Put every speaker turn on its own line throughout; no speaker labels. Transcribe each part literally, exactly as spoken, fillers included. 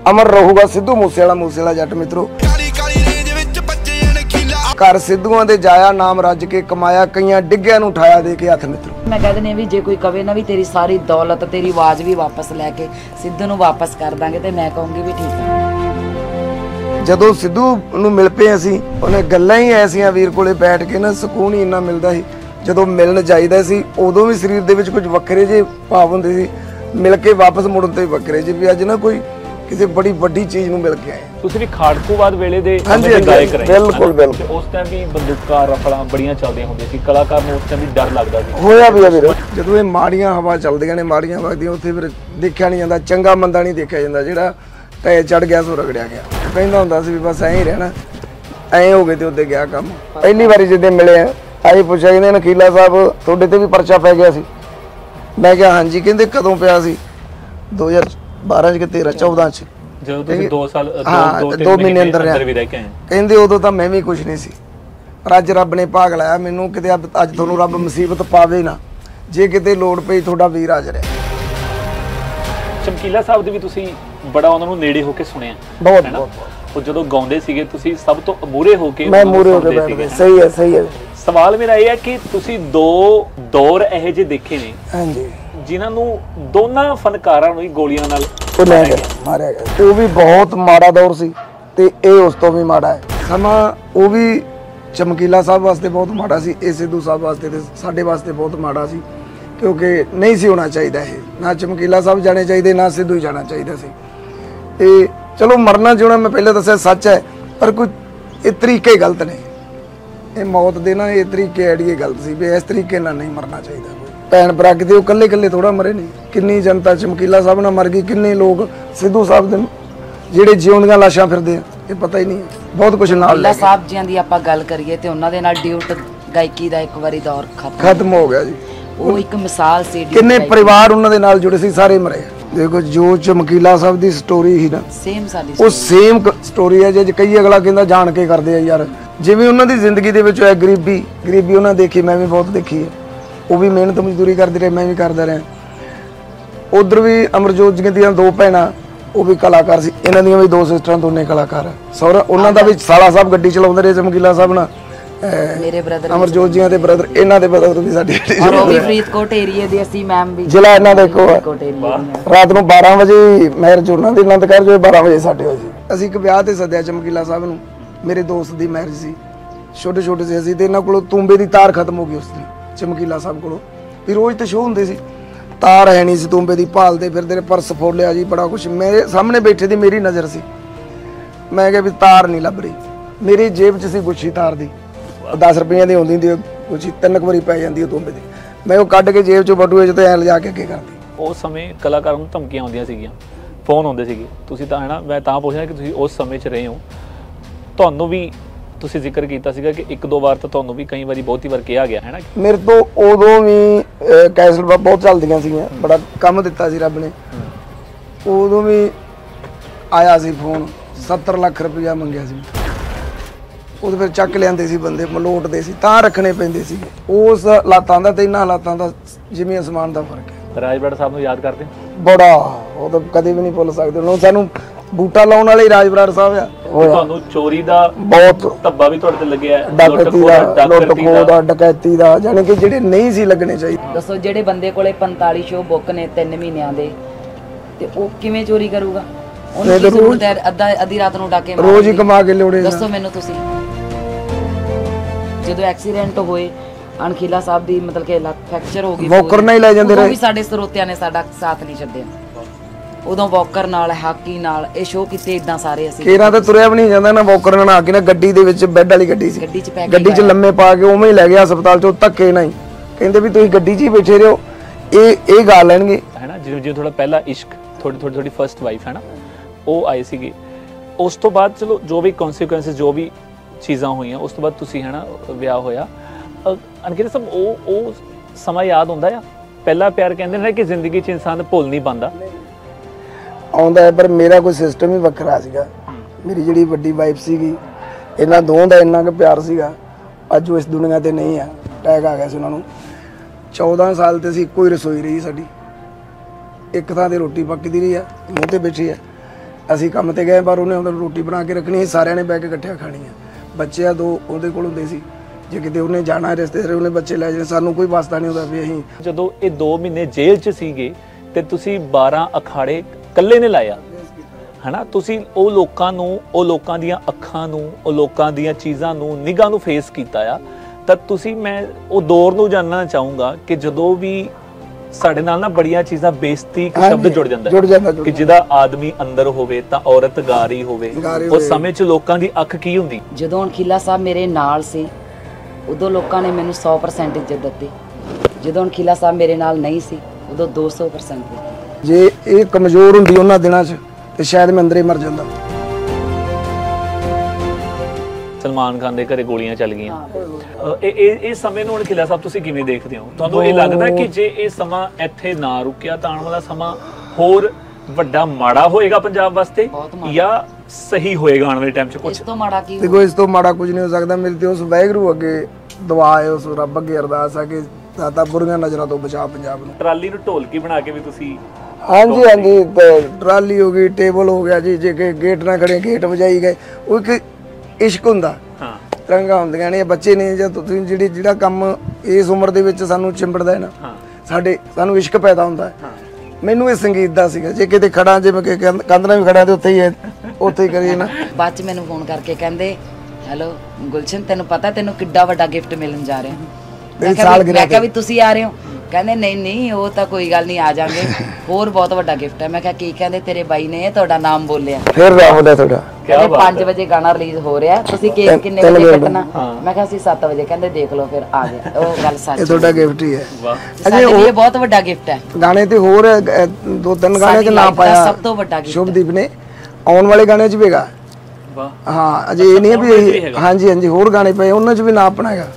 अमर रहूगा सिद्धू मूसेवाला मूसेवाला जट मित्रों। घर सिद्धूआं दे जाया नाम रज के कमाया कईयां डिग्गियां नूं उठाया दे के हथ मित्रों।
मैं कह देनी भी जे कोई कवे ना भी तेरी सारी दौलत तेरी आवाज भी वापस लैके सिद्धू नूं वापस कर दांगे ते मैं कहूंगी भी ठीक है।
ਜਦੋਂ ਸਿੱਧੂ ਨੂੰ ਮਿਲ ਪਏ ਅਸੀਂ ਉਹਨੇ ਗੱਲਾਂ ਹੀ ਐਸੀਆਂ ਵੀਰ ਕੋਲੇ ਬੈਠ ਕੇ ਨਾ ਸਕੂਨ ਹੀ ਇੰਨਾ ਮਿਲਦਾ ਸੀ। ਜਦੋਂ ਮਿਲਣ ਜਾਈਦਾ ਸੀ ਉਦੋਂ ਵੀ ਸਰੀਰ ਦੇ ਵਿੱਚ ਕੁਝ ਵੱਖਰੇ ਜਿਹੇ ਭਾਵ ਹੁੰਦੇ ਸੀ, ਮਿਲ ਕੇ ਵਾਪਸ ਮੁੜਨ ਤੇ ਵੱਖਰੇ ਜਿਹੇ ਵੀ ਅੱਜ ਨਾ ਕੋਈ ਕਿਸੇ ਬੜੀ ਵੱਡੀ ਚੀਜ਼ ਨੂੰ ਮਿਲ ਕੇ ਆਏ।
ਤੁਸੀਂ ਵੀ ਖਾੜਕੂਵਾਦ ਵੇਲੇ ਦੇ
ਗਾਇਕ ਰਹੇ। ਬਿਲਕੁਲ ਬਿਲਕੁਲ।
ਉਸ ਟਾਈਮ ਵੀ ਬੰਦੂਕਾਂ ਰਫਲਾਂ ਬੜੀਆਂ ਚੱਲਦੀਆਂ ਹੁੰਦੀਆਂ ਸੀ, ਕਲਾਕਾਰ ਨੂੰ ਉਸ ਟਾਈਮ ਵੀ ਡਰ ਲੱਗਦਾ ਸੀ।
ਹੋਇਆ ਵੀ ਆ ਵੀਰ, ਜਦੋਂ ਇਹ ਮਾੜੀਆਂ ਹਵਾ ਚੱਲਦੀਆਂ ਨੇ ਮਾੜੀਆਂ ਵਗਦੀਆਂ ਉੱਥੇ ਫਿਰ ਦੇਖਿਆ ਨਹੀਂ ਜਾਂਦਾ, ਚੰਗਾ ਮੰਦਾ ਨਹੀਂ ਦੇਖਿਆ ਜਾਂਦਾ। ਜਿਹੜਾ ਟੈ ਚੜ ਗਿਆ ਸੋ ਰਗੜਿਆ ਗਿਆ। ਕਹਿੰਦਾ ਹੁੰਦਾ ਸੀ ਵੀ ਬਸ ਐਂ ਹੀ ਰਹਿਣਾ, ਐਂ ਹੋ ਗਏ ਤੇ ਉੱਤੇ ਗਿਆ ਕੰਮ। ਪਹਿਲੀ ਵਾਰੀ ਜਦੋਂ ਮਿਲੇ ਆਈ ਪੁੱਛਿਆ ਕਹਿੰਦੇ ਨਕੀਲਾ ਸਾਹਿਬ ਤੁਹਾਡੇ ਤੇ ਵੀ ਪਰਚਾ ਪੈ ਗਿਆ ਸੀ। ਮੈਂ ਕਿਹਾ ਹਾਂਜੀ। ਕਹਿੰਦੇ ਕਦੋਂ ਪਿਆ ਸੀ? ਦੋ ਹਜ਼ਾਰ ਬਾਰਾਂ ਚ ਕਿ ਤੇਰਾਂ ਚੌਦਾਂ ਚ,
ਜਦੋਂ ਤੁਸੀਂ ਦੋ ਸਾਲ
ਦੋ ਮਹੀਨੇ ਅੰਦਰ ਰਹਿ ਕੇ ਆਏ। ਕਹਿੰਦੇ ਉਦੋਂ ਤਾਂ ਮੈਂ ਵੀ ਕੁਛ ਨਹੀਂ ਸੀ, ਪਰ ਅੱਜ ਰੱਬ ਨੇ ਭਾਗ ਲਾਇਆ ਮੈਨੂੰ। ਕਿਤੇ ਅੱਜ ਤੁਹਾਨੂੰ ਰੱਬ ਮੁਸੀਬਤ ਪਾਵੇ ਨਾ, ਜੇ ਕਿਤੇ ਲੋੜ ਪਈ ਤੁਹਾਡਾ ਵੀਰ ਹਾਜ਼ਰ ਹੈ।
ਚਮਕੀਲਾ ਸਾਹਿਬ ਦੇ ਵੀ ਤੁਸੀਂ ਬੜਾ ਉਹਨਾਂ ਨੂੰ ਨੇੜੇ ਹੋ ਕੇ ਸੁਣਿਆ
ਬਹੁਤ ਬਹੁਤ।
ਉਹ ਜਦੋਂ ਗਾਉਂਦੇ ਸੀਗੇ ਤੁਸੀਂ ਸਭ ਤੋਂ ਮੂਹਰੇ ਹੋ ਕੇ
ਮੈਂ ਮੂਹਰੇ ਹੋ ਕੇ ਬੈਠਦੇ। ਸਹੀ ਹੈ ਸਹੀ ਹੈ।
ਸਵਾਲ ਮੇਰਾ ਇਹ ਹੈ ਕਿ ਤੁਸੀਂ ਦੋ ਦੌਰ ਇਹੋ ਜਿਹੇ ਦੇਖੇ ਨੇ
ਹਾਂਜੀ
ਜਿਨ੍ਹਾਂ ਨੂੰ ਦੋਨਾਂ ਫਨਕਾਰਾਂ ਨੂੰ ਹੀ ਗੋਲੀਆਂ ਨਾਲ
ਮਾਰਿਆ ਗਿਆ। ਉਹ ਵੀ ਬਹੁਤ ਮਾੜਾ ਦੌਰ ਸੀ ਤੇ ਇਹ ਉਸ ਤੋਂ ਵੀ ਮਾੜਾ ਹੈ ਸਮਾਂ। ਉਹ ਵੀ ਚਮਕੀਲਾ ਸਾਹਿਬ ਵਾਸਤੇ ਬਹੁਤ ਮਾੜਾ ਸੀ, ਇਹ ਸਿੱਧੂ ਸਾਹਿਬ ਵਾਸਤੇ ਤੇ ਸਾਡੇ ਵਾਸਤੇ ਬਹੁਤ ਮਾੜਾ ਸੀ, ਕਿਉਂਕਿ ਨਹੀਂ ਸੀ ਹੋਣਾ ਚਾਹੀਦਾ। ਇਹ ਨਾ ਚਮਕੀਲਾ ਸਾਹਿਬ ਜਾਣੇ ਚਾਹੀਦੇ ਨਾ ਸਿੱਧੂ ਹੀ ਜਾਣਾ ਚਾਹੀਦਾ ਸੀ। ਇਹ ਚਲੋ ਮਰਨਾ ਜਿਉਣਾ ਮੈਂ ਪਹਿਲਾਂ ਦੱਸਿਆ ਸੱਚ ਹੈ, ਪਰ ਕੋਈ ਇਹ ਤਰੀਕੇ ਗਲਤ ਨੇ। ਇਹ ਮੌਤ ਦੇ ਨਾ ਇਹ ਤਰੀਕੇ ਐਡੀਏ ਗਲਤ ਸੀ ਵੀ ਇਸ ਤਰੀਕੇ ਨਾਲ ਨਹੀਂ ਮਰਨਾ ਚਾਹੀਦਾ। ਭੈਣ ਭਰਾ ਕਿਤੇ ਉਹ ਇਕੱਲੇ ਇਕੱਲੇ ਥੋੜਾ ਮਰੇ ਨੇ, ਕਿੰਨੀ ਜਨਤਾ ਚਮਕੀਲਾ ਸਾਹਿਬ ਨਾਲ ਮਰ ਗਈ, ਕਿੰਨੇ ਲੋਕ ਸਿੱਧੂ ਸਾਹਿਬ ਦੇ ਜਿਹੜੇ ਜਿਉਂਦੀਆਂ ਲਾਸ਼ਾਂ ਫਿਰਦੇ ਆ, ਇਹ ਪਤਾ ਹੀ ਨਹੀਂ। ਬਹੁਤ ਕੁਝ ਨਾਲ
ਚਮਕੀਲਾ ਸਾਹਿਬ ਜੀਆਂ ਦੀ ਆਪਾਂ ਗੱਲ ਕਰੀਏ ਤੇ ਉਹਨਾਂ ਦੇ ਨਾਲ ਡਿਊਟ ਗਾਇਕੀ ਦਾ ਇੱਕ ਵਾਰੀ ਦੌਰ
ਖਤਮ ਹੋ ਗਿਆ ਜੀ।
ਉਹ ਇੱਕ ਮਿਸਾਲ ਸੀ।
ਕਿੰਨੇ ਪਰਿਵਾਰ ਉਹਨਾਂ ਦੇ ਨਾਲ ਜੁੜੇ ਸੀ, ਸਾਰੇ ਮਰੇ। ਦੇਖੋ ਜੋ ਚਮਕੀਲਾ ਸਾਹਿਬ ਦੀ ਸਟੋਰੀ ਸੀ ਨਾ
ਸੇਮ ਸਾਡੀ
ਉਹ ਸੇਮ ਸਟੋਰੀ ਹੈ। ਜੇ ਕਈ ਅਗਲਾ ਕਹਿੰਦਾ ਜਾਣ ਕੇ ਕਰਦੇ ਆ ਯਾਰ, ਜਿਵੇਂ ਉਹਨਾਂ ਦੀ ਜ਼ਿੰਦਗੀ ਦੇ ਵਿੱਚ ਹੋਇਆ ਗਰੀਬੀ ਗਰੀਬੀ ਉਹਨਾਂ ਦੇਖੀ, ਮੈਂ ਵੀ ਬਹੁਤ ਦੇਖੀ ਹੈ। ਉਹ ਵੀ ਮਿਹਨਤ ਮਜ਼ਦੂਰੀ ਕਰਦੇ ਰਹੇ, ਮੈਂ ਵੀ ਕਰਦਾ ਰਿਹਾ। ਉਧਰ ਵੀ ਅਮਰਜੋਤ ਜੀ ਦੀਆਂ ਦੋ ਭੈਣਾਂ ਉਹ ਵੀ ਕਲਾਕਾਰ ਸੀ, ਇਹਨਾਂ ਦੀਆਂ ਵੀ ਦੋ ਸਿਸਟਰਾਂ ਦੋਨੇ ਕਲਾਕਾਰ ਆ। ਸਹੁਰਾ ਉਹਨਾਂ ਦਾ ਵੀ ਸਾਲਾ ਸਾਹਿਬ ਗੱਡੀ ਚਲਾਉਂਦੇ ਰਹੇ ਚਮਕੀਲਾ ਸਾਹਿਬ ਨਾਲ।
ਮੇਰੇ ਬ੍ਰਦਰ
ਅਮਰਜੋਤ ਜੀ ਦੇ ਬ੍ਰਦਰ, ਇਹਨਾਂ ਦੇ ਬ੍ਰਦਰ ਵੀ ਸਾਡੀ
ਉਹ ਵੀ ਫਰੀਦਕੋਟ ਏਰੀਆ ਦੇ ਅਸੀਂ ਮੈਮ ਵੀ
ਜ਼ਿਲ੍ਹਾ ਇਹਨਾਂ ਦੇ ਕੋ। ਰਾਤ ਨੂੰ ਬਾਰਾਂ ਵਜੇ ਮੈਰਿਜ ਉਹਨਾਂ ਦੀ ਆਨੰਦ ਕਾਰਜ ਹੋਏ, ਬਾਰਾਂ ਵਜੇ ਸਾਡੇ ਹੋਏ ਸੀ। ਅਸੀਂ ਇੱਕ ਵਿਆਹ ਤੇ ਸੱਦਿਆ ਚਮਕੀਲਾ ਸਾਹਿਬ ਨੂੰ, ਮੇਰੇ ਦੋਸਤ ਦੀ ਮੈਰਿਜ ਸੀ, ਛੋਟੇ ਛੋਟੇ ਸੀ ਅਸੀਂ ਤੇ ਇਹਨਾਂ ਕੋਲੋਂ ਤੂੰਬੇ ਦੀ ਤਾਰ ਖਤਮ ਹੋ ਗਈ ਉਸ ਦਿਨ ਚਮਕੀਲਾ ਸਾਹਿਬ ਕੋਲੋਂ। ਵੀ ਰੋਜ਼ ਤੇ ਸ਼ੋਅ ਹੁੰਦੇ ਸੀ, ਤਾਰ ਹੈ ਨਹੀਂ ਸੀ ਤੂੰਬੇ ਦੀ, ਭਾਲਦੇ ਫਿਰਦੇ ਨੇ, ਪਰਸ ਫੋੜ ਲਿਆ ਜੀ ਬੜਾ ਕੁਛ। ਮੇਰੇ ਸਾਹਮਣੇ ਬੈਠੇ ਦੀ ਮੇਰੀ ਨਜ਼ਰ ਸੀ, ਮੈਂ ਕਿਹਾ ਵੀ ਤਾਰ ਨਹੀਂ ਲੱਭ ਰਹੀ। ਮੇਰੀ ਜੇਬ 'ਚ ਸੀ ਗੁੱਛੀ ਤਾਰ ਦੀ, ਦਸ ਰੁਪਈਆਂ ਦੀ ਹੁੰਦੀ ਹੁੰਦੀ ਗੁੱਛੀ, ਤਿੰਨ ਕੁ ਵਾਰੀ ਪੈ ਜਾਂਦੀ ਉਹ ਤੂੰਬੇ ਦੀ। ਮੈਂ ਉਹ ਕੱਢ ਕੇ ਜੇਬ 'ਚੋਂ ਬਟੂਏ 'ਚ ਤੇ ਐਂ ਲਿਜਾ ਕੇ ਅੱਗੇ ਕਰਦੀ।
ਉਸ ਸਮੇਂ ਕਲਾਕਾਰਾਂ ਨੂੰ ਧਮਕੀਆਂ ਆਉਂਦੀਆਂ ਸੀਗੀਆਂ, ਫੋਨ ਆਉਂਦੇ ਸੀਗੇ। ਤੁਸੀਂ ਤਾਂ ਹੈ ਨਾ, ਮੈਂ ਤਾਂ ਪੁੱਛਿਆ ਕਿ ਤੁਸੀਂ ਉਸ ਸਮੇਂ 'ਚ ਰਹੇ ਹੋ, ਤੁਹਾਨੂੰ ਵੀ ਤੁਸੀਂ ਜ਼ਿਕਰ ਕੀਤਾ ਸੀਗਾ ਕਿ ਇੱਕ ਦੋ ਵਾਰ ਤਾਂ ਤੁਹਾਨੂੰ ਵੀ ਕਈ ਵਾਰੀ ਬਹੁਤੀ ਵਾਰ ਕਿਹਾ ਗਿਆ ਹੈ ਨਾ। ਮੇਰੇ
ਤੋਂ ਉਦੋਂ ਵੀ ਕੈਸਲ ਬਹੁਤ ਚੱਲਦੀਆਂ ਸੀਗੀਆਂ, ਬੜਾ ਕੰਮ ਦਿੱਤਾ ਸੀ ਰੱਬ ਨੇ। ਉਦੋਂ ਵੀ ਆਇਆ ਸੀ ਫੋਨ, ਸੱਤਰ ਲੱਖ ਰੁਪਇਆ ਮੰਗਿਆ ਸੀ। ਉਹ ਫਿਰ ਚੱਕ ਲਿਆਂਦੇ ਸੀ ਬੰਦੇ, ਮਲੋਟਦੇ ਸੀ ਤਾਂ ਰੱਖਣੇ ਪੈਂਦੇ ਸੀ। ਉਸ ਹਾਲਾਤਾਂ ਦਾ ਤੇ ਇਹਨਾਂ ਹਾਲਾਤਾਂ ਦਾ ਜਿਵੇਂ ਅਸਮਾਨ ਦਾ ਫਰਕ ਹੈ।
ਰਾਜ ਬਰਾੜ ਸਾਹਿਬ ਨੂੰ ਯਾਦ ਕਰਦੇ
ਬੜਾ, ਉਹ ਤਾਂ ਕਦੇ ਵੀ ਨਹੀਂ ਭੁੱਲ ਸਕਦੇ। ਉਹਨੂੰ ਸਾਨੂੰ ਬੂਟਾ ਲਾਉਣ ਵਾਲੇ ਰਾਜ ਬਰਾੜ ਸਾਹਿਬ ਆ।
ਤੁਹਾਨੂੰ ਚੋਰੀ ਦਾ
ਬਹੁਤ
ਧੱਬਾ ਵੀ ਤੁਹਾਡੇ ਤੇ ਲੱਗਿਆ,
ਡਕੈਤੀ ਦਾ, ਲੁੱਟ ਖੋਹ ਦਾ, ਡਕੈਤੀ ਦਾ, ਜਾਨੀ ਕਿ ਜਿਹੜੇ ਨਹੀਂ ਸੀ ਲੱਗਣੇ ਚਾਹੀਦੇ।
ਦੱਸੋ ਜਿਹੜੇ ਬੰਦੇ ਕੋਲੇ ਪੰਤਾਲੀ ਸ਼ੋਅ ਬੁੱਕ ਨੇ ਤਿੰਨ ਮਹੀਨਿਆਂ ਦੇ, ਤੇ ਉਹ ਕਿਵੇਂ ਚੋਰੀ ਕਰੂਗਾ? ਉਹਨੂੰ ਕੀ ਜ਼ਰੂਰਤ ਹੈ ਅੱਧਾ ਅੱਧੀ ਰਾਤ ਨੂੰ ਡਾਕੇ ਮਾਰਨ ਦੀ?
ਰੋਜ਼ ਹੀ ਕਮਾ ਕੇ ਲਿਆਉਣੇ।
ਦੱਸੋ ਮੈਨੂੰ ਤੁਸੀਂ, ਜਦੋਂ ਐਕਸੀਡੈਂਟ ਹੋਏ ਅਣਖੀਲਾ ਸਾਹਿਬ ਦੀ ਮਤਲਬ ਕਿ ਲੱਤ ਫ੍ਰੈਕਚਰ ਹੋ ਗਈ,
ਵੋਕਰ ਨਾਲ ਹੀ ਲੈ ਜਾਂਦੇ ਰਹੇ।
ਵੀ ਸਾਡੇ ਸਰੋਤਿਆਂ ਨੇ ਸਾਡਾ ਸਾਥ ਨਹੀਂ ਛੱਡਿਆ। ਉਦੋਂ ਵੋਕਰ ਨਾਲ, ਹਾਕੀ ਨਾਲ ਇਹ ਸ਼ੋਅ ਕੀਤੇ ਇਦਾਂ ਸਾਰੇ ਅਸੀਂ।
ਕੇਰਾਂ ਤੇ ਤੁਰਿਆ ਵੀ ਨਹੀਂ ਜਾਂਦਾ ਨਾ ਵੋਕਰ ਨਾਲ, ਆ ਕੇ ਨਾ ਗੱਡੀ ਦੇ ਵਿੱਚ, ਬੈੱਡ ਵਾਲੀ ਗੱਡੀ ਸੀ,
ਗੱਡੀ 'ਚ ਪੈ
ਗੱਡੀ 'ਚ ਲੰਮੇ ਪਾ ਕੇ ਉਵੇਂ ਹੀ ਲੈ ਗਿਆ ਹਸਪਤਾਲ 'ਚੋਂ ਧੱਕੇ ਨਾਲ ਹੀ। ਕਹਿੰਦੇ ਵੀ ਤੁਸੀਂ ਗੱਡੀ 'ਚ ਹੀ ਬੈਠੇ ਰਹੋ, ਇਹ ਇਹ ਗਾ ਲੈਣਗੇ
ਹੈ ਨਾ। ਜਿਵੇਂ ਜਿਵੇਂ ਥੋੜਾ ਪਹਿਲਾ ਇਸ਼ਕ, ਥੋੜੀ ਥੋੜੀ ਥੋੜੀ ਫਰਸਟ ਵਾਈਫ ਹੈ ਨਾ, ਉਹ ਆਏ ਸੀਗੇ। ਉਸ ਤੋਂ ਬਾਅਦ ਚਲੋ ਜੋ ਵੀ ਕਨਸੀਕੁਐਂਸਸ, ਜੋ ਵੀ ਚੀਜ਼ਾਂ ਹੋਈਆਂ, ਉਸ ਤੋਂ ਬਾਅਦ ਤੁਸੀਂ ਹੈ ਨਾ ਵਿਆਹ ਹੋਇਆ। ਅਨਕਿਤ ਸਾਹਿਬ ਉਹ ਉਹ ਸਮਾਂ ਯਾਦ ਹੁੰਦਾ ਆ? ਪਹਿਲਾ ਪਿਆਰ ਕਹਿੰਦੇ ਨੇ ਕਿ ਜ਼ਿੰਦਗੀ 'ਚ ਇਨਸਾਨ ਭੁੱਲ ਨਹੀਂ ਪਾਉਂਦਾ
ਆਉਂਦਾ ਹੈ, ਪਰ ਮੇਰਾ ਕੋਈ ਸਿਸਟਮ ਹੀ ਵੱਖਰਾ ਸੀਗਾ। ਮੇਰੀ ਜਿਹੜੀ ਵੱਡੀ ਵਾਈਫ ਸੀਗੀ, ਇਹਨਾਂ ਦੋਵਾਂ ਦਾ ਇੰਨਾ ਕੁ ਪਿਆਰ ਸੀਗਾ, ਅੱਜ ਉਹ ਇਸ ਦੁਨੀਆ ਤੇ ਨਹੀਂ ਆ। ਅਟੈਕ ਆ ਗਿਆ ਸੀ ਉਹਨਾਂ ਨੂੰ। ਚੌਦਾਂ ਸਾਲ ਤੇ ਅਸੀਂ ਇੱਕੋ ਹੀ ਰਸੋਈ ਰਹੀ ਸਾਡੀ, ਇੱਕ ਥਾਂ ਤੇ ਰੋਟੀ ਪੱਕਦੀ ਰਹੀ ਆ, ਮੂੰਹ ਤੇ ਬੈਠੀ ਆ। ਅਸੀਂ ਕੰਮ ਤੇ ਗਏ ਪਰ ਉਹਨੇ ਉਹਨਾਂ ਨੂੰ ਰੋਟੀ ਬਣਾ ਕੇ ਰੱਖਣੀ, ਸਾਰਿਆਂ ਨੇ ਬਹਿ ਕੇ ਇਕੱਠਿਆਂ ਖਾਣੀ ਆ। ਬੱਚੇ ਆ ਦੋ ਉਹਦੇ ਕੋਲ ਹੁੰਦੇ ਸੀ, ਜੇ ਕਿਤੇ ਉਹਨੇ ਜਾਣਾ ਰਸਤੇ ਤੇ ਉਹਨੇ ਬੱਚੇ ਲੈ ਜਾਣੇ, ਸਾਨੂੰ ਕੋਈ ਵਾਸਤਾ ਨਹੀਂ ਹੁੰਦਾ ਵੀ ਅਸੀਂ।
ਜਦੋਂ ਇਹ ਦੋ ਮਹੀਨੇ ਜੇਲ੍ਹ 'ਚ ਸੀਗੇ ਤੇ ਤੁਸੀਂ ਬਾਰਾਂ ਅਖਾੜੇ ਇਕੱਲੇ ਨੇ ਲਾਇਆ ਹਨਾ, ਤੁਸੀਂ ਉਹ ਲੋਕਾਂ ਨੂੰ, ਉਹ ਲੋਕਾਂ ਦੀਆਂ ਅੱਖਾਂ ਨੂੰ, ਉਹ ਲੋਕਾਂ ਦੀਆਂ ਚੀਜ਼ਾਂ ਨੂੰ, ਨਿਗਾਹ ਨੂੰ ਫੇਸ ਕੀਤਾ ਆ, ਤਾਂ ਤੁਸੀਂ, ਮੈਂ ਉਹ ਦੌਰ ਨੂੰ ਜਾਣਨਾ ਚਾਹੂੰਗਾ ਕਿ ਜਦੋਂ ਵੀ ਸਾਡੇ ਨਾਲ ਨਾ ਬੜੀਆਂ ਚੀਜ਼ਾਂ ਬੇਇੱਜ਼ਤੀ ਇੱਕ ਸ਼ਬਦ ਜੁੜ ਜਾਂਦਾ
ਜੁੜ ਜਾਂਦਾ
ਕਿ ਜਿਹਦਾ ਆਦਮੀ ਅੰਦਰ ਹੋਵੇ ਤਾਂ ਔਰਤ ਗਾਰੀ ਹੋਵੇ, ਉਸ ਸਮੇਂ 'ਚ ਲੋਕਾਂ ਦੀ ਅੱਖ ਕੀ ਹੁੰਦੀ?
ਜਦੋਂ ਅਣਖੀਲਾ ਸਾਹਿਬ ਮੇਰੇ ਨਾਲ ਸੀ ਉਦੋਂ ਲੋਕਾਂ ਨੇ ਮੈਨੂੰ ਸੌ ਪਰਸੈਂਟ ਇੱਜ਼ਤ ਦਿੱਤੀ, ਜਦੋਂ ਅਣਖੀਲਾ ਸਾਹਿਬ ਮੇਰੇ ਨਾਲ ਨਹੀਂ ਸੀ ਉਦੋਂ ਦੋ ਸੌ ਪਰਸੈਂਟ ਦਿੱਤੀ।
ਜੇ ਇਹ ਕਮਜ਼ੋਰ ਹੁੰਦੀ ਉਹਨਾਂ ਦਿਨਾਂ 'ਚ ਤੇ ਸ਼ਾਇਦ ਮੈਂ ਅੰਦਰੇ ਮਰ ਜਾਂਦਾ।
ਸਲਮਾਨ ਖਾਨ ਦੇ ਘਰੇ ਗੋਲੀਆਂ ਚੱਲ ਗਈਆਂ, ਇਹ ਇਹ ਇਹ ਸਮੇਂ ਨੂੰ ਅਣਖੀਲਾ ਸਾਹਿਬ ਤੁਸੀਂ ਕਿਵੇਂ ਦੇਖਦੇ ਹੋ? ਤੁਹਾਨੂੰ ਇਹ ਲੱਗਦਾ ਕਿ ਜੇ ਇਹ ਸਮਾਂ ਇੱਥੇ ਨਾ ਰੁਕਿਆ ਤਾਂ ਆਉਣ ਵਾਲਾ ਸਮਾਂ ਹੋਰ ਵੱਡਾ ਮਾੜਾ ਹੋਏਗਾ ਪੰਜਾਬ ਵਾਸਤੇ, ਜਾਂ ਸਹੀ ਹੋਏਗਾ ਆਉਣ ਵਾਲੇ ਟਾਈਮ 'ਚ? ਕੁਝ
ਇਸ ਤੋਂ ਮਾੜਾ ਕੀ?
ਦੇਖੋ ਇਸ ਤੋਂ ਮਾੜਾ ਕੁਝ ਨਹੀਂ ਹੋ ਸਕਦਾ। ਮੇਰੀ ਤੇ ਉਸ ਵਾਹਿਗੁਰੂ ਅੱਗੇ ਦੁਆ ਹੈ, ਉਸ ਰੱਬ ਅੱਗੇ ਅਰਦਾਸ ਹੈ ਕਿ ਦਾਤਾ ਬੁਰੀਆਂ ਨਜ਼ਰਾਂ ਤੋਂ ਬਚਾ ਪੰਜਾਬ ਨੂੰ।
ਟਰਾਲੀ ਨੂੰ ਢੋਲਕੀ ਬਣਾ ਕੇ ਵੀ ਤੁਸੀਂ?
ਹਾਂਜੀ ਹਾਂਜੀ, ਟਰਾਲੀ ਹੋ ਗਈ, ਟੇਬਲ ਹੋ ਗਿਆ ਜੀ, ਜੇ ਕਿ ਗੇਟ ਨਾ ਖੜੇ ਗੇਟ ਵਜਾਈ ਗਏ, ਉਹ ਇੱਕ ਇਸ਼ਕ ਹੁੰਦਾ।
ਹਾਂ,
ਤਰੰਗਾਂ ਹੁੰਦੀਆਂ ਨੇ, ਬੱਚੇ ਨੇ ਜਾਂ ਤੁਸੀਂ ਜਿਹੜੀ ਜਿਹੜਾ ਕੰਮ ਇਸ ਉਮਰ ਦੇ ਵਿੱਚ ਸਾਨੂੰ ਚਿੰਬੜਦਾ ਹੈ ਨਾ, ਸਾਡੇ ਸਾਨੂੰ ਇਸ਼ਕ ਪੈਦਾ ਹੁੰਦਾ ਹੈ। ਮੈਨੂੰ ਇਹ ਸੰਗੀਤ ਦਾ ਸੀਗਾ, ਜੇ ਕਿਤੇ ਖੜਾ ਜਿਵੇਂ ਕਿ ਕੰਧ ਨਾਲ ਵੀ ਖੜਾ ਤੇ ਉੱਥੇ ਹੀ ਉੱਥੇ ਹੀ ਕਰੀਏ ਨਾ।
ਬਾਅਦ ਚ ਮੈਨੂੰ ਫੋਨ ਕਰਕੇ ਕਹਿੰਦੇ, ਹੈਲੋ ਗੁਲਸ਼ਨ, ਤੈਨੂੰ ਪਤਾ ਤੈਨੂੰ ਕਿੱਡਾ ਵੱਡਾ ਗਿਫਟ ਮਿਲਣ ਜਾ ਰਿਹਾ? ਮੈਂ ਕਿਹਾ ਵੀ ਤੁਸੀਂ ਆ ਰਹੇ ਹੋ? ਕਹਿੰਦੇ ਨਹੀਂ ਨਹੀਂ ਉਹ ਤਾਂ ਕੋਈ ਗੱਲ ਨਹੀਂ, ਆ ਜਾਾਂਗੇ, ਹੋਰ ਬਹੁਤ ਵੱਡਾ ਗਿਫਟ ਹੈ। ਮੈਂ ਕਿਹਾ ਕੀ? ਕਹਿੰਦੇ ਤੇਰੇ ਬਾਈ ਨੇ ਤੁਹਾਡਾ ਨਾਮ ਬੋਲਿਆ।
ਫਿਰ ਵਿਆਹ ਹੁੰਦਾ ਤੁਹਾਡਾ?
ਕਹਿੰਦੇ ਪੰਜ ਵਜੇ ਗਾਣਾ ਰਿਲੀਜ਼ ਹੋ ਰਿਹਾ, ਤੁਸੀਂ ਕੇਕ ਕਿੰਨੇ ਵਜੇ ਕੱਟਣਾ? ਮੈਂ ਕਿਹਾ ਅਸੀਂ ਸੱਤ ਵਜੇ। ਕਹਿੰਦੇ ਦੇਖ ਲਓ ਫਿਰ ਆ ਗਿਆ, ਉਹ ਗੱਲ ਸੱਚ ਹੈ।
ਇਹ ਤੁਹਾਡਾ ਗਿਫਟ ਹੀ ਹੈ।
ਸਾਡੇ ਲਈ ਇਹ ਬਹੁਤ ਵੱਡਾ ਗਿਫਟ ਹੈ।
ਗਾਣੇ ਤੇ ਹੋਰ ਦੋ ਤਿੰਨ ਗਾਣੇ 'ਚ ਨਾਮ ਪਾਇਆ
ਸਭ ਤੋਂ ਵੱਡਾ ਗਿਫਟ
ਸ਼ੁਭਦੀਪ ਨੇ, ਆਉਣ ਵਾਲੇ ਗਾਣੇ 'ਚ ਵੀ ਹੈਗਾ।
ਵਾਹ,
ਹਾਂ ਅਜੇ ਇਹ ਨਹੀਂ ਵੀ, ਹਾਂਜੀ ਹਾਂਜੀ ਹੋਰ ਗਾਣੇ ਪਏ ਉਹਨਾਂ 'ਚ ਵੀ ਨਾਮ ਆਪਣਾ ਹੈਗਾ।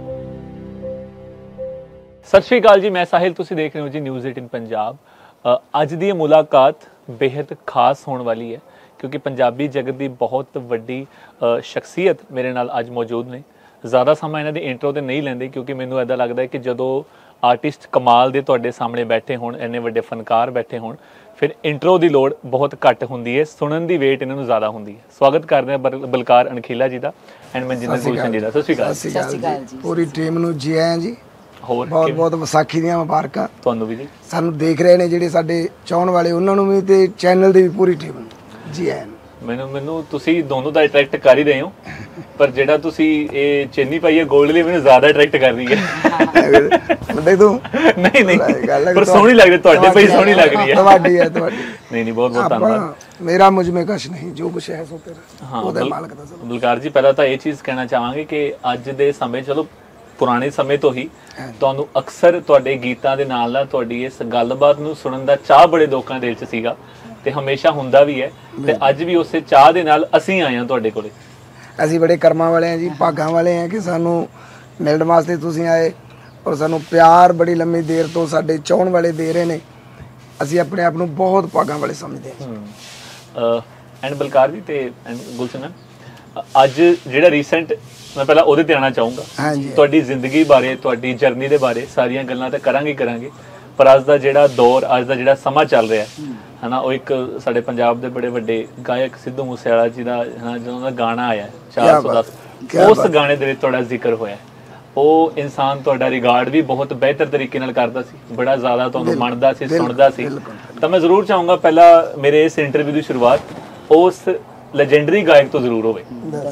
ਸਤਿ ਸ਼੍ਰੀ ਅਕਾਲ ਜੀ, ਮੈਂ ਸਾਹਿਲ, ਤੁਸੀਂ ਦੇਖ ਰਹੇ ਹੋ ਜੀ ਨਿਊਜ਼ ਅਠਾਰਾਂ ਪੰਜਾਬ। ਅੱਜ ਦੀ ਇਹ ਮੁਲਾਕਾਤ ਬੇहद ਖਾਸ ਹੋਣ ਵਾਲੀ ਹੈ ਕਿਉਂਕਿ ਪੰਜਾਬੀ ਜਗਤ ਦੀ ਬਹੁਤ ਵੱਡੀ ਸ਼ਖਸੀਅਤ ਮੇਰੇ ਨਾਲ ਅੱਜ ਮੌਜੂਦ ਨੇ। ਜ਼ਿਆਦਾ ਸਮਾਂ ਇਹਨਾਂ ਦੀ ਇੰਟਰੋ ਤੇ ਨਹੀਂ ਲੈਂਦੇ ਕਿਉਂਕਿ ਮੈਨੂੰ ਇੱਦਾਂ ਲੱਗਦਾ ਹੈ ਕਿ ਜਦੋਂ ਆਰਟਿਸਟ ਕਮਾਲ ਦੇ ਤੁਹਾਡੇ ਸਾਹਮਣੇ ਬੈਠੇ ਹੋਣ, ਇੰਨੇ ਵੱਡੇ ਫਨਕਾਰ ਬੈਠੇ ਹੋਣ, ਫਿਰ ਇੰਟਰੋ ਦੀ ਲੋੜ ਬਹੁਤ ਘੱਟ ਹੁੰਦੀ ਹੈ, ਸੁਣਨ ਦੀ ਵੇਟ ਇਹਨਾਂ ਨੂੰ ਜ਼ਿਆਦਾ ਹੁੰਦੀ ਹੈ। ਸਵਾਗਤ ਕਰਦੇ ਹਾਂ ਬਲਕਾਰ ਅਣਖੀਲਾ ਜੀ ਦਾ ਐਂਡ ਮਨਜਿੰਦਰ ਗੁਲਸ਼ਨ ਜੀ ਦਾ। ਸਤਿ ਸ਼੍ਰੀ ਅਕਾਲ।
ਸਤਿ ਸ਼੍ਰੀ ਅਕਾਲ ਜੀ।
ਪੂਰੀ ਟੀਮ ਨੂੰ ਜੀ ਆਇਆਂ ਜੀ।
ਹੋਰ
ਬਹੁਤ ਬਹੁਤ ਵਿਸਾਖੀ ਦੀਆਂ ਮੁਬਾਰਕਾਂ
ਤੁਹਾਨੂੰ ਵੀ ਜੀ।
ਸਾਨੂੰ ਦੇਖ ਰਹੇ ਨੇ ਜਿਹੜੇ ਸਾਡੇ ਚਾਹਣ ਵਾਲੇ, ਉਹਨਾਂ ਨੂੰ ਵੀ ਤੇ ਚੈਨਲ ਦੀ ਵੀ ਪੂਰੀ ਟੀਮ ਨੂੰ ਜੀ ਆਇਆਂ।
ਮੈਨੂੰ ਮੈਨੂੰ ਤੁਸੀਂ ਦੋਨੋਂ ਦਾ ਅਟਰੈਕਟ ਕਰ ਹੀ ਰਹੇ ਹੋ, ਪਰ ਜਿਹੜਾ ਤੁਸੀਂ ਇਹ ਚੇਨੀ ਪਾਈ ਹੈ ਗੋਲਡ ਲਈ, ਮੈਨੂੰ ਜ਼ਿਆਦਾ ਅਟਰੈਕਟ ਕਰ ਰਹੀ ਹੈ।
ਦੇਖ ਤੂੰ
ਨਹੀਂ ਨਹੀਂ ਪਰ ਸੋਹਣੀ ਲੱਗ ਰਹੀ, ਤੁਹਾਡੇ ਪਈ ਸੋਹਣੀ ਲੱਗ ਰਹੀ ਹੈ।
ਤੁਹਾਡੀ ਹੈ ਤੁਹਾਡੀ।
ਨਹੀਂ ਨਹੀਂ ਬਹੁਤ ਬਹੁਤ ਧੰਨਵਾਦ।
ਮੇਰਾ ਮੁਝ ਮੇਂ ਕੁਛ ਨਹੀਂ, ਜੋ ਕੁਛ ਹੈ ਸੋ ਤੇਰਾ, ਉਹਦੇ ਮਾਲਕ ਦਾ।
ਬਲਕਾਰ ਜੀ, ਪਹਿਲਾਂ ਤਾਂ ਇਹ ਚੀਜ਼ ਕਹਿਣਾ ਚਾਹਾਂਗੇ ਕਿ ਅੱਜ ਦੇ ਸਮੇਂ, ਚਲੋ ਪੁਰਾਣੇ ਸਮੇਂ ਤੋਂ ਹੀ ਤੁਹਾਨੂੰ ਅਕਸਰ ਤੁਹਾਡੇ ਗੀਤਾਂ ਦੇ ਨਾਲ ਨਾਲ ਤੁਹਾਡੀ ਇਸ ਗੱਲਬਾਤ ਨੂੰ ਸੁਣਨ ਦਾ ਚਾਹ ਬੜੇ ਲੋਕਾਂ ਦੇ ਦਿਲ 'ਚ ਸੀਗਾ ਤੇ ਹਮੇਸ਼ਾ ਹੁੰਦਾ ਵੀ ਹੈ, ਤੇ ਅੱਜ ਵੀ ਉਸੇ ਚਾਹ ਦੇ ਨਾਲ ਅਸੀਂ ਆਏ ਹਾਂ ਤੁਹਾਡੇ ਕੋਲੇ।
ਅਸੀਂ ਬੜੇ ਕਰਮਾਂ ਵਾਲੇ ਹਾਂ ਜੀ, ਭਾਗਾਂ ਵਾਲੇ ਹਾਂ ਕਿ ਸਾਨੂੰ ਮਿਲਣ ਵਾਸਤੇ ਤੁਸੀਂ ਆਏ, ਔਰ ਸਾਨੂੰ ਪਿਆਰ ਬੜੀ ਲੰਮੀ ਦੇਰ ਤੋਂ ਸਾਡੇ ਚਾਹਣ ਵਾਲੇ ਦੇ ਰਹੇ ਨੇ। ਅਸੀਂ ਆਪਣੇ ਆਪ ਨੂੰ ਬਹੁਤ ਭਾਗਾਂ ਵਾਲੇ ਸਮਝਦੇ ਹਾਂ।
ਐਂਡ ਬਲਕਾਰ ਜੀ ਤੇ ਐਂਡ ਗੁਲਸ਼ਨ, ਅੱਜ ਜਿਹੜਾ ਰੀਸੈਂਟ, ਮੈਂ ਪਹਿਲਾਂ ਉਹਦੇ ਤੇ ਆਉਣਾ ਚਾਹੂੰਗਾ, ਤੁਹਾਡੀ ਜ਼ਿੰਦਗੀ ਬਾਰੇ, ਤੁਹਾਡੀ ਜਰਨੀ ਦੇ ਬਾਰੇ ਸਾਰੀਆਂ ਗੱਲਾਂ ਤਾਂ ਕਰਾਂਗੇ ਕਰਾਂਗੇ ਪਰ ਅੱਜ ਦਾ ਜਿਹੜਾ ਦੌਰ, ਅੱਜ ਦਾ ਜਿਹੜਾ ਸਮਾਂ ਚੱਲ ਰਿਹਾ ਹੈ ਨਾ, ਉਹ ਇੱਕ ਸਾਡੇ ਪੰਜਾਬ ਦੇ ਬੜੇ ਵੱਡੇ ਗਾਇਕ ਸਿੱਧੂ ਮੂਸੇਵਾਲਾ ਜੀ ਦਾ ਹੈ, ਜਦੋਂ ਦਾ ਗਾਣਾ ਆਇਆ ਚਾਰ ਸੌ ਦਸ, ਉਸ ਗਾਣੇ ਦੇ ਵਿੱਚ ਤੁਹਾਡਾ ਜ਼ਿਕਰ ਹੋਇਆ। ਉਹ ਇਨਸਾਨ ਤੁਹਾਡਾ ਰਿਗਾਰਡ ਵੀ ਬਹੁਤ ਬਿਹਤਰ ਤਰੀਕੇ ਨਾਲ ਕਰਦਾ ਸੀ, ਬੜਾ ਜ਼ਿਆਦਾ ਤੁਹਾਨੂੰ ਮੰਨਦਾ ਸੀ, ਸੁਣਦਾ ਸੀ। ਤਾਂ ਮੈਂ ਜ਼ਰੂਰ ਚਾਹੂੰਗਾ ਪਹਿਲਾਂ ਮੇਰੇ ਇਸ ਇੰਟਰਵਿਊ ਦੀ ਸ਼ੁਰੂਆਤ ਉਸ ਲੈਜੈਂਡਰੀ ਗਾਇਕ ਤੋਂ ਜ਼ਰੂਰ ਹੋਵੇ।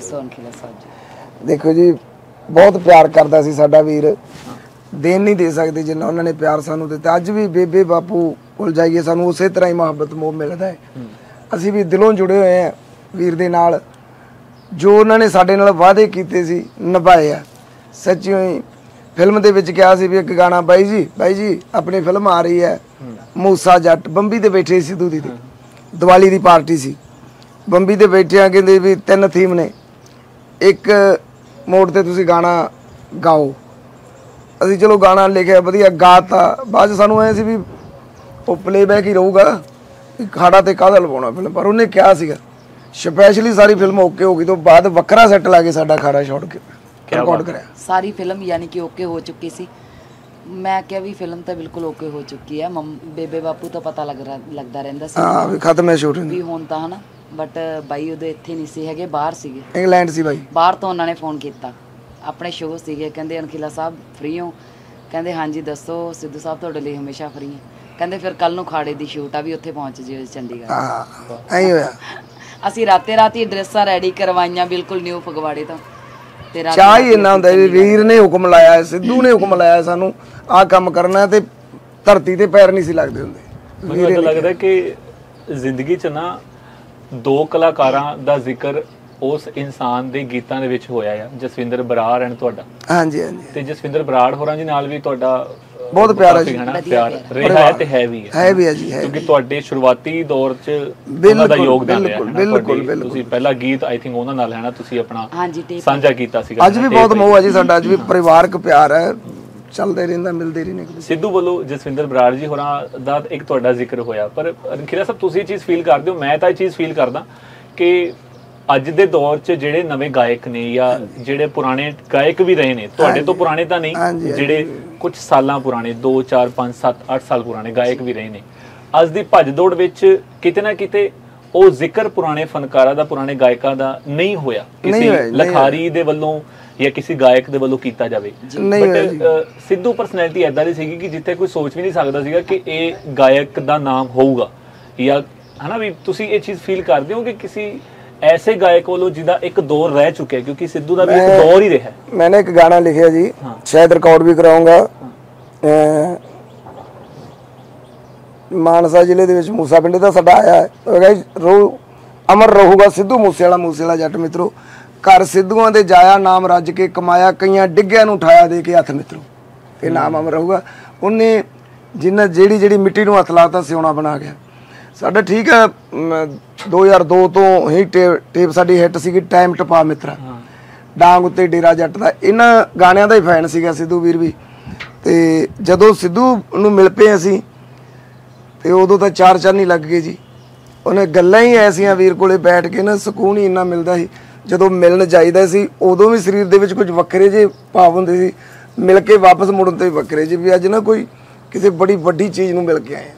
ਦੇਖੋ ਜੀ, ਬਹੁਤ ਪਿਆਰ ਕਰਦਾ ਸੀ ਸਾਡਾ ਵੀਰ, ਦੇਣ ਨਹੀਂ ਦੇ ਸਕਦੇ ਜਿੰਨਾ ਉਹਨਾਂ ਨੇ ਪਿਆਰ ਸਾਨੂੰ ਦਿੱਤਾ। ਅੱਜ ਵੀ ਬੇਬੇ ਬਾਪੂ ਕੋਲ ਜਾਈਏ ਸਾਨੂੰ ਉਸੇ ਤਰ੍ਹਾਂ ਹੀ ਮੁਹੱਬਤ ਮੋਹ ਮਿਲਦਾ ਹੈ। ਅਸੀਂ ਵੀ ਦਿਲੋਂ ਜੁੜੇ ਹੋਏ ਹਾਂ ਵੀਰ ਦੇ ਨਾਲ, ਜੋ ਉਹਨਾਂ ਨੇ ਸਾਡੇ ਨਾਲ ਵਾਅਦੇ ਕੀਤੇ ਸੀ ਨਿਭਾਏ ਆ। ਸੱਚੀ ਹੀ ਫਿਲਮ ਦੇ ਵਿੱਚ ਕਿਹਾ ਸੀ ਵੀ ਇੱਕ ਗਾਣਾ, ਬਾਈ ਜੀ ਬਾਈ ਜੀ ਆਪਣੀ ਫਿਲਮ ਆ ਰਹੀ ਹੈ ਮੂਸਾ ਜੱਟ, ਬੰਬੀ ਤੇ ਬੈਠੇ ਸਿੱਧੂ ਦੀ ਤੇ ਦੀਵਾਲੀ ਦੀ ਪਾਰਟੀ ਸੀ, ਬੰਬੀ ਤੇ ਬੈਠੇ ਆ, ਕਹਿੰਦੇ ਵੀ ਤਿੰਨ ਥੀਮ ਨੇ, ਇੱਕ ਮੋੜ ਤੇ ਤੁਸੀਂ ਗਾਣਾ ਗਾਓ। ਅਸੀਂ ਚਲੋ ਗਾਣਾ ਲਿਖਿਆ, ਵਧੀਆ ਗਾਤਾ, ਬਾਅਦ 'ਚ ਸਾਨੂੰ ਐ ਸੀ ਵੀ ਉਹ ਪਲੇਬੈਕ ਹੀ ਰਹੂਗਾ, ਖਾੜਾ ਤੇ ਕਾਹਦਾ ਲਵਾਉਣਾ ਫਿਲਮ। ਪਰ ਉਹਨੇ ਕਿਹਾ ਸੀਗਾ ਸਪੈਸ਼ਲੀ ਸਾਰੀ ਫਿਲਮ ਓਕੇ ਹੋ ਗਈ ਤੋਂ ਬਾਅਦ ਵੱਖਰਾ ਸੈੱਟ ਲਾ ਕੇ ਸਾਡਾ ਖਾੜਾ ਛੋੜ ਕੇ ਰਿਕਾਰਡ ਕਰਿਆ।
ਸਾਰੀ ਫਿਲਮ ਯਾਨੀ ਕਿ ਓਕੇ ਹੋ ਚੁੱਕੀ ਸੀ ਮੈਂ ਕਿਹਾ ਵੀ ਫਿਲਮ ਤਾਂ ਬਿਲਕੁਲ ਓਕੇ ਹੋ ਚੁੱਕੀ ਹੈ, ਮੰਮ ਬੇਬੇ ਬਾਪੂ ਤਾਂ ਪਤਾ ਲੱਗ ਰਿਹਾ ਲੱਗਦਾ ਰਹਿੰਦਾ ਸੀ
ਹਾਂ ਵੀ ਖਤਮ ਹੈ ਸ਼ੂਟਿੰਗ
ਵੀ ਹੁਣ ਤਾਂ ਹਨਾ, ਬਟ ਬਾਈ ਉਹਦੇ ਇੱਥੇ ਨਹੀਂ ਸੀ ਹੈਗੇ, ਬਾਹਰ ਸੀਗੇ,
ਇੰਗਲੈਂਡ ਸੀ ਬਾਈ।
ਬਾਹਰ ਤੋਂ ਉਹਨਾਂ ਨੇ ਫੋਨ ਕੀਤਾ, ਆਪਣੇ ਸ਼ੋਅ ਸੀਗੇ, ਕਹਿੰਦੇ ਅਣਖੀਲਾ ਸਾਹਿਬ ਫ੍ਰੀ ਹੋ? ਕਹਿੰਦੇ ਹਾਂਜੀ ਦੱਸੋ। ਸਿੱਧੂ ਸਾਹਿਬ ਤੁਹਾਡੇ ਲਈ ਹਮੇਸ਼ਾ ਫ੍ਰੀ ਹੈ। ਕਹਿੰਦੇ ਫਿਰ ਕੱਲ ਨੂੰ ਖਾੜੇ ਦੀ ਸ਼ੂਟ ਆ, ਵੀ ਉੱਥੇ ਪਹੁੰਚ ਜਿਓ ਚੰਡੀਗੜ੍ਹ।
ਹਾਂ ਐਂ ਹੋਇਆ।
ਅਸੀਂ ਰਾਤੇ ਰਾਤੀ ਡਰੈਸਾਂ ਰੈਡੀ ਕਰਵਾਈਆਂ ਬਿਲਕੁਲ ਨਿਊ ਫਗਵਾੜੇ ਤੋਂ, ਤੇ
ਚਾਹ ਹੀ ਇੰਨਾ ਹੁੰਦਾ ਵੀ ਵੀਰ ਨੇ ਹੁਕਮ ਲਾਇਆ, ਸਿੱਧੂ ਨੇ ਹੁਕਮ ਲਾਇਆ ਸਾਨੂੰ ਆਹ ਕੰਮ ਕਰਨਾ, ਤੇ ਧਰਤੀ ਤੇ ਪੈਰ ਨਹੀਂ ਸੀ ਲੱਗਦੇ ਹੁੰਦੇ।
ਮੈਨੂੰ ਏਦਾਂ ਲੱਗਦਾ ਕਿ ਜ਼ਿੰਦਗੀ 'ਚ ਨਾ ਦੋ ਕਲਾਕਾਰਾਂ ਦਾ ਜ਼ਿਕਰ ਉਸ ਇਨਸਾਨ ਦੇ ਗੀਤਾਂ ਦੇ ਵਿੱਚ ਹੋਇਆ ਆ, ਜਸਵਿੰਦਰ ਬਰਾੜ ਐਂਡ ਤੁਹਾਡਾ।
ਹਾਂਜੀ ਹਾਂਜੀ।
ਤੇ ਜਸਵਿੰਦਰ ਬਰਾੜ ਹੋਰਾਂ ਜੀ ਨਾਲ ਵੀ ਤੁਹਾਡਾ
ਬਹੁਤ ਪਿਆਰਾ ਜੀ,
ਪਿਆਰ ਰਿਹਾ ਹੈ ਤੇ ਹੈ ਵੀ ਹੈ
ਹੈ ਵੀ ਹੈ ਜੀ, ਹੈ
ਕਿਉਂਕਿ ਤੁਹਾਡੇ ਸ਼ੁਰੂਆਤੀ ਦੌਰ 'ਚ ਉਹਨਾਂ ਦਾ ਯੋਗਦਾਨ ਰਿਹਾ ਹੈ।
ਬਿਲਕੁਲ ਬਿਲਕੁਲ।
ਤੁਸੀਂ ਪਹਿਲਾ ਗੀਤ ਆਈ ਥਿੰਕ ਉਹਨਾਂ ਨਾਲ ਹੈ ਨਾ, ਤੁਸੀਂ ਆਪਣਾ
ਹਾਂਜੀ
ਸਾਂਝਾ ਕੀਤਾ ਸੀਗਾ।
ਅੱਜ ਵੀ ਬਹੁਤ ਮੋਹ ਹੈ ਜੀ ਸਾਡਾ, ਅੱਜ ਵੀ ਪਰਿਵਾਰਕ ਪਿਆਰ ਹੈ, ਚੱਲਦੇ ਰਹਿੰਦਾ, ਮਿਲਦੇ ਰਹਿੰਦੇ।
ਸਿੱਧੂ ਵੱਲੋਂ ਜਸਵਿੰਦਰ ਬਰਾੜ ਜੀ ਹੋਰਾਂ ਦਾ ਇੱਕ ਤੁਹਾਡਾ ਜ਼ਿਕਰ ਹੋਇਆ, ਪਰ ਅਣਖੀਲਾ ਸਾਹਿਬ ਤੁਸੀਂ ਇਹ ਚੀਜ਼ ਫੀਲ ਕਰਦੇ ਹੋ, ਮੈਂ ਤਾਂ ਇਹ ਚੀਜ਼ ਫੀਲ ਕਰਦਾ ਕਿ ਅੱਜ ਦੇ ਦੌਰ 'ਚ ਜਿਹੜੇ ਨਵੇਂ ਗਾਇਕ ਨੇ ਜਾਂ ਜਿਹੜੇ ਪੁਰਾਣੇ ਗਾਇਕ ਵੀ ਰਹੇ ਨੇ, ਤੁਹਾਡੇ ਤੋਂ ਪੁਰਾਣੇ ਤਾਂ ਨਹੀਂ, ਜਿਹੜੇ ਕੁਝ ਸਾਲਾਂ ਪੁਰਾਣੇ ਦੋ ਚਾਰ ਪੰਜ ਸੱਤ ਅੱਠ ਸਾਲ ਪੁਰਾਣੇ ਗਾਇਕ ਵੀ ਰਹੇ ਨੇ, ਅੱਜ ਦੀ ਭੱਜ ਦੌੜ ਵਿੱਚ ਕਿਤੇ ਨਾ ਕਿਤੇ ਉਹ ਜ਼ਿਕਰ ਪੁਰਾਣੇ ਫਨਕਾਰਾਂ ਦਾ, ਪੁਰਾਣੇ ਗਾਇਕਾਂ ਦਾ ਨਹੀਂ ਹੋਇਆ, ਕਿਸੇ ਲਖਾਰੀ ਦੇ ਵੱਲੋਂ ਜਾਂ ਕਿਸੇ ਗਾਇਕ ਦੇ ਵੱਲੋਂ ਕੀਤਾ ਜਾਵੇ। ਬਟ ਸਿੱਧੂ ਪਰਸਨੈਲਿਟੀ ਐਦਾਂ ਦੀ ਸੀਗੀ ਕਿ ਜਿੱਥੇ ਕੋਈ ਸੋਚ ਵੀ ਨਹੀਂ ਸਕਦਾ ਸੀਗਾ ਕਿ ਇਹ ਗਾਇਕ ਦਾ ਨਾਮ ਹੋਊਗਾ, ਜਾਂ ਹਨਾ ਵੀ ਤੁਸੀਂ ਇਹ ਚੀਜ਼ ਫੀਲ ਕਰਦੇ ਹੋ ਕਿ ਕਿਸੇ ਐਸੇ ਗਾਇਕ ਵੱਲੋਂ ਜਿਹਦਾ ਇੱਕ ਦੌਰ ਰਹਿ ਚੁੱਕਿਆ, ਕਿਉਂਕਿ ਸਿੱਧੂ ਦਾ ਵੀ ਇੱਕ ਦੌਰ ਹੀ ਰਿਹਾ।
ਮੈंने एक गाना लिखा जी, शायद रिकॉर्ड भी कराऊंगा, ਮਾਨਸਾ ਜ਼ਿਲ੍ਹੇ ਦੇ ਵਿੱਚ ਮੂਸਾ ਪਿੰਡ ਦਾ ਸਾਡਾ ਆਇਆ ਹੈ, ਰੋ ਅਮਰ ਰਹੂਗਾ ਸਿੱਧੂ ਮੂਸੇ ਵਾਲਾ, ਮੂਸੇ ਵਾਲਾ ਜੱਟ ਮਿੱਤਰੋ, ਘਰ ਸਿੱਧੂਆਂ ਦੇ ਜਾਇਆ ਨਾਮ ਰੱਜ ਕੇ ਕਮਾਇਆ, ਕਈਆਂ ਡਿੱਗਿਆਂ ਨੂੰ ਉਠਾਇਆ ਦੇ ਕੇ ਹੱਥ ਮਿੱਤਰੋ, ਇਹ ਨਾਮ ਅਮਰ ਰਹੂਗਾ। ਉਹਨੇ ਜਿੰਨਾ ਜਿਹੜੀ ਜਿਹੜੀ ਮਿੱਟੀ ਨੂੰ ਹੱਥ ਲਾਤਾ ਸਿਉਣਾ ਬਣਾ ਗਿਆ ਸਾਡਾ। ਠੀਕ ਹੈ, ਦੋ ਹਜ਼ਾਰ ਦੋ ਤੋਂ ਹੀ ਟੇਪ ਸਾਡੀ ਹਿੱਟ ਸੀਗੀ, ਟਾਈਮ ਟਪਾ ਮਿੱਤਰਾ, ਡਾਂਗ ਉੱਤੇ ਡੇਰਾ ਜੱਟ ਦਾ, ਇਹਨਾਂ ਗਾਣਿਆਂ ਦਾ ਹੀ ਫੈਨ ਸੀਗਾ ਸਿੱਧੂ ਵੀਰ ਵੀ। ਤੇ ਜਦੋਂ ਸਿੱਧੂ ਨੂੰ ਮਿਲ ਪਏ ਅਸੀਂ ਤੇ ਉਦੋਂ ਤਾਂ ਚਾਰ ਚੰਨ ਹੀ ਲੱਗ ਗਏ ਜੀ। ਉਹਨੇ ਗੱਲਾਂ ਹੀ ਐਸੀਆਂ ਵੀਰ ਕੋਲੇ ਬੈਠ ਕੇ ਨਾ, ਸਕੂਨ ਹੀ ਇੰਨਾ ਮਿਲਦਾ ਸੀ। ਜਦੋਂ ਮਿਲਣ ਜਾਈਦਾ ਸੀ ਉਦੋਂ ਵੀ ਸਰੀਰ ਦੇ ਵਿੱਚ ਕੁਝ ਵੱਖਰੇ ਜਿਹੇ ਭਾਵ ਹੁੰਦੇ ਸੀ, ਮਿਲ ਕੇ ਵਾਪਸ ਮੁੜਨ ਤੇ ਵੱਖਰੇ ਜਿਹੇ ਵੀ, ਅੱਜ ਨਾ ਕੋਈ ਕਿਸੇ ਬੜੀ ਵੱਡੀ ਚੀਜ਼ ਨੂੰ ਮਿਲ ਕੇ ਆਏ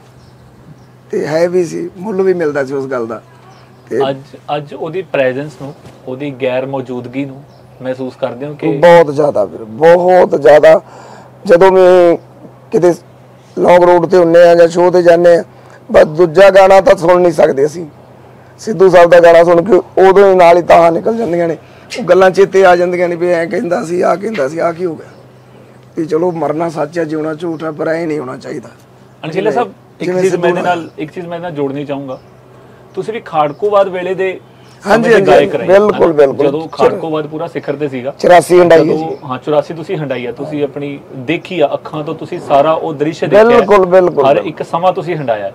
ਤੇ ਹੈ ਵੀ ਸੀ, ਮੁੱਲ ਵੀ ਮਿਲਦਾ ਸੀ ਉਸ ਗੱਲ ਦਾ। ਤੇ
ਅੱਜ ਅੱਜ ਉਹਦੀ ਪ੍ਰੈਜ਼ੈਂਸ ਨੂੰ, ਉਹਦੀ ਗੈਰ ਮੌਜੂਦਗੀ ਨੂੰ ਮਹਿਸੂਸ ਕਰਦੇ ਹੋ ਕਿ
ਬਹੁਤ ਜ਼ਿਆਦਾ ਵੀਰ, ਬਹੁਤ ਜ਼ਿਆਦਾ। ਜਦੋਂ ਮੈਂ ਕਿਤੇ ਲੌਂਗ ਰੋਡ ਤੇ ਹੁੰਨੇ ਆ ਜਾਂ ਸ਼ੋਅ ਤੇ ਜਾਂਦੇ ਆ, ਬਸ ਦੂਜਾ ਗਾਣਾ ਤਾਂ ਸੁਣ ਨਹੀਂ ਸਕਦੇ ਅਸੀਂ, ਸਿੱਧੂ ਸਾਹਿਬ ਦਾ ਗਾਣਾ ਸੁਣ ਕੇ ਉਦੋਂ ਹੀ ਨਾਲ ਹੀ ਤਾਹਾਂ ਨਿਕਲ ਜਾਂਦੀਆਂ ਨੇ, ਉਹ ਗੱਲਾਂ ਚੇਤੇ ਆ ਜਾਂਦੀਆਂ ਨੇ ਵੀ ਐਂ ਕਹਿੰਦਾ ਸੀ, ਆਹ ਕਹਿੰਦਾ ਸੀ, ਆਹ ਕੀ ਹੋ ਗਿਆ। ਵੀ ਚਲੋ ਮਰਨਾ ਸੱਚ ਹੈ, ਜਿਉਣਾ ਝੂਠ ਹੈ, ਪਰ ਐ ਨਹੀਂ ਹੋਣਾ ਚਾਹੀਦਾ।
ਅਣਖੀਲਾ ਸਾਹਿਬ ਇੱਕ ਚੀਜ਼ ਮੈਂ ਇਹਦੇ ਨਾਲ ਇੱਕ ਚੀਜ਼ ਮੈਂ ਇਹਦੇ ਨਾਲ ਜੋੜਨੀ ਚਾਹੂੰਗਾ, ਤੁਸੀਂ ਵੀ ਖਾੜਕੂਵਾਦ ਵੇਲੇ ਦੇ
ਹਾਂਜੀ ਗਾਇਕ ਰਹੇ, ਬਿਲਕੁਲ ਬਿਲਕੁਲ।
ਜਦੋਂ ਖਾੜਕੂਵਾਦ ਪੂਰਾ ਸਿਖਰ ਤੇ ਸੀਗਾ,
ਚੁਰਾਸੀ ਹੰਡਾਈ ਹੈ,
ਹਾਂ ਚੁਰਾਸੀ ਤੁਸੀਂ ਹੰਡਾਈ ਆ, ਤੁਸੀਂ ਆਪਣੀ ਦੇਖੀ ਆ ਅੱਖਾਂ ਤੋਂ, ਤੁਸੀਂ ਸਾਰਾ ਉਹ ਦ੍ਰਿਸ਼ ਦੇਖਿਆ,
ਬਿਲਕੁਲ ਬਿਲਕੁਲ,
ਹਰ ਇੱਕ ਸਮਾਂ ਤੁਸੀਂ ਹੰਡਾਇਆ।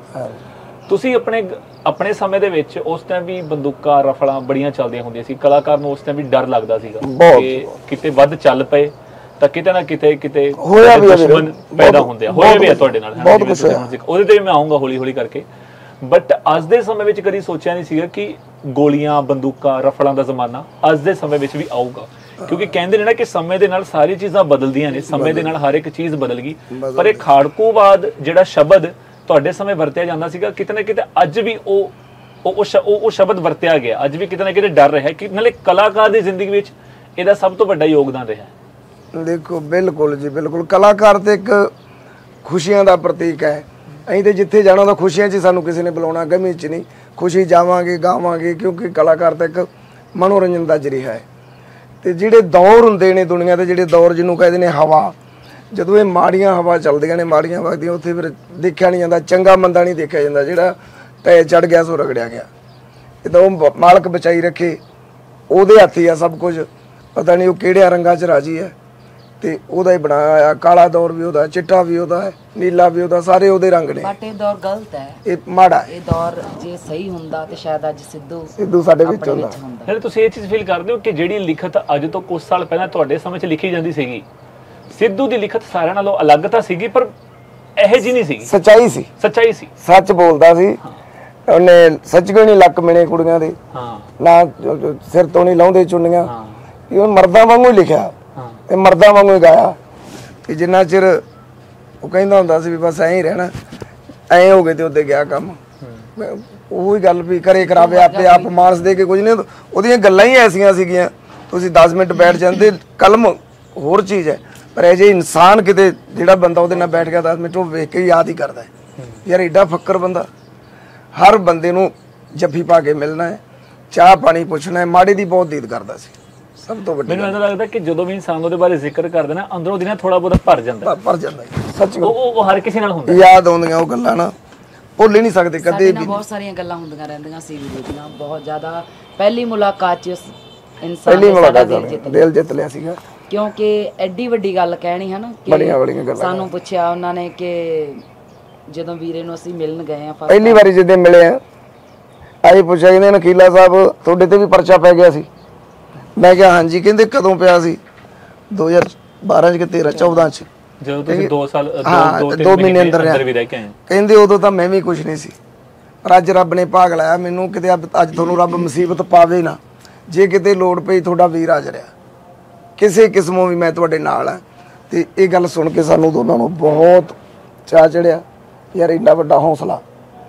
ਤੁਸੀਂ ਆਪਣੇ ਆਪਣੇ ਸਮੇਂ ਦੇ ਵਿੱਚ ਉਸ ਟਾਈਮ ਵੀ ਬੰਦੂਕਾਂ ਰਫਲਾਂ ਬੜੀਆਂ ਚੱਲਦੀਆਂ ਹੁੰਦੀਆਂ ਸੀ, ਕਲਾਕਾਰ ਨੂੰ ਉਸ ਟਾਈਮ ਵੀ ਡਰ ਲੱਗਦਾ ਸੀਗਾ ਕਿ ਕਿਤੇ ਵੱਧ ਚੱਲ ਪਏ ਤਾਂ ਕਿਤੇ ਨਾ ਕਿਤੇ ਕਿਤੇ ਦੁਸ਼ਮਣ ਪੈਦਾ ਹੁੰਦੇ ਆ। ਹੋਇਆ ਵੀ ਆ ਤੁਹਾਡੇ ਨਾਲ, ਉਹਦੇ ਤੇ ਮੈਂ ਆਉਂਗਾ ਹੌਲੀ ਹੌਲੀ ਕਰਕੇ। ਬਟ ਅੱਜ ਦੇ ਸਮੇਂ ਵਿੱਚ ਕਦੀ ਸੋਚਿਆ ਨਹੀਂ ਸੀਗਾ ਕਿ ਗੋਲੀਆਂ, ਬੰਦੂਕਾਂ, ਰਫਲਾਂ ਦਾ ਜ਼ਮਾਨਾ ਅੱਜ ਦੇ ਸਮੇਂ ਵਿੱਚ ਵੀ ਆਊਗਾ, ਕਿਉਂਕਿ ਕਹਿੰਦੇ ਨੇ ਨਾ ਕਿ ਸਮੇਂ ਦੇ ਨਾਲ ਸਾਰੀ ਚੀਜ਼ਾਂ ਬਦਲਦੀਆਂ ਨੇ, ਸਮੇਂ ਦੇ ਨਾਲ ਹਰ ਇੱਕ ਚੀਜ਼ ਬਦਲ ਗਈ। ਪਰ ਇਹ ਖਾੜਕੂਵਾਦ ਜਿਹੜਾ ਸ਼ਬਦ ਤੁਹਾਡੇ ਸਮੇਂ ਵਰਤਿਆ ਜਾਂਦਾ ਸੀਗਾ, ਕਿਤੇ ਨਾ ਕਿਤੇ ਅੱਜ ਵੀ ਉਹ ਉਹ ਉਹ ਸ਼ਬਦ ਵਰਤਿਆ ਗਿਆ, ਅੱਜ ਵੀ ਕਿਤੇ ਨਾ ਕਿਤੇ ਡਰ ਰਿਹਾ ਕਿ ਨਾਲੇ ਕਲਾਕਾਰ ਦੀ ਜ਼ਿੰਦਗੀ ਵਿੱਚ ਇਹਦਾ ਸਭ ਤੋਂ ਵੱਡਾ ਯੋਗਦਾਨ ਰਿਹਾ।
ਦੇਖੋ ਬਿਲਕੁਲ ਜੀ ਬਿਲਕੁਲ, ਕਲਾਕਾਰ ਤੇ ਇੱਕ ਖੁਸ਼ੀਆਂ ਦਾ ਪ੍ਰਤੀਕ ਹੈ। ਅਸੀਂ ਤੇ ਜਿੱਥੇ ਜਾਣਾ ਤਾਂ ਖੁਸ਼ੀਆਂ 'ਚ ਸਾਨੂੰ ਕਿਸੇ ਨੇ ਬੁਲਾਉਣਾ, ਗਮੀ 'ਚ ਨਹੀਂ, ਖੁਸ਼ੀ ਜਾਵਾਂਗੇ ਗਾਵਾਂਗੇ, ਕਿਉਂਕਿ ਕਲਾਕਾਰ ਤਾਂ ਇੱਕ ਮਨੋਰੰਜਨ ਦਾ ਜ਼ਰੀਆ ਹੈ। ਤੇ ਜਿਹੜੇ ਦੌਰ ਹੁੰਦੇ ਨੇ ਦੁਨੀਆ ਦੇ, ਜਿਹੜੇ ਦੌਰ ਜਿਹਨੂੰ ਕਹਿੰਦੇ ਨੇ ਹਵਾ, ਜਦੋਂ ਇਹ ਮਾੜੀਆਂ ਹਵਾ ਚੱਲਦੀਆਂ ਨੇ, ਮਾੜੀਆਂ ਵਗਦੀਆਂ, ਉੱਥੇ ਫਿਰ ਦੇਖਿਆ ਨਹੀਂ ਜਾਂਦਾ, ਚੰਗਾ ਮੰਦਾ ਨਹੀਂ ਦੇਖਿਆ ਜਾਂਦਾ, ਜਿਹੜਾ ਟੈ ਚੜ ਗਿਆ ਸੋ ਰਗੜਿਆ ਗਿਆ। ਇਹ ਤਾਂ ਉਹ ਮਾਲਕ ਬਚਾਈ ਰੱਖੇ, ਉਹਦੇ ਹੱਥ ਹੀ ਆ ਸਭ ਕੁਝ। ਪਤਾ ਨਹੀਂ ਉਹ ਕਿਹੜਿਆਂ ਰੰਗਾਂ 'ਚ ਰਾਜੀ ਹੈ, ਤੇ ਉਹਦਾ ਹੀ ਬਣਾਇਆ ਆ। ਕਾਲਾ ਦੌਰ ਵੀ ਉਹਦਾ, ਚਿੱਟਾ ਵੀ ਉਹਦਾ ਹੈ, ਨੀਲਾ ਵੀ ਉਹਦਾ, ਸਾਰੇ ਉਹਦੇ ਰੰਗ ਨੇ।
ਬਟ ਇਹ ਦੌਰ ਗਲਤ ਹੈ,
ਇਹ ਮਾੜਾ ਹੈ।
ਇਹ ਦੌਰ ਜੇ ਸਹੀ ਹੁੰਦਾ ਤੇ ਸ਼ਾਇਦ ਅੱਜ ਸਿੱਧੂ
ਸਿੱਧੂ ਸਾਡੇ ਵਿੱਚ ਹੁੰਦਾ।
ਫਿਰ ਤੁਸੀਂ ਇਹ ਚੀਜ਼ ਫੀਲ ਕਰਦੇ ਹੋ ਕਿ ਜਿਹੜੀ ਲਿਖਤ ਅੱਜ ਤੋਂ ਕੁਝ ਸਾਲ ਪਹਿਲਾਂ ਤੁਹਾਡੇ ਸਮੇਂ 'ਚ ਲਿਖੀ ਜਾਂਦੀ ਸੀਗੀ, ਸਿੱਧੂ ਦੀ ਲਿਖਤ ਸਾਰਿਆਂ ਨਾਲੋਂ ਅਲੱਗ ਤਾਂ ਸੀਗੀ, ਪਰ ਇਹੋ ਜਿਹੀ ਨਹੀਂ ਸੀਗੀ, ਸੱਚਾਈ ਸੀ, ਸੱਚਾਈ ਸੀ,
ਸੱਚ ਬੋਲਦਾ ਸੀ ਉਹਨੇ। ਸੱਚ ਕੋਈ ਨਹੀਂ ਲੱਕ ਮਿਣੇ ਕੁੜੀਆਂ ਦੇ,
ਹਾਂ
ਨਾ ਸਿਰ ਤੋਂ ਨਹੀਂ ਲਾਉਂਦੇ ਚੁੰਨੀਆਂ, ਇਹ ਮਰਦਾਂ ਵਾਂਗੂ ਹੀ ਲਿਖਿਆ ਤੇ ਮਰਦਾਂ ਵਾਂਗੂ ਹੀ ਗਾਇਆ। ਕਿ ਜਿੰਨਾ ਚਿਰ ਉਹ ਕਹਿੰਦਾ ਹੁੰਦਾ ਸੀ ਵੀ ਬਸ ਐਂ ਹੀ ਰਹਿਣਾ, ਐਂ ਹੋ ਗਏ ਤੇ ਉੱਤੇ ਗਿਆ ਕੰਮ। ਉਹੀ ਗੱਲ ਵੀ ਕਰੇ ਕਰਾਵੇ ਆਪੇ ਆਪ, ਮਾਨਸ ਦੇ ਕੇ ਕੁਝ ਨਹੀਂ। ਉਹਦੀਆਂ ਗੱਲਾਂ ਹੀ ਐਸੀਆਂ ਸੀਗੀਆਂ, ਤੁਸੀਂ ਦਸ ਮਿੰਟ ਬੈਠ ਜਾਂਦੇ। ਕਲਮ ਹੋਰ ਚੀਜ਼ ਹੈ, ਪਰ ਇਹ ਜੇ ਇਨਸਾਨ ਕਿਤੇ ਜਿਹੜਾ ਬੰਦਾ ਉਹਦੇ ਨਾਲ ਬੈਠ ਗਿਆ ਦਸ ਮਿੰਟ, ਉਹ ਵੇਖ ਕੇ ਯਾਦ ਹੀ ਕਰਦਾ ਹੈ ਯਾਰ ਏਡਾ ਫੱਕਰ ਬੰਦਾ। ਹਰ ਬੰਦੇ ਨੂੰ ਜੱਫੀ ਪਾ ਕੇ ਮਿਲਣਾ ਹੈ, ਚਾਹ ਪਾਣੀ ਪੁੱਛਣਾ ਹੈ, ਮਾੜੇ ਦੀ ਬਹੁਤ ਦੀਦ ਕਰਦਾ ਸੀ। ਸਭ ਤੋਂ ਵੱਡੀ
ਮੈਨੂੰ ਐਂ ਲੱਗਦਾ ਕਿ ਜਦੋਂ ਵੀ ਇਨਸਾਨ ਉਹਦੇ ਬਾਰੇ ਜ਼ਿਕਰ ਕਰਦੇ ਨਾ, ਅੰਦਰੋਂ ਦੀ ਨਾ ਥੋੜਾ ਬਹੁਤਾ ਭਰ ਜਾਂਦਾ,
ਭਰ ਜਾਂਦਾ ਸੱਚ।
ਉਹ ਉਹ ਹਰ ਕਿਸੇ ਨਾਲ ਹੁੰਦਾ,
ਯਾਦ ਆਉਂਦੀਆਂ ਉਹ ਗੱਲਾਂ ਨਾ, ਭੁੱਲ ਹੀ ਨਹੀਂ ਸਕਦੇ ਕਦੇ ਵੀ।
ਬਹੁਤ ਸਾਰੀਆਂ ਗੱਲਾਂ ਹੁੰਦੀਆਂ ਰਹਿੰਦੀਆਂ ਸੀ ਵੀਰੇ ਦੀਆਂ, ਬਹੁਤ ਜ਼ਿਆਦਾ। ਪਹਿਲੀ ਮੁਲਾਕਾਤ 'ਚ ਇਨਸਾਨ
ਪਹਿਲੀ
ਨੇ ਸਾਡਾ
ਮੁਲਾਕਾਤ
ਦਿਲ ਜਿੱਤ
ਦਿਲ ਜਿੱਤ ਲਿਆ ਸੀਗਾ,
ਕਿਉਂਕਿ ਐਡੀ ਵੱਡੀ ਗੱਲ ਕਹਿਣੀ ਹੈ ਨਾ ਕਿ
ਬੜੀਆਂ ਬੜੀਆਂ ਗੱਲਾਂ।
ਸਾਨੂੰ ਪੁੱਛਿਆ ਉਹਨਾਂ ਨੇ ਕਿ ਜਦੋਂ ਵੀਰੇ ਨੂੰ ਅਸੀਂ ਮਿਲਣ ਗਏ ਆ
ਪਹਿਲੀ ਵਾਰੀ ਜਦੋਂ ਮਿਲੇ ਆ, ਆਈ ਪੁੱਛਿਆ ਕਹਿੰਦੇ ਨਕੀਲਾ ਸਾਹਿਬ ਤੁਹਾਡੇ ਤੇ ਵੀ ਪਰਚਾ ਪੈ ਗਿਆ ਸੀ। ਮੈਂ ਕਿਹਾ ਹਾਂਜੀ। ਕਹਿੰਦੇ ਕਦੋਂ ਪਿਆ ਸੀ? ਦੋ ਹਜ਼ਾਰ ਬਾਰਾਂ ਚ ਕਿ ਤੇਰਾਂ ਚੌਦਾਂ ਚ,
ਜਦੋਂ ਤੁਸੀਂ ਦੋ ਸਾਲ
ਹਾਂ ਦੋ ਮਹੀਨੇ ਅੰਦਰ
ਵੀ ਰਹਿ ਕੇ ਆਏ।
ਕਹਿੰਦੇ ਉਦੋਂ ਤਾਂ ਮੈਂ ਵੀ ਕੁਝ ਨਹੀਂ ਸੀ, ਪਰ ਅੱਜ ਰੱਬ ਨੇ ਭਾਗ ਲਾਇਆ ਮੈਨੂੰ। ਕਿਤੇ ਅੱਜ ਤੁਹਾਨੂੰ ਰੱਬ ਮੁਸੀਬਤ ਪਾਵੇ ਨਾ, ਜੇ ਕਿਤੇ ਲੋੜ ਪਈ ਤੁਹਾਡਾ ਵੀਰ ਹਾਜ਼ਰ ਆ, ਕਿਸੇ ਕਿਸਮੋਂ ਵੀ ਮੈਂ ਤੁਹਾਡੇ ਨਾਲ ਆ। ਤੇ ਇਹ ਗੱਲ ਸੁਣ ਕੇ ਸਾਨੂੰ ਦੋਨਾਂ ਨੂੰ ਬਹੁਤ ਚਾਅ ਚੜਿਆ ਯਾਰ, ਇੰਨਾ ਵੱਡਾ ਹੌਸਲਾ।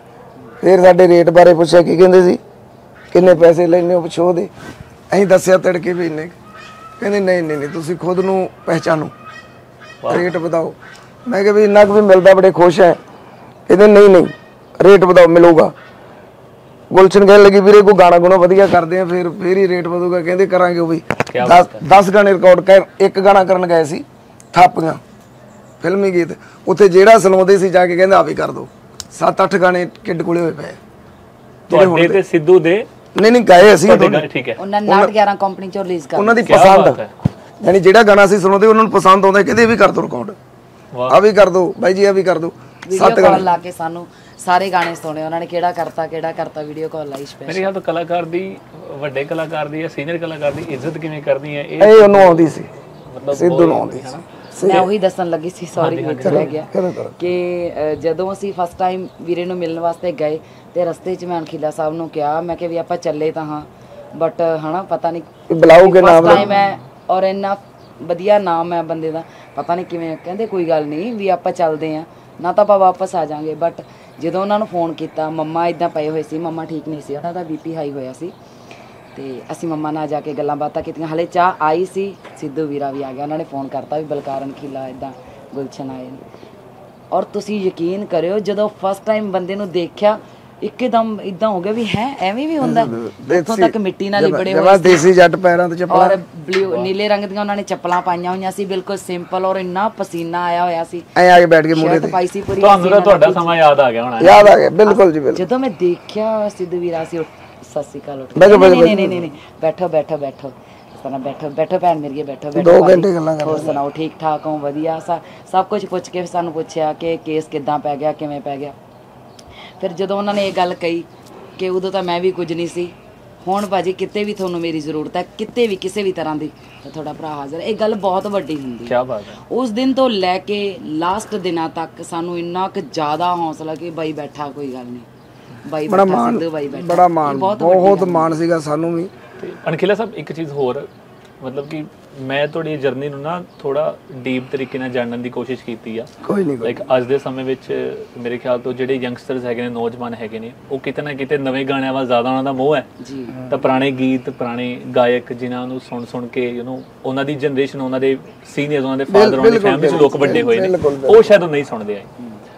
ਫਿਰ ਸਾਡੇ ਰੇਟ ਬਾਰੇ ਪੁੱਛਿਆ, ਕੀ ਕਹਿੰਦੇ ਸੀ ਕਿੰਨੇ ਪੈਸੇ ਲੈਣੇ ਹੋ ਪਿਛੋਂ ਦੇ? ਅਸੀਂ ਦੱਸਿਆ ਤੜਕੇ ਵੀ ਇੰਨੇ। ਕਹਿੰਦੇ ਨਹੀਂ ਨਹੀਂ ਨਹੀਂ ਤੁਸੀਂ ਖੁਦ ਨੂੰ ਪਹਿਚਾਨੋ, ਰੇਟ ਵਧਾਓ। ਮੈਂ ਕਿਹਾ ਵੀ ਇੰਨਾ ਕੁ ਵੀ ਮਿਲਦਾ, ਬੜੇ ਖੁਸ਼ ਹੈ। ਕਹਿੰਦੇ ਨਹੀਂ ਨਹੀਂ ਰੇਟ ਵਧਾਓ, ਮਿਲੂਗਾ। ਗੁਲਸ਼ਨ ਕਹਿਣ ਲੱਗੀ ਵੀਰੇ ਕੋਈ ਗਾਣਾ ਗੁਣਾ ਵਧੀਆ ਕਰਦੇ ਆ, ਫਿਰ ਫਿਰ ਹੀ ਰੇਟ ਵਧੂਗਾ। ਕਹਿੰਦੇ ਕਰਾਂਗੇ। ਉਹ ਵੀ ਦਸ ਗਾਣੇ ਰਿਕਾਰਡ ਕਰ, ਇੱਕ ਗਾਣਾ ਕਰਨ ਗਏ ਸੀ ਥਾਪੀਆਂ ਫਿਲਮੀ ਗੀਤ, ਉੱਥੇ ਜਿਹੜਾ ਸੁਣਾਉਂਦੇ ਸੀ ਜਾ ਕੇ ਕਹਿੰਦੇ ਆ ਵੀ ਕਰ ਦੋ। ਸੱਤ ਅੱਠ ਗਾਣੇ ਕਿੱਡ ਕੋਲੇ ਹੋਏ ਪਏ
ਤੁਹਾਡੇ ਤੇ ਸਿੱਧੂ ਦੇ।
ਨਹੀਂ ਨਹੀਂ ਗਾਏ ਅਸੀਂ,
ਠੀਕ ਹੈ।
ਉਹਨਾਂ ਨੇ ਨਾਟ ਗਿਆਰਾਂ ਕੰਪਨੀ ਚੋਂ ਰਿਲੀਜ਼ ਕਰ,
ਉਹਨਾਂ ਦੀ ਪਸੰਦ, ਯਾਨੀ ਜਿਹੜਾ ਗਾਣਾ ਸੀ ਸੁਣਾਉਂਦੇ ਉਹਨਾਂ ਨੂੰ ਪਸੰਦ ਆਉਂਦਾ, ਕਹਿੰਦੇ ਇਹ ਵੀ ਕਰ ਦੋ ਰਿਕਾਰਡ, ਆ ਵੀ ਕਰ ਦੋ ਬਾਈ ਜੀ, ਆ ਵੀ ਕਰ ਦੋ।
ਸੱਤ ਗਾਣੇ ਲਾ ਕੇ ਸਾਨੂੰ ਸਾਰੇ ਗਾਣੇ ਸੁਣੇ ਉਹਨਾਂ ਨੇ, ਕਿਹੜਾ ਕਰਤਾ ਕਿਹੜਾ ਕਰਤਾ, ਵੀਡੀਓ ਕਾਲ ਲਾਈ ਸਪੈਸ਼ਲ।
ਮੇਰੇ ਖਿਆਲ ਤੋਂ ਕਲਾਕਾਰ ਦੀ, ਵੱਡੇ ਕਲਾਕਾਰ ਦੀ ਜਾਂ ਸੀਨੀਅਰ ਕਲਾਕਾਰ ਦੀ ਇੱਜ਼ਤ ਕਿਵੇਂ ਕਰਨੀ ਹੈ
ਇਹ ਉਹਨੂੰ ਆਉਂਦੀ ਸੀ, ਸਿੱਧੂ ਨੂੰ ਆਉਂਦੀ ਸੀ।
ਮੈਂ ਉਹੀ ਦੱਸਣ ਲੱਗੀ ਸੀ, ਸੌਰੀ ਵਿੱਚ ਰਹਿ ਗਿਆ, ਕਿ ਜਦੋਂ ਅਸੀਂ ਫਸਟ ਟਾਈਮ ਵੀਰੇ ਨੂੰ ਮਿਲਣ ਵਾਸਤੇ ਗਏ ਤੇ ਰਸਤੇ 'ਚ ਮੈਂ ਅਣਖੀਲਾ ਸਾਹਿਬ ਨੂੰ ਕਿਹਾ, ਮੈਂ ਕਿਹਾ ਵੀ ਆਪਾਂ ਚੱਲੇ ਤਾਂ ਹਾਂ, ਬਟ ਹਨਾ ਪਤਾ ਨਹੀਂ
ਬੁਲਾਓਗੇ ਨਾਮ
ਟਾਈਮ ਹੈ ਔਰ ਇੰਨਾ ਵਧੀਆ ਨਾਮ ਹੈ ਬੰਦੇ ਦਾ, ਪਤਾ ਨਹੀਂ ਕਿਵੇਂ। ਕਹਿੰਦੇ ਕੋਈ ਗੱਲ ਨਹੀਂ ਵੀ ਆਪਾਂ ਚੱਲਦੇ ਹਾਂ, ਨਾ ਤਾਂ ਆਪਾਂ ਵਾਪਸ ਆ ਜਾਾਂਗੇ। ਬਟ ਜਦੋਂ ਉਹਨਾਂ ਨੂੰ ਫੋਨ ਕੀਤਾ, ਮੰਮਾ ਇਦਾਂ ਪਏ ਹੋਏ ਸੀ, ਮੰਮਾ ਠੀਕ ਨਹੀਂ ਸੀ, ਉਹਨਾਂ ਦਾ ਬੀਪੀ ਹਾਈ ਹੋਇਆ ਸੀ। ਤੇ ਅਸੀਂ ਮੰਮਾ ਨਾਲ ਜਾ ਕੇ ਗੱਲਾਂ ਬਾਤਾਂ ਕੀਤੀਆਂ, ਹਲੇ ਚਾਹ ਆਈ ਸੀ, ਸਿੱਧੂ ਵੀਰਾ ਵੀ ਆ ਗਿਆ। ਉਹਨਾਂ ਨੇ ਫੋਨ ਕਰਤਾ ਵੀ ਬਲਕਾਰ ਅਣਖੀਲਾ ਇੱਦਾਂ ਗੁਲਸ਼ਨ ਆਏ ਨੇ। ਔਰ ਤੁਸੀਂ ਯਕੀਨ ਕਰਿਓ, ਜਦੋਂ ਫਸਟ ਟਾਈਮ ਬੰਦੇ ਨੂੰ ਦੇਖਿਆ, ਇੱਕਦਮ ਇਦਾਂ ਹੋ ਗਿਆ ਵੀ ਹੈ ਐਵੇਂ ਵੀ ਹੁੰਦਾ, ਇੱਥੋਂ ਤੱਕ ਮਿੱਟੀ ਨਾਲ ਲਿਬੜੇ ਹੋਏ ਸੀ,
ਦੇਸੀ ਜੱਟ ਪੈਰਾਂ ਤੇ ਚੱਪਲਾਂ,
ਔਰ ਬਲੂ ਨੀਲੇ ਰੰਗ ਦੀਆਂ ਉਹਨਾਂ ਨੇ ਚੱਪਲਾਂ ਪਾਈਆਂ ਹੋਈਆਂ ਸੀ, ਬਿਲਕੁਲ ਸਿੰਪਲ, ਔਰ ਇੰਨਾ ਪਸੀਨਾ ਆਇਆ ਹੋਇਆ ਸੀ।
ਐ ਆ ਕੇ ਬੈਠ ਕੇ ਮੂਹਰੇ ਤੇ
ਪਾਈ ਸੀ ਪੂਰੀ।
ਤੁਹਾਨੂੰ ਤਾਂ ਤੁਹਾਡਾ ਸਮਾਂ ਯਾਦ ਆ ਗਿਆ ਹੋਣਾ।
ਯਾਦ ਆ ਗਿਆ ਬਿਲਕੁਲ ਜੀ, ਬਿਲਕੁਲ।
ਜਦੋਂ ਮੈਂ ਦੇਖਿਆ ਸਿੱਧੂ ਵੀਰਾ ਸੀ, ਸਤਿ ਸ਼੍ਰੀ ਅਕਾਲ, ਉੱਠ ਨਹੀਂ ਨਹੀਂ ਨਹੀਂ ਨਹੀਂ ਬੈਠੋ ਬੈਠੋ ਬੈਠੋ ਇਸ ਤਰ੍ਹਾਂ ਬੈਠੋ ਬੈਠੋ ਭੈਣ ਮੇਰੀ, ਬੈਠੋ ਬੈਠੋ।
ਦੋ ਘੰਟੇ ਗੱਲਾਂ ਕਰ,
ਹੋਰ ਸੁਣਾਓ ਠੀਕ ਠਾਕ ਹੋ? ਵਧੀਆ। ਸਭ ਕੁਝ ਪੁੱਛ ਕੇ ਸਾਨੂੰ ਪੁੱਛਿਆ ਕਿ ਕੇਸ ਕਿੱਦਾਂ ਪੈ ਗਿਆ, ਕਿਵੇਂ ਪੈ ਗਿਆ। ਫਿਰ ਜਦੋਂ ਉਹਨਾਂ ਨੇ ਇਹ ਗੱਲ ਕਹੀ ਕਿ ਉਦੋਂ ਤਾਂ ਮੈਂ ਵੀ ਕੁਝ ਨਹੀਂ ਸੀ, ਹੁਣ ਭਾਜੀ ਕਿਤੇ ਵੀ ਤੁਹਾਨੂੰ ਮੇਰੀ ਜ਼ਰੂਰਤ ਹੈ, ਕਿਤੇ ਵੀ ਕਿਸੇ ਵੀ ਤਰ੍ਹਾਂ ਦੀ, ਤਾਂ ਤੁਹਾਡਾ ਭਰਾ ਹਾਜ਼ਰ। ਇਹ ਗੱਲ ਬਹੁਤ ਵੱਡੀ ਹੁੰਦੀ ਹੈ।
ਕੀ ਬਾਤ ਹੈ।
ਉਸ ਦਿਨ ਤੋਂ ਲੈ ਕੇ ਲਾਸਟ ਦਿਨਾਂ ਤੱਕ ਸਾਨੂੰ ਇੰਨਾ ਕੁ ਜ਼ਿਆਦਾ ਹੌਸਲਾ ਕਿ ਬਾਈ ਬੈਠਾ, ਕੋਈ ਗੱਲ ਨਹੀਂ ਬਾਈ
ਬੜਾ
ਬੈਠਾ,
ਮਾਣ,
ਸਿੱਧੂ ਬਾਈ ਬੈਠਾ,
ਬੜਾ ਮਾਣ, ਬਹੁਤ ਮਾਣ ਸੀਗਾ ਸਾਨੂੰ ਵੀ।
ਅਣਖੀਲਾ ਸਾਹਿਬ ਇੱਕ ਚੀਜ਼ ਹੋਰ, ਮਤਲਬ ਕਿ ਮੈਂ ਤੁਹਾਡੀ ਜਰਨੀ ਨੂੰ ਨਾ ਥੋੜਾ ਡੀਪ ਤਰੀਕੇ ਨਾਲ ਜਾਣਨ ਦੀ ਕੋਸ਼ਿਸ਼ ਕੀਤੀ ਆ।
ਕੋਈ ਨਹੀਂ,
ਲਾਈਕ ਅੱਜ ਦੇ ਸਮੇਂ ਵਿੱਚ ਮੇਰੇ ਖਿਆਲ ਤੋਂ ਜਿਹੜੇ ਯੰਗਸਟਰਸ ਹੈਗੇ ਨੇ, ਨੌਜਵਾਨ ਹੈਗੇ ਨੇ, ਉਹ ਕਿਤੇ ਨਾ ਕਿਤੇ ਨਵੇਂ ਗਾਣਿਆਂ ਵੱਲ ਜ਼ਿਆਦਾ ਉਹਨਾਂ ਦਾ ਮੋਹ ਹੈ
ਜੀ।
ਤਾਂ ਪੁਰਾਣੇ ਗੀਤ, ਪੁਰਾਣੇ ਗਾਇਕ ਜਿਨ੍ਹਾਂ ਨੂੰ ਸੁਣ ਸੁਣ ਕੇ ਯੂ نو ਉਹਨਾਂ ਦੀ ਜਨਰੇਸ਼ਨ, ਉਹਨਾਂ ਦੇ ਸੀਨੀਅਰਸ, ਉਹਨਾਂ ਦੇ ਫਾਦਰ, ਉਹਨਾਂ ਦੀ ਫੈਮਿਲੀ 'ਚ ਲੋਕ ਵੱਡੇ ਹੋਏ ਨੇ, ਉਹ ਸ਼ਾਇਦ ਨਹੀਂ ਸੁਣਦੇ ਆਏ।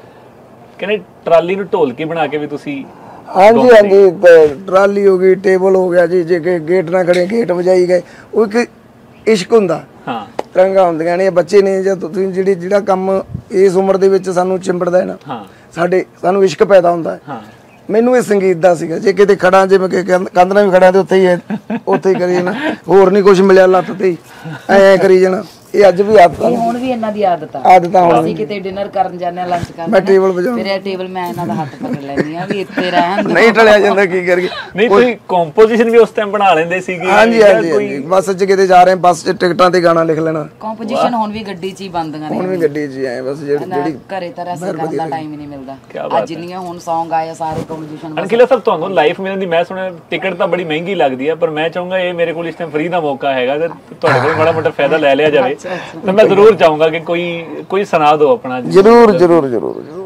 ਕਹਿੰਦੇ ਟਰਾਲੀ ਨੂੰ ਢੋਲਕੀ ਬਣਾ ਕੇ ਵੀ ਤੁਸੀਂ।
ਹਾਂਜੀ ਹਾਂਜੀ, ਟਰਾਲੀ ਹੋ ਗਈ, ਟੇਬਲ ਹੋ ਗਿਆ ਜੀ, ਜੇ ਕਿ ਗੇਟ ਨਾ ਖੜੇ ਗੇਟ ਵਜਾਈ ਗਏ, ਉਹ ਇੱਕ ਇਸ਼ਕ ਹੁੰਦਾ।
ਹਾਂ,
ਤਰੰਗਾਂ ਹੁੰਦੀਆਂ ਨੇ, ਬੱਚੇ ਨੇ, ਜਾਂ ਤੁਸੀਂ ਜਿਹੜੀ ਜਿਹੜਾ ਕੰਮ ਇਸ ਉਮਰ ਦੇ ਵਿੱਚ ਸਾਨੂੰ ਚਿੰਬੜਦਾ ਹੈ ਨਾ,
ਹਾਂ, ਸਾਡੇ
ਸਾਨੂੰ ਇਸ਼ਕ ਪੈਦਾ ਹੁੰਦਾ ਹੈ।
ਹਾਂ,
ਮੈਨੂੰ ਇਹ ਸੰਗੀਤ ਦਾ ਸੀਗਾ, ਜੇ ਕਿਤੇ ਖੜਾ, ਜਿਵੇਂ ਕਿ ਕੰਧ ਨਾਲ ਵੀ ਖੜਿਆ ਤੇ ਉੱਥੇ ਹੀ ਹੈ, ਉੱਥੇ ਹੀ ਕਰੀ ਜਾਣਾ, ਹੋਰ ਨਹੀਂ ਕੁਝ ਮਿਲਿਆ ਲੱਤ ਤੇ ਹੀ ਐ ਕਰੀ ਜਾਣਾ। ਇਹ ਅੱਜ ਵੀ ਆਦਤ,
ਹੁਣ ਵੀ ਇਹਨਾਂ ਦੀ ਆਦਤ ਆ।
ਆਦਤਾਂ ਹੁਣ
ਅਸੀਂ ਕਿਤੇ ਡਿਨਰ ਕਰਨ ਜਾਂਦੇ ਆ, ਲੰਚ ਕਰਨ,
ਮੈਂ ਟੇਬਲ ਵਜਾਉਂ,
ਫਿਰ ਇਹ ਟੇਬਲ ਮੈਂ ਇਹਨਾਂ ਦਾ ਹੱਥ ਪਕੜ ਲੈਂਦੀ ਆ ਵੀ ਇੱਥੇ ਰਹਿਣ ਦਿਓ।
ਨਹੀਂ ਟਲਿਆ ਜਾਂਦਾ, ਕੀ ਕਰੀਏ।
ਨਹੀਂ ਤੁਸੀਂ ਕੰਪੋਜੀਸ਼ਨ ਵੀ ਉਸ ਟਾਈਮ ਬਣਾ ਲੈਂਦੇ ਸੀਗੇ?
ਹਾਂਜੀ ਹਾਂਜੀ, ਬੱਸ 'ਚ ਕਿਤੇ ਜਾ ਰਹੇ, ਬੱਸ 'ਚ ਟਿਕਟਾਂ ਤੇ ਗਾਣਾ ਲਿਖ ਲੈਣਾ।
ਕੰਪੋਜੀਸ਼ਨ ਹੁਣ ਵੀ ਗੱਡੀ 'ਚ ਹੀ ਬੰਦੀਆਂ ਨੇ,
ਹੁਣ ਵੀ ਗੱਡੀ 'ਚ ਆਏ ਬਸ, ਜਿਹੜੀ
ਘਰੇ ਤਾਂ ਰੈਸਟ ਕਰਨ ਦਾ ਟਾਈਮ ਹੀ ਨਹੀਂ ਮਿਲਦਾ। ਅੱਜ ਜਿੰਨੀਆਂ ਹੁਣ ਸੌਂਗ ਆਏ ਸਾਰੇ ਕੰਪੋਜੀਸ਼ਨ।
ਅਣਖੀਲਾ ਸਾਹਿਬ, ਤੁਹਾਨੂੰ ਲਾਈਫ ਮਿਲਣ ਦੀ, ਮੈਂ ਸੁਣਿਆ ਟਿਕਟ ਤਾਂ ਬੜੀ ਮਹਿੰਗੀ ਲੱਗਦੀ ਆ, ਪਰ ਮੈਂ ਚਾਹੂੰਗਾ ਇਹ ਮੇਰੇ ਕੋਲ ਇਸ ਟਾਈਮ ਫ੍ਰੀ ਦਾ ਮੌਕਾ ਹੈਗਾ ਤੇ ਤੁਹਾਡੇ ਕੋਲ ਮਾੜਾ ਮੋਟਾ ਫਾਇਦਾ ਲੈ ਲਿਆ ਜਾਵੇ। तो मैं जरूर चाहूंगा कि कोई कोई सुना दो अपना।
जरूर जरूर जरूर जरूर।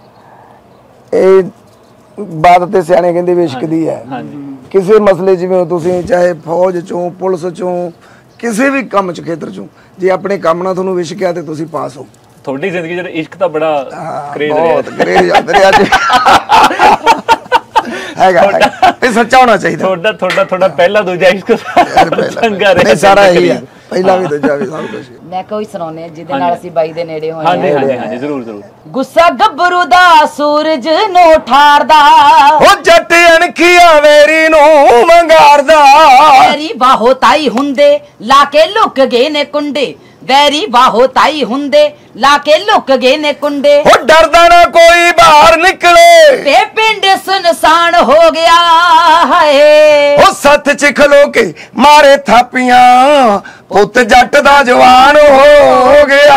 ਇਹ ਬਾਤ ਤੇ ਸਿਆਣੇ ਕਹਿੰਦੇ ਵੀ ਇਸ਼ਕ ਦੀ ਹੈ। ਕਿਸੇ ਮਸਲੇ ਜਿਵੇਂ ਤੁਸੀਂ ਚਾਹੇ ਫੌਜ ਚੋਂ ਪੁਲਿਸ ਚੋਂ ਕਿਸੇ ਵੀ ਕੰਮ ਚ ਖੇਤਰ ਚੋਂ ਜੇ ਆਪਣੇ ਕੰਮ ਨਾਲ ਤੁਹਾਨੂੰ ਇਸ਼ਕ ਆ ਤੇ ਤੁਸੀਂ ਪਾਸ ਹੋ।
ਤੁਹਾਡੀ ਜ਼ਿੰਦਗੀ ਜਿਹੜਾ ਇਸ਼ਕ ਤਾਂ ਬੜਾ ਕਰੇਜ਼ ਰਿਹਾ
ਬਹੁਤ ਕਰੇਜ਼ ਆ ਰਿਹਾ ਅੱਜ ਹੈਗਾ ਇਹ ਸੱਚਾ ਹੋਣਾ ਚਾਹੀਦਾ।
ਤੁਹਾਡਾ ਤੁਹਾਡਾ ਤੁਹਾਡਾ ਪਹਿਲਾ ਦੂਜਾ ਇਸ਼ਕ ਚੰਗਾ ਰਿਹਾ।
ਨਹੀਂ ਸਾਰਾ ਇਹੀ ਹੈ ਪਹਿਲਾ ਵੀ ਦੂਜਾ ਵੀ ਸਭ ਕੁਝ।
ਮੈਂ ਕੋਈ ਸੁਣਾਉਣੇ ਆ ਜਿਹਦੇ ਨਾਲ ਅਸੀਂ ਬਾਈ ਦੇ ਨੇੜੇ ਹੋਏ।
ਹਾਂਜੀ ਹਾਂਜੀ ਹਾਂਜੀ ਜ਼ਰੂਰ ਜ਼ਰੂਰ।
ਗੁੱਸਾ ਗੱਭਰੂ ਦਾ ਸੂਰਜ ਨੂੰ ਠਾਰਦਾ
ਹੋ ਜੱਟ ਅਣਖੀਆਂ ਵੇਰੀ ਨੂੰ ਮੰਗਾਰਦਾ
ਵੈਰੀ ਬਾਹੋ ਤਾਈ ਹੁੰਦੇ ਲਾ ਕੇ ਲੁੱਕ ਗਏ ਨੇ ਕੁੰਡੇ ਵੈਰੀ ਬਾਹੋ ਤਾਈ ਹੁੰਦੇ ਲਾ ਕੇ ਲੁੱਕ ਗਏ ਨੇ ਕੁੰਡੇ
ਹੋ ਡਰਦਾ ਨਾ ਕੋਈ ਬਾਹਰ ਨਿਕਲੇ
ਤੇ ਪਿੰਡ ਸੁਨਸਾਨ ਹੋ ਗਿਆ ਹਾਏ
ਉਹ ਸੱਥ ਚ ਖਲੋ ਕੇ ਮਾਰੇ ਥਾਪੀਆਂ ਪੁੱਤ ਜੱਟ ਦਾ ਜਵਾਨ ਹੋ ਗਿਆ।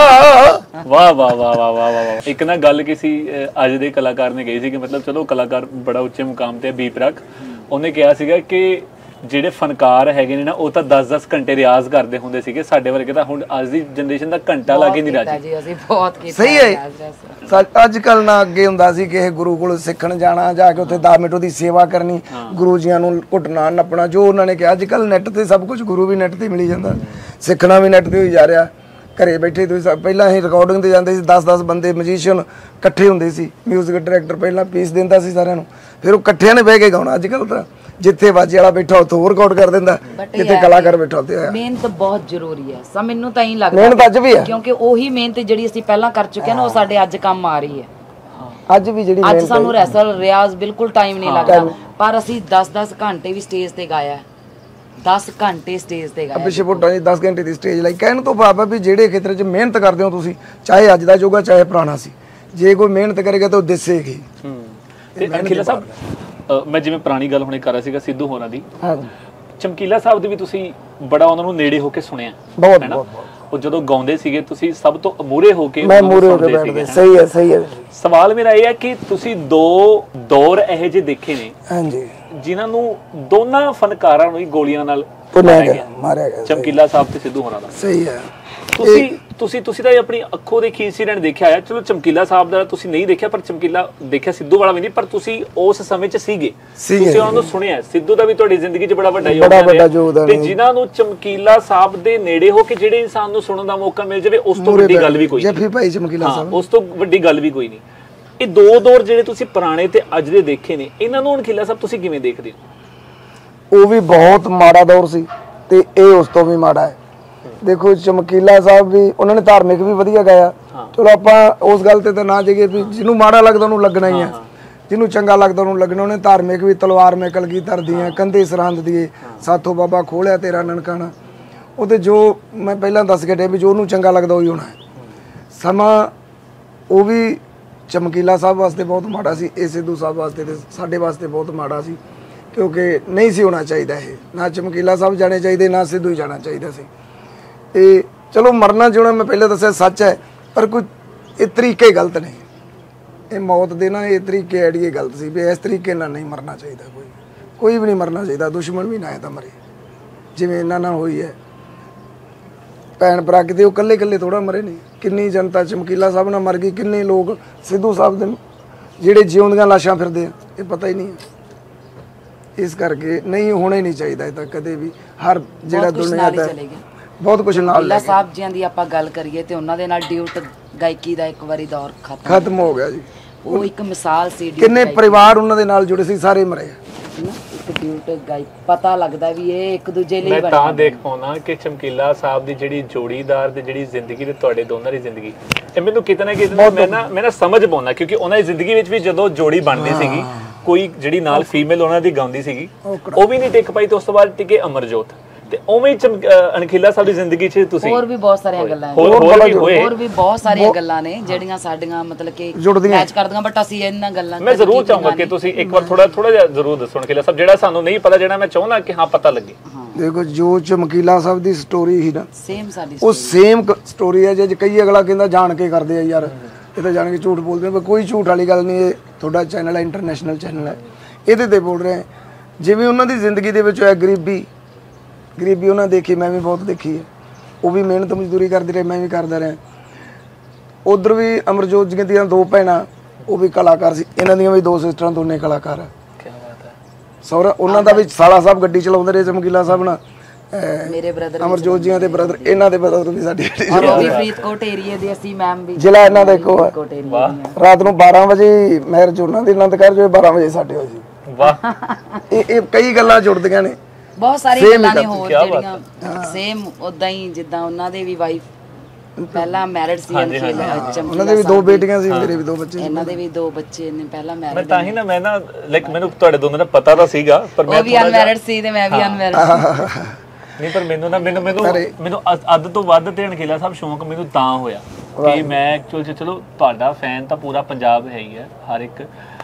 ਵਾਹ ਵਾਹ ਵਾਹ ਵਾਹ ਵਾਹ ਵਾਹ। ਇੱਕ ਨਾ ਗੱਲ ਕਿਸੇ ਅੱਜ ਦੇ ਕਲਾਕਾਰ ਨੇ ਕਹੀ ਸੀ ਕਿ ਮਤਲਬ ਚਲੋ ਕਲਾਕਾਰ ਬੜਾ ਉੱਚੇ ਮੁਕਾਮ ਤੇ ਬੀਪ ਰੱਖ, ਉਹਨੇ ਕਿਹਾ ਸੀਗਾ ਕਿ ਜਿਹੜੇ ਫਨਕਾਰ ਹੈਗੇ ਨੇ ਨਾ ਉਹ ਤਾਂ ਦਸ ਦਸ ਘੰਟੇ ਰਿਆਜ਼ ਕਰਦੇ ਹੁੰਦੇ ਸੀਗੇ, ਸਾਡੇ ਵਰਗੇ ਤਾਂ ਹੁਣ ਅੱਜ ਦੀ ਜਨਰੇਸ਼ਨ ਦਾ ਘੰਟਾ ਲਾ ਕੇ ਨਹੀਂ ਰਾਜੀ।
ਅਸੀਂ ਬਹੁਤ ਕੀਤਾ
ਸਹੀ ਹੈ। ਅੱਜ ਕੱਲ ਨਾ ਅੱਗੇ ਹੁੰਦਾ ਸੀ ਕਿ ਗੁਰੂ ਕੋਲ ਸਿੱਖਣ ਜਾਣਾ ਜਾ ਕੇ ਉੱਥੇ ਦਸ ਮਿੰਟ ਉਹਦੀ ਸੇਵਾ ਕਰਨੀ, ਗੁਰੂ ਜੀਆਂ ਨੂੰ ਘੁੱਟਣਾ ਨੱਪਣਾ ਜੋ ਉਹਨਾਂ ਨੇ ਕਿਹਾ। ਅੱਜ ਕੱਲ ਨੈੱਟ ਤੇ ਸਭ ਕੁਝ ਗੁਰੂ ਵੀ ਨੈੱਟ ਤੇ ਮਿਲੀ ਜਾਂਦਾ, ਸਿੱਖਣਾ ਵੀ ਨੈੱਟ ਤੇ ਹੋਈ ਜਾ ਰਿਹਾ। ਘਰੇ ਬੈਠੇ ਤੁਸੀਂ ਪਹਿਲਾਂ ਅਸੀਂ ਰਿਕਾਰਡਿੰਗ ਤੇ ਜਾਂਦੇ ਸੀ, ਦਸ ਦਸ ਬੰਦੇ ਮਿਊਜ਼ੀਸ਼ੀਅਨ ਇਕੱਠੇ ਹੁੰਦੇ ਸੀ, ਮਿਊਜ਼ਿਕ ਡਾਇਰੈਕਟਰ ਪਹਿਲਾਂ ਪੀਸ ਦਿੰਦਾ ਸੀ ਸਾਰਿਆਂ ਨੂੰ, ਫਿਰ ਉਹ ਇਕੱਠਿਆਂ ਨੇ ਬਹਿ ਕੇ ਗਾਉਣਾ। ਅੱਜ ਕੱਲ ਤਾਂ ਜਿੱਥੇ ਵਾਜੇ ਵਾਲਾ ਬੈਠਾ ਉੱਥੇ ਹੋਰ ਰਿਕਾਰਡ ਕਰ ਦਿੰਦਾ, ਜਿੱਥੇ ਕਲਾਕਾਰ ਬੈਠਾ ਉੱਥੇ ਹੋਇਆ।
ਮਿਹਨਤ ਬਹੁਤ ਜ਼ਰੂਰੀ ਹੈ ਸਾ ਮੈਨੂੰ ਤਾਂ ਹੀ ਲੱਗਦਾ
ਮਿਹਨਤ ਅੱਜ ਵੀ ਹੈ
ਕਿਉਂਕਿ ਉਹੀ ਮਿਹਨਤ ਜਿਹੜੀ ਅਸੀਂ ਪਹਿਲਾਂ ਕਰ ਚੁੱਕੇ ਨਾ ਉਹ ਸਾਡੇ ਅੱਜ ਕੰਮ ਆ ਰਹੀ ਹੈ।
ਅੱਜ ਵੀ ਜਿਹੜੀ
ਅੱਜ ਸਾਨੂੰ ਰੈਸਲ ਰਿਆਜ਼ ਬਿਲਕੁਲ ਟਾਈਮ ਨਹੀਂ ਲੱਗਦਾ, ਪਰ ਅਸੀਂ ਦਸ ਦਸ ਘੰਟੇ ਵੀ ਸਟੇਜ ਤੇ ਗਾਇਆ, ਦਸ ਘੰਟੇ ਸਟੇਜ ਤੇ ਗਾਇਆ।
ਪਿਛੇ ਫੁੱਟਾਂ ਦੀ ਦਸ ਘੰਟੇ ਦੀ ਸਟੇਜ ਲਾਈ। ਕਹਿਣ ਤੋਂ ਭਾਵ ਹੈ ਵੀ ਜਿਹੜੇ ਖੇਤਰ 'ਚ ਮਿਹਨਤ ਕਰਦੇ ਹੋ ਤੁਸੀਂ, ਚਾਹੇ ਅੱਜ ਦਾ ਯੁੱਗ ਚਾਹੇ ਪੁਰਾਣਾ ਸੀ, ਜੇ ਕੋਈ ਮਿਹਨਤ ਕਰੇਗਾ ਤਾਂ ਉਹ ਦਿਸੇਗੀ।
ਤੇ ਅਖਿਲਾ ਸਾਹਿਬ ਮੈਂ ਜਿਵੇਂ ਪੁਰਾਣੀ ਗੱਲ ਹੁਣੇ ਕਰ ਰਿਹਾ ਸੀਗਾ ਸਿੱਧੂ ਹੋਰਾਂ ਦੀ,
ਹਾਂਜੀ
ਚਮਕੀਲਾ ਸਾਹਿਬ ਦੇ ਵੀ ਤੁਸੀਂ ਬੜਾ ਉਹਨਾਂ ਨੂੰ ਨੇੜੇ ਹੋ ਕੇ ਸੁਣਿਆ
ਬਹੁਤ
ਹੈ ਨਾ।
ਬਹੁਤ
ਉਹ ਜਦੋਂ ਗਾਉਂਦੇ ਸੀਗੇ ਤੁਸੀਂ ਸਭ ਤੋਂ ਮੂਹਰੇ ਹੋ ਕੇ
ਮੈਂ ਮੂਹਰੇ ਹੋ ਕੇ ਬੈਠਦੇ। ਸਹੀ ਹੈ ਸਹੀ ਹੈ।
ਸਵਾਲ ਮੇਰਾ ਇਹ ਹੈ ਕਿ ਤੁਸੀਂ ਦੋ ਦੌਰ ਇਹੋ ਜਿਹੇ ਦੇਖੇ ਨੇ
ਹਾਂਜੀ
ਜਿਨ੍ਹਾਂ ਨੂੰ ਦੋਨਾਂ ਫਨਕਾਰਾਂ ਨੂੰ ਹੀ ਗੋਲੀਆਂ ਨਾਲ
ਭੁੰਨਿਆ ਗਿਆ, ਮਾਰਿਆ ਗਿਆ।
ਚਮਕੀਲਾ ਸਾਹਿਬ ਤੇ ਸਿੱਧੂ ਹੋਰਾਂ ਦਾ।
ਸਹੀ ਹੈ।
ਤੁਸੀਂ ਤੁਸੀਂ ਤੁਸੀਂ ਤਾਂ ਆਪਣੀ ਅੱਖੋਂ ਦੇਖੀ ਇੰਸੀਡੈਂਟ ਦੇਖਿਆ ਹੈ। ਚਲੋ ਚਮਕੀਲਾ ਸਾਹਿਬ ਦਾ ਤੁਸੀਂ ਨਹੀਂ ਦੇਖਿਆ, ਪਰ ਚਮਕੀਲਾ ਦੇਖਿਆ, ਸਿੱਧੂ ਵਾਲਾ ਵੀ ਨਹੀਂ, ਪਰ ਤੁਸੀਂ ਉਸ ਸਮੇਂ 'ਚ ਸੀਗੇ, ਤੁਸੀਂ ਉਹਨਾਂ ਨੂੰ ਸੁਣਿਆ। ਸਿੱਧੂ ਦਾ ਵੀ ਤੁਹਾਡੀ ਜ਼ਿੰਦਗੀ 'ਚ ਬੜਾ ਵੱਡਾ ਯੋਗਦਾਨ ਹੈ ਤੇ ਜਿਨ੍ਹਾਂ ਨੂੰ ਚਮਕੀਲਾ ਸਾਹਿਬ ਦੇ ਨੇੜੇ ਹੋ ਕੇ ਜਿਹੜੇ ਇਨਸਾਨ ਨੂੰ ਸੁਣਨ ਦਾ ਮੌਕਾ ਮਿਲ ਜਾਵੇ ਉਸ ਤੋਂ ਵੱਡੀ ਗੱਲ ਵੀ ਕੋਈ ਨਹੀਂ।
ਜੱਫੀ ਭਾਈ ਚਮਕੀਲਾ ਸਾਹਿਬ,
ਉਸ ਤੋਂ ਵੱਡੀ ਗੱਲ ਵੀ ਕੋਈ ਨਹੀਂ। ਇਹ ਦੋ ਦੌਰ ਜਿਹੜੇ ਤੁਸੀਂ ਪੁਰਾਣੇ ਤੇ ਅੱਜ ਦੇ ਦੇਖੇ ਨੇ, ਇਹਨਾਂ ਨੂੰ ਅਣਖੀਲਾ ਸਾਹਿਬ ਤੁਸੀਂ ਕਿਵੇਂ ਦੇਖਦੇ ਹੋ?
ਉਹ ਵੀ ਬਹੁਤ ਮਾੜਾ ਦੌਰ ਸੀ ਤੇ ਇਹ ਉਸ ਤੋਂ ਵੀ ਮਾੜਾ ਹੈ। ਦੇਖੋ ਚਮਕੀਲਾ ਸਾਹਿਬ ਵੀ ਉਹਨਾਂ ਨੇ ਧਾਰਮਿਕ ਵੀ ਵਧੀਆ ਗਾਇਆ, ਚਲੋ ਆਪਾਂ ਉਸ ਗੱਲ ਤੇ ਤਾਂ ਨਾ ਜਾਈਏ ਵੀ ਜਿਹਨੂੰ ਮਾੜਾ ਲੱਗਦਾ ਉਹਨੂੰ ਲੱਗਣਾ ਹੀ ਹੈ, ਜਿਹਨੂੰ ਚੰਗਾ ਲੱਗਦਾ ਉਹਨੂੰ ਲੱਗਣਾ। ਉਹਨੇ ਧਾਰਮਿਕ ਵੀ ਤਲਵਾਰ ਮੈਂ ਕਲਗੀਧਰ ਦੀਆਂ ਕੰਧੇ ਸਰਹੰਦ ਦੀਏ ਸਾਥੋਂ ਬਾਬਾ ਖੋਲਿਆ ਤੇਰਾ ਨਨਕਾਣਾ, ਉਹਦੇ ਜੋ ਮੈਂ ਪਹਿਲਾਂ ਦੱਸ ਕੇ ਡੇ ਵੀ ਜੋ ਉਹਨੂੰ ਚੰਗਾ ਲੱਗਦਾ ਉਹੀ ਹੋਣਾ ਹੈ। ਸਮਾਂ ਉਹ ਵੀ ਚਮਕੀਲਾ ਸਾਹਿਬ ਵਾਸਤੇ ਬਹੁਤ ਮਾੜਾ ਸੀ, ਇਹ ਸਿੱਧੂ ਸਾਹਿਬ ਵਾਸਤੇ ਤੇ ਸਾਡੇ ਵਾਸਤੇ ਬਹੁਤ ਮਾੜਾ ਸੀ, ਕਿਉਂਕਿ ਨਹੀਂ ਸੀ ਹੋਣਾ ਚਾਹੀਦਾ। ਇਹ ਨਾ ਚਮਕੀਲਾ ਸਾਹਿਬ ਜਾਣੇ ਚਾਹੀਦੇ ਨਾ ਸਿੱਧੂ ਹੀ ਜਾਣਾ ਚਾਹੀਦਾ ਸੀ। ਇਹ ਚਲੋ ਮਰਨਾ ਜਿਉਣਾ ਮੈਂ ਪਹਿਲਾਂ ਦੱਸਿਆ ਸੱਚ ਹੈ, ਪਰ ਕੋਈ ਇਹ ਤਰੀਕੇ ਗਲਤ ਨੇ। ਇਹ ਮੌਤ ਦੇ ਨਾ ਇਹ ਤਰੀਕੇ ਐਡੀਏ ਗਲਤ ਸੀ ਵੀ ਇਸ ਤਰੀਕੇ ਨਾਲ ਨਹੀਂ ਮਰਨਾ ਚਾਹੀਦਾ। ਕੋਈ ਕੋਈ ਵੀ ਨਹੀਂ ਮਰਨਾ ਚਾਹੀਦਾ, ਦੁਸ਼ਮਣ ਵੀ ਨਾ ਹੈ ਤਾਂ ਮਰੇ ਜਿਵੇਂ ਇਹਨਾਂ ਨਾਲ ਹੋਈ ਹੈ। ਭੈਣ ਭਰਾ ਕਿਤੇ ਉਹ ਇਕੱਲੇ ਇਕੱਲੇ ਥੋੜਾ ਮਰੇ ਨੇ, ਕਿੰਨੀ ਜਨਤਾ ਚਮਕੀਲਾ ਸਾਹਿਬ ਨਾਲ ਮਰ ਗਈ, ਕਿੰਨੇ ਲੋਕ ਸਿੱਧੂ ਸਾਹਿਬ ਦੇ ਜਿਹੜੇ ਜਿਉਂਦੀਆਂ ਲਾਸ਼ਾਂ ਫਿਰਦੇ ਆ, ਇਹ ਪਤਾ ਹੀ ਨਹੀਂ ਹੈ। ਇਸ ਕਰਕੇ ਨਹੀਂ ਹੋਣਾ ਹੀ ਨਹੀਂ ਚਾਹੀਦਾ ਇਹ ਤਾਂ ਕਦੇ ਵੀ। ਹਰ ਜਿਹੜਾ ਦੁਨੀਆ ਦਾ ਬਹੁਤ ਕੁਝ ਨਾਲ
ਚਮਕੀਲਾ ਸਾਹਿਬ ਜੀਆਂ ਦੀ ਆਪਾਂ ਗੱਲ ਕਰੀਏ ਤੇ ਉਹਨਾਂ ਦੇ ਨਾਲ ਡਿਊਟ ਗਾਇਕੀ ਦਾ ਇੱਕ ਵਾਰੀ ਦੌਰ ਖਤਮ
ਖਤਮ ਹੋ ਗਿਆ ਜੀ।
ਉਹ ਇੱਕ ਮਿਸਾਲ ਸੀ।
ਕਿੰਨੇ ਪਰਿਵਾਰ ਉਹਨਾਂ ਦੇ ਨਾਲ ਜੁੜੇ ਸੀ, ਸਾਰੇ ਮਰੇ।
ਇੱਕ ਡਿਊਟ ਗਾਇਕ ਪਤਾ ਲੱਗਦਾ ਵੀ ਇਹ ਇੱਕ ਦੂਜੇ ਲਈ
ਮੈਂ ਤਾਂ ਦੇਖ ਪਾਉਣਾ ਕਿ ਚਮਕੀਲਾ ਸਾਹਿਬ ਦੀ ਜਿਹੜੀ ਜੋੜੀਦਾਰ ਤੇ ਜਿਹੜੀ ਜ਼ਿੰਦਗੀ ਤੇ ਤੁਹਾਡੇ ਦੋਨਾਂ ਦੀ ਜ਼ਿੰਦਗੀ, ਇਹ ਮੈਨੂੰ ਕਿਤੇ ਨਾ ਕਿਤੇ ਮੈਂ ਨਾ ਮੈਂ ਨਾ ਸਮਝ ਪਾਉਣਾ, ਕਿਉਂਕਿ ਉਹਨਾਂ ਦੀ ਜ਼ਿੰਦਗੀ ਵਿੱਚ ਵੀ ਜਦੋਂ ਜੋੜੀ ਬਣਦੀ ਸੀਗੀ, ਕੋਈ ਜਿਹੜੀ ਨਾਲ ਫੀਮੇਲ ਉਹਨਾਂ ਦੀ ਗਾਉਂਦੀ ਸੀਗੀ ਉਹ ਵੀ ਨਹੀਂ ਟਿਕ ਪਾਈ ਤੇ ਉਸ ਤੋਂ ਬਾਅਦ ਟਿਕੇ ਅਮਰਜੋਤ। ਤੇ ਉਵੇਂ ਹੀ ਅਣਖੀਲਾ ਸਾਹਿਬ ਦੀ ਜ਼ਿੰਦਗੀ 'ਚ ਤੁਸੀਂ
ਹੋਰ ਵੀ ਬਹੁਤ ਸਾਰੀਆਂ ਗੱਲਾਂ ਨੇ,
ਹੋਰ ਵੀ ਹੋਏ
ਹੋਰ ਵੀ ਬਹੁਤ ਸਾਰੀਆਂ ਗੱਲਾਂ ਨੇ ਜਿਹੜੀਆਂ ਸਾਡੀਆਂ ਮਤਲਬ ਕਿ ਮੈਚ ਕਰਦੀਆਂ, ਬਟ ਅਸੀਂ ਇਹਨਾਂ ਗੱਲਾਂ
ਮੈਂ ਜ਼ਰੂਰ ਚਾਹੂੰਗਾ ਕਿ ਤੁਸੀਂ ਇੱਕ ਵਾਰ ਥੋੜਾ ਥੋੜਾ ਜਿਹਾ ਜ਼ਰੂਰ ਦੱਸੋ ਅਣਖੀਲਾ ਸਾਹਿਬ, ਜਿਹੜਾ ਸਾਨੂੰ ਨਹੀਂ ਪਤਾ, ਜਿਹੜਾ ਮੈਂ ਚਾਹੁੰਦਾ ਕਿ ਹਾਂ ਪਤਾ ਲੱਗੇ।
ਦੇਖੋ ਜੋ ਚਮਕੀਲਾ ਸਾਹਿਬ ਦੀ ਸਟੋਰੀ ਹੀ ਨਾ
ਸੇਮ ਸਾਡੀ
ਉਹ ਸੇਮ ਸਟੋਰੀ ਹੈ। ਜੇ ਕਈ ਅਗਲਾ ਕਹਿੰਦਾ ਜਾਣ ਕੇ ਕਰਦੇ ਆ ਯਾਰ, ਇਹ ਤਾਂ ਜਾਣ ਕੇ ਝੂਠ ਬੋਲਦੇ ਆ, ਕੋਈ ਝੂਠ ਵਾਲੀ ਗੱਲ ਨਹੀਂ। ਇਹ ਤੁਹਾਡਾ ਚੈਨਲ ਹੈ, ਇੰਟਰਨੈਸ਼ਨਲ ਚੈਨਲ ਹੈ, ਇਹਦੇ ਤੇ ਬੋਲ ਰਹੇ ਜਿਵੇਂ ਉਹਨਾਂ ਦੀ ਜ਼ਿੰਦਗੀ ਦੇ ਵਿੱਚ ਹੋਇਆ ਗਰੀਬੀ, ਗਰੀਬੀ ਉਹਨਾਂ ਦੇਖੀ, ਮੈਂ ਵੀ ਬਹੁਤ ਦੇਖੀ ਹੈ। ਉਹ ਵੀ ਮਿਹਨਤ ਮਜ਼ਦੂਰੀ ਕਰਦੇ ਰਹੇ, ਮੈਂ ਵੀ ਕਰਦਾ ਰਿਹਾ। ਉਧਰ ਵੀ ਅਮਰਜੋਤ ਜੀ ਦੀਆਂ ਦੋ ਭੈਣਾਂ, ਉਹ ਵੀ ਕਲਾਕਾਰ ਸੀ, ਇਹਨਾਂ ਦੀਆਂ ਵੀ ਦੋ ਸਿਸਟਰਾਂ, ਦੋਨੇ ਕਲਾਕਾਰ ਆ।
ਕੀ ਬਾਤ ਹੈ।
ਸਹੁਰਾ ਉਹਨਾਂ ਦਾ ਵੀ ਸਾਲਾ ਸਾਹਿਬ ਗੱਡੀ ਚਲਾਉਂਦੇ ਰਹੇ ਚਮਕੀਲਾ ਸਾਹਿਬ ਨਾਲ।
ਮੇਰੇ ਬ੍ਰਦਰ
ਅਮਰਜੋਤ ਜੀਆਂ ਦੇ ਬ੍ਰਦਰ, ਇਹਨਾਂ ਦੇ ਬ੍ਰਦਰ ਵੀ ਸਾਡੀ ਗੱਡੀ
ਉਹ ਵੀ ਫਰੀਦਕੋਟ ਏਰੀਆ ਦੇ, ਅਸੀਂ ਮੈਮ ਵੀ
ਜ਼ਿਲ੍ਹਾ ਇਹਨਾਂ ਦਾ ਇੱਕੋ ਆ।
ਫਰੀਦਕੋਟ ਏਰੀਆ ਦੀਆਂ।
ਰਾਤ ਨੂੰ ਬਾਰਾਂ ਵਜੇ ਮੈਰਿਜ ਉਹਨਾਂ ਦੀ, ਆਨੰਦ ਕਾਰਜ ਹੋਏ ਬਾਰਾਂ ਵਜੇ ਸਾਡੇ ਹੋਏ ਸੀ।
ਵਾਹ।
ਇਹ ਇਹ ਕਈ ਗੱਲਾਂ ਜੁੜਦੀਆਂ ਨੇ,
ਬਹੁਤ ਸਾਰੀਆਂ ਗੱਲਾਂ ਨੇ ਹੋਰ ਜਿਹੜੀਆਂ ਸੇਮ ਉਦਾਂ ਹੀ ਜਿੱਦਾਂ ਉਹਨਾਂ ਦੇ ਵੀ ਵਾਈਫ ਪਹਿਲਾਂ ਮੈਰਿਡ ਸੀ,
ਉਹਨਾਂ ਦੇ ਵੀ ਦੋ ਬੇਟੀਆਂ ਸੀ, ਮੇਰੇ ਵੀ ਦੋ ਬੱਚੇ ਸੀ।
ਇਹਨਾਂ ਦੇ ਵੀ ਦੋ ਬੱਚੇ ਨੇ ਪਹਿਲਾਂ
ਮੈਂ
ਮੈਰਿਡ।
ਤਾਂ ਹੀ ਨਾ ਮੈਂ ਨਾ ਲਾਈਕ ਮੈਨੂੰ ਤੁਹਾਡੇ ਦੋਨਾਂ ਦਾ ਪਤਾ ਤਾਂ ਸੀਗਾ, ਪਰ ਮੈਂ
ਉਹ ਵੀ ਅਨਮੈਰਿਡ ਸੀ ਤੇ ਮੈਂ ਵੀ ਅਨਮੈਰਿਡ ਸੀ।
ਨਹੀਂ ਪਰ ਮੈਨੂੰ ਨਾ ਮੈਨੂੰ ਮੈਨੂੰ ਮੈਨੂੰ ਅੱਧ ਤੋਂ ਵੱਧ ਤੇ ਅਣਖੀਲਾ ਸਾਹਿਬ ਸ਼ੌਂਕ ਮੈਨੂੰ ਤਾਂ ਹੋਇਆ ਕਿ ਮੈਂ ਐਕਚੁਅਲ ਚ ਚਲੋ ਤੁਹਾਡਾ ਫੈਨ ਤਾਂ ਪੂਰਾ ਪੰਜਾਬ ਹੈ ਹੀ ਹੈ, ਹਰ ਇੱਕ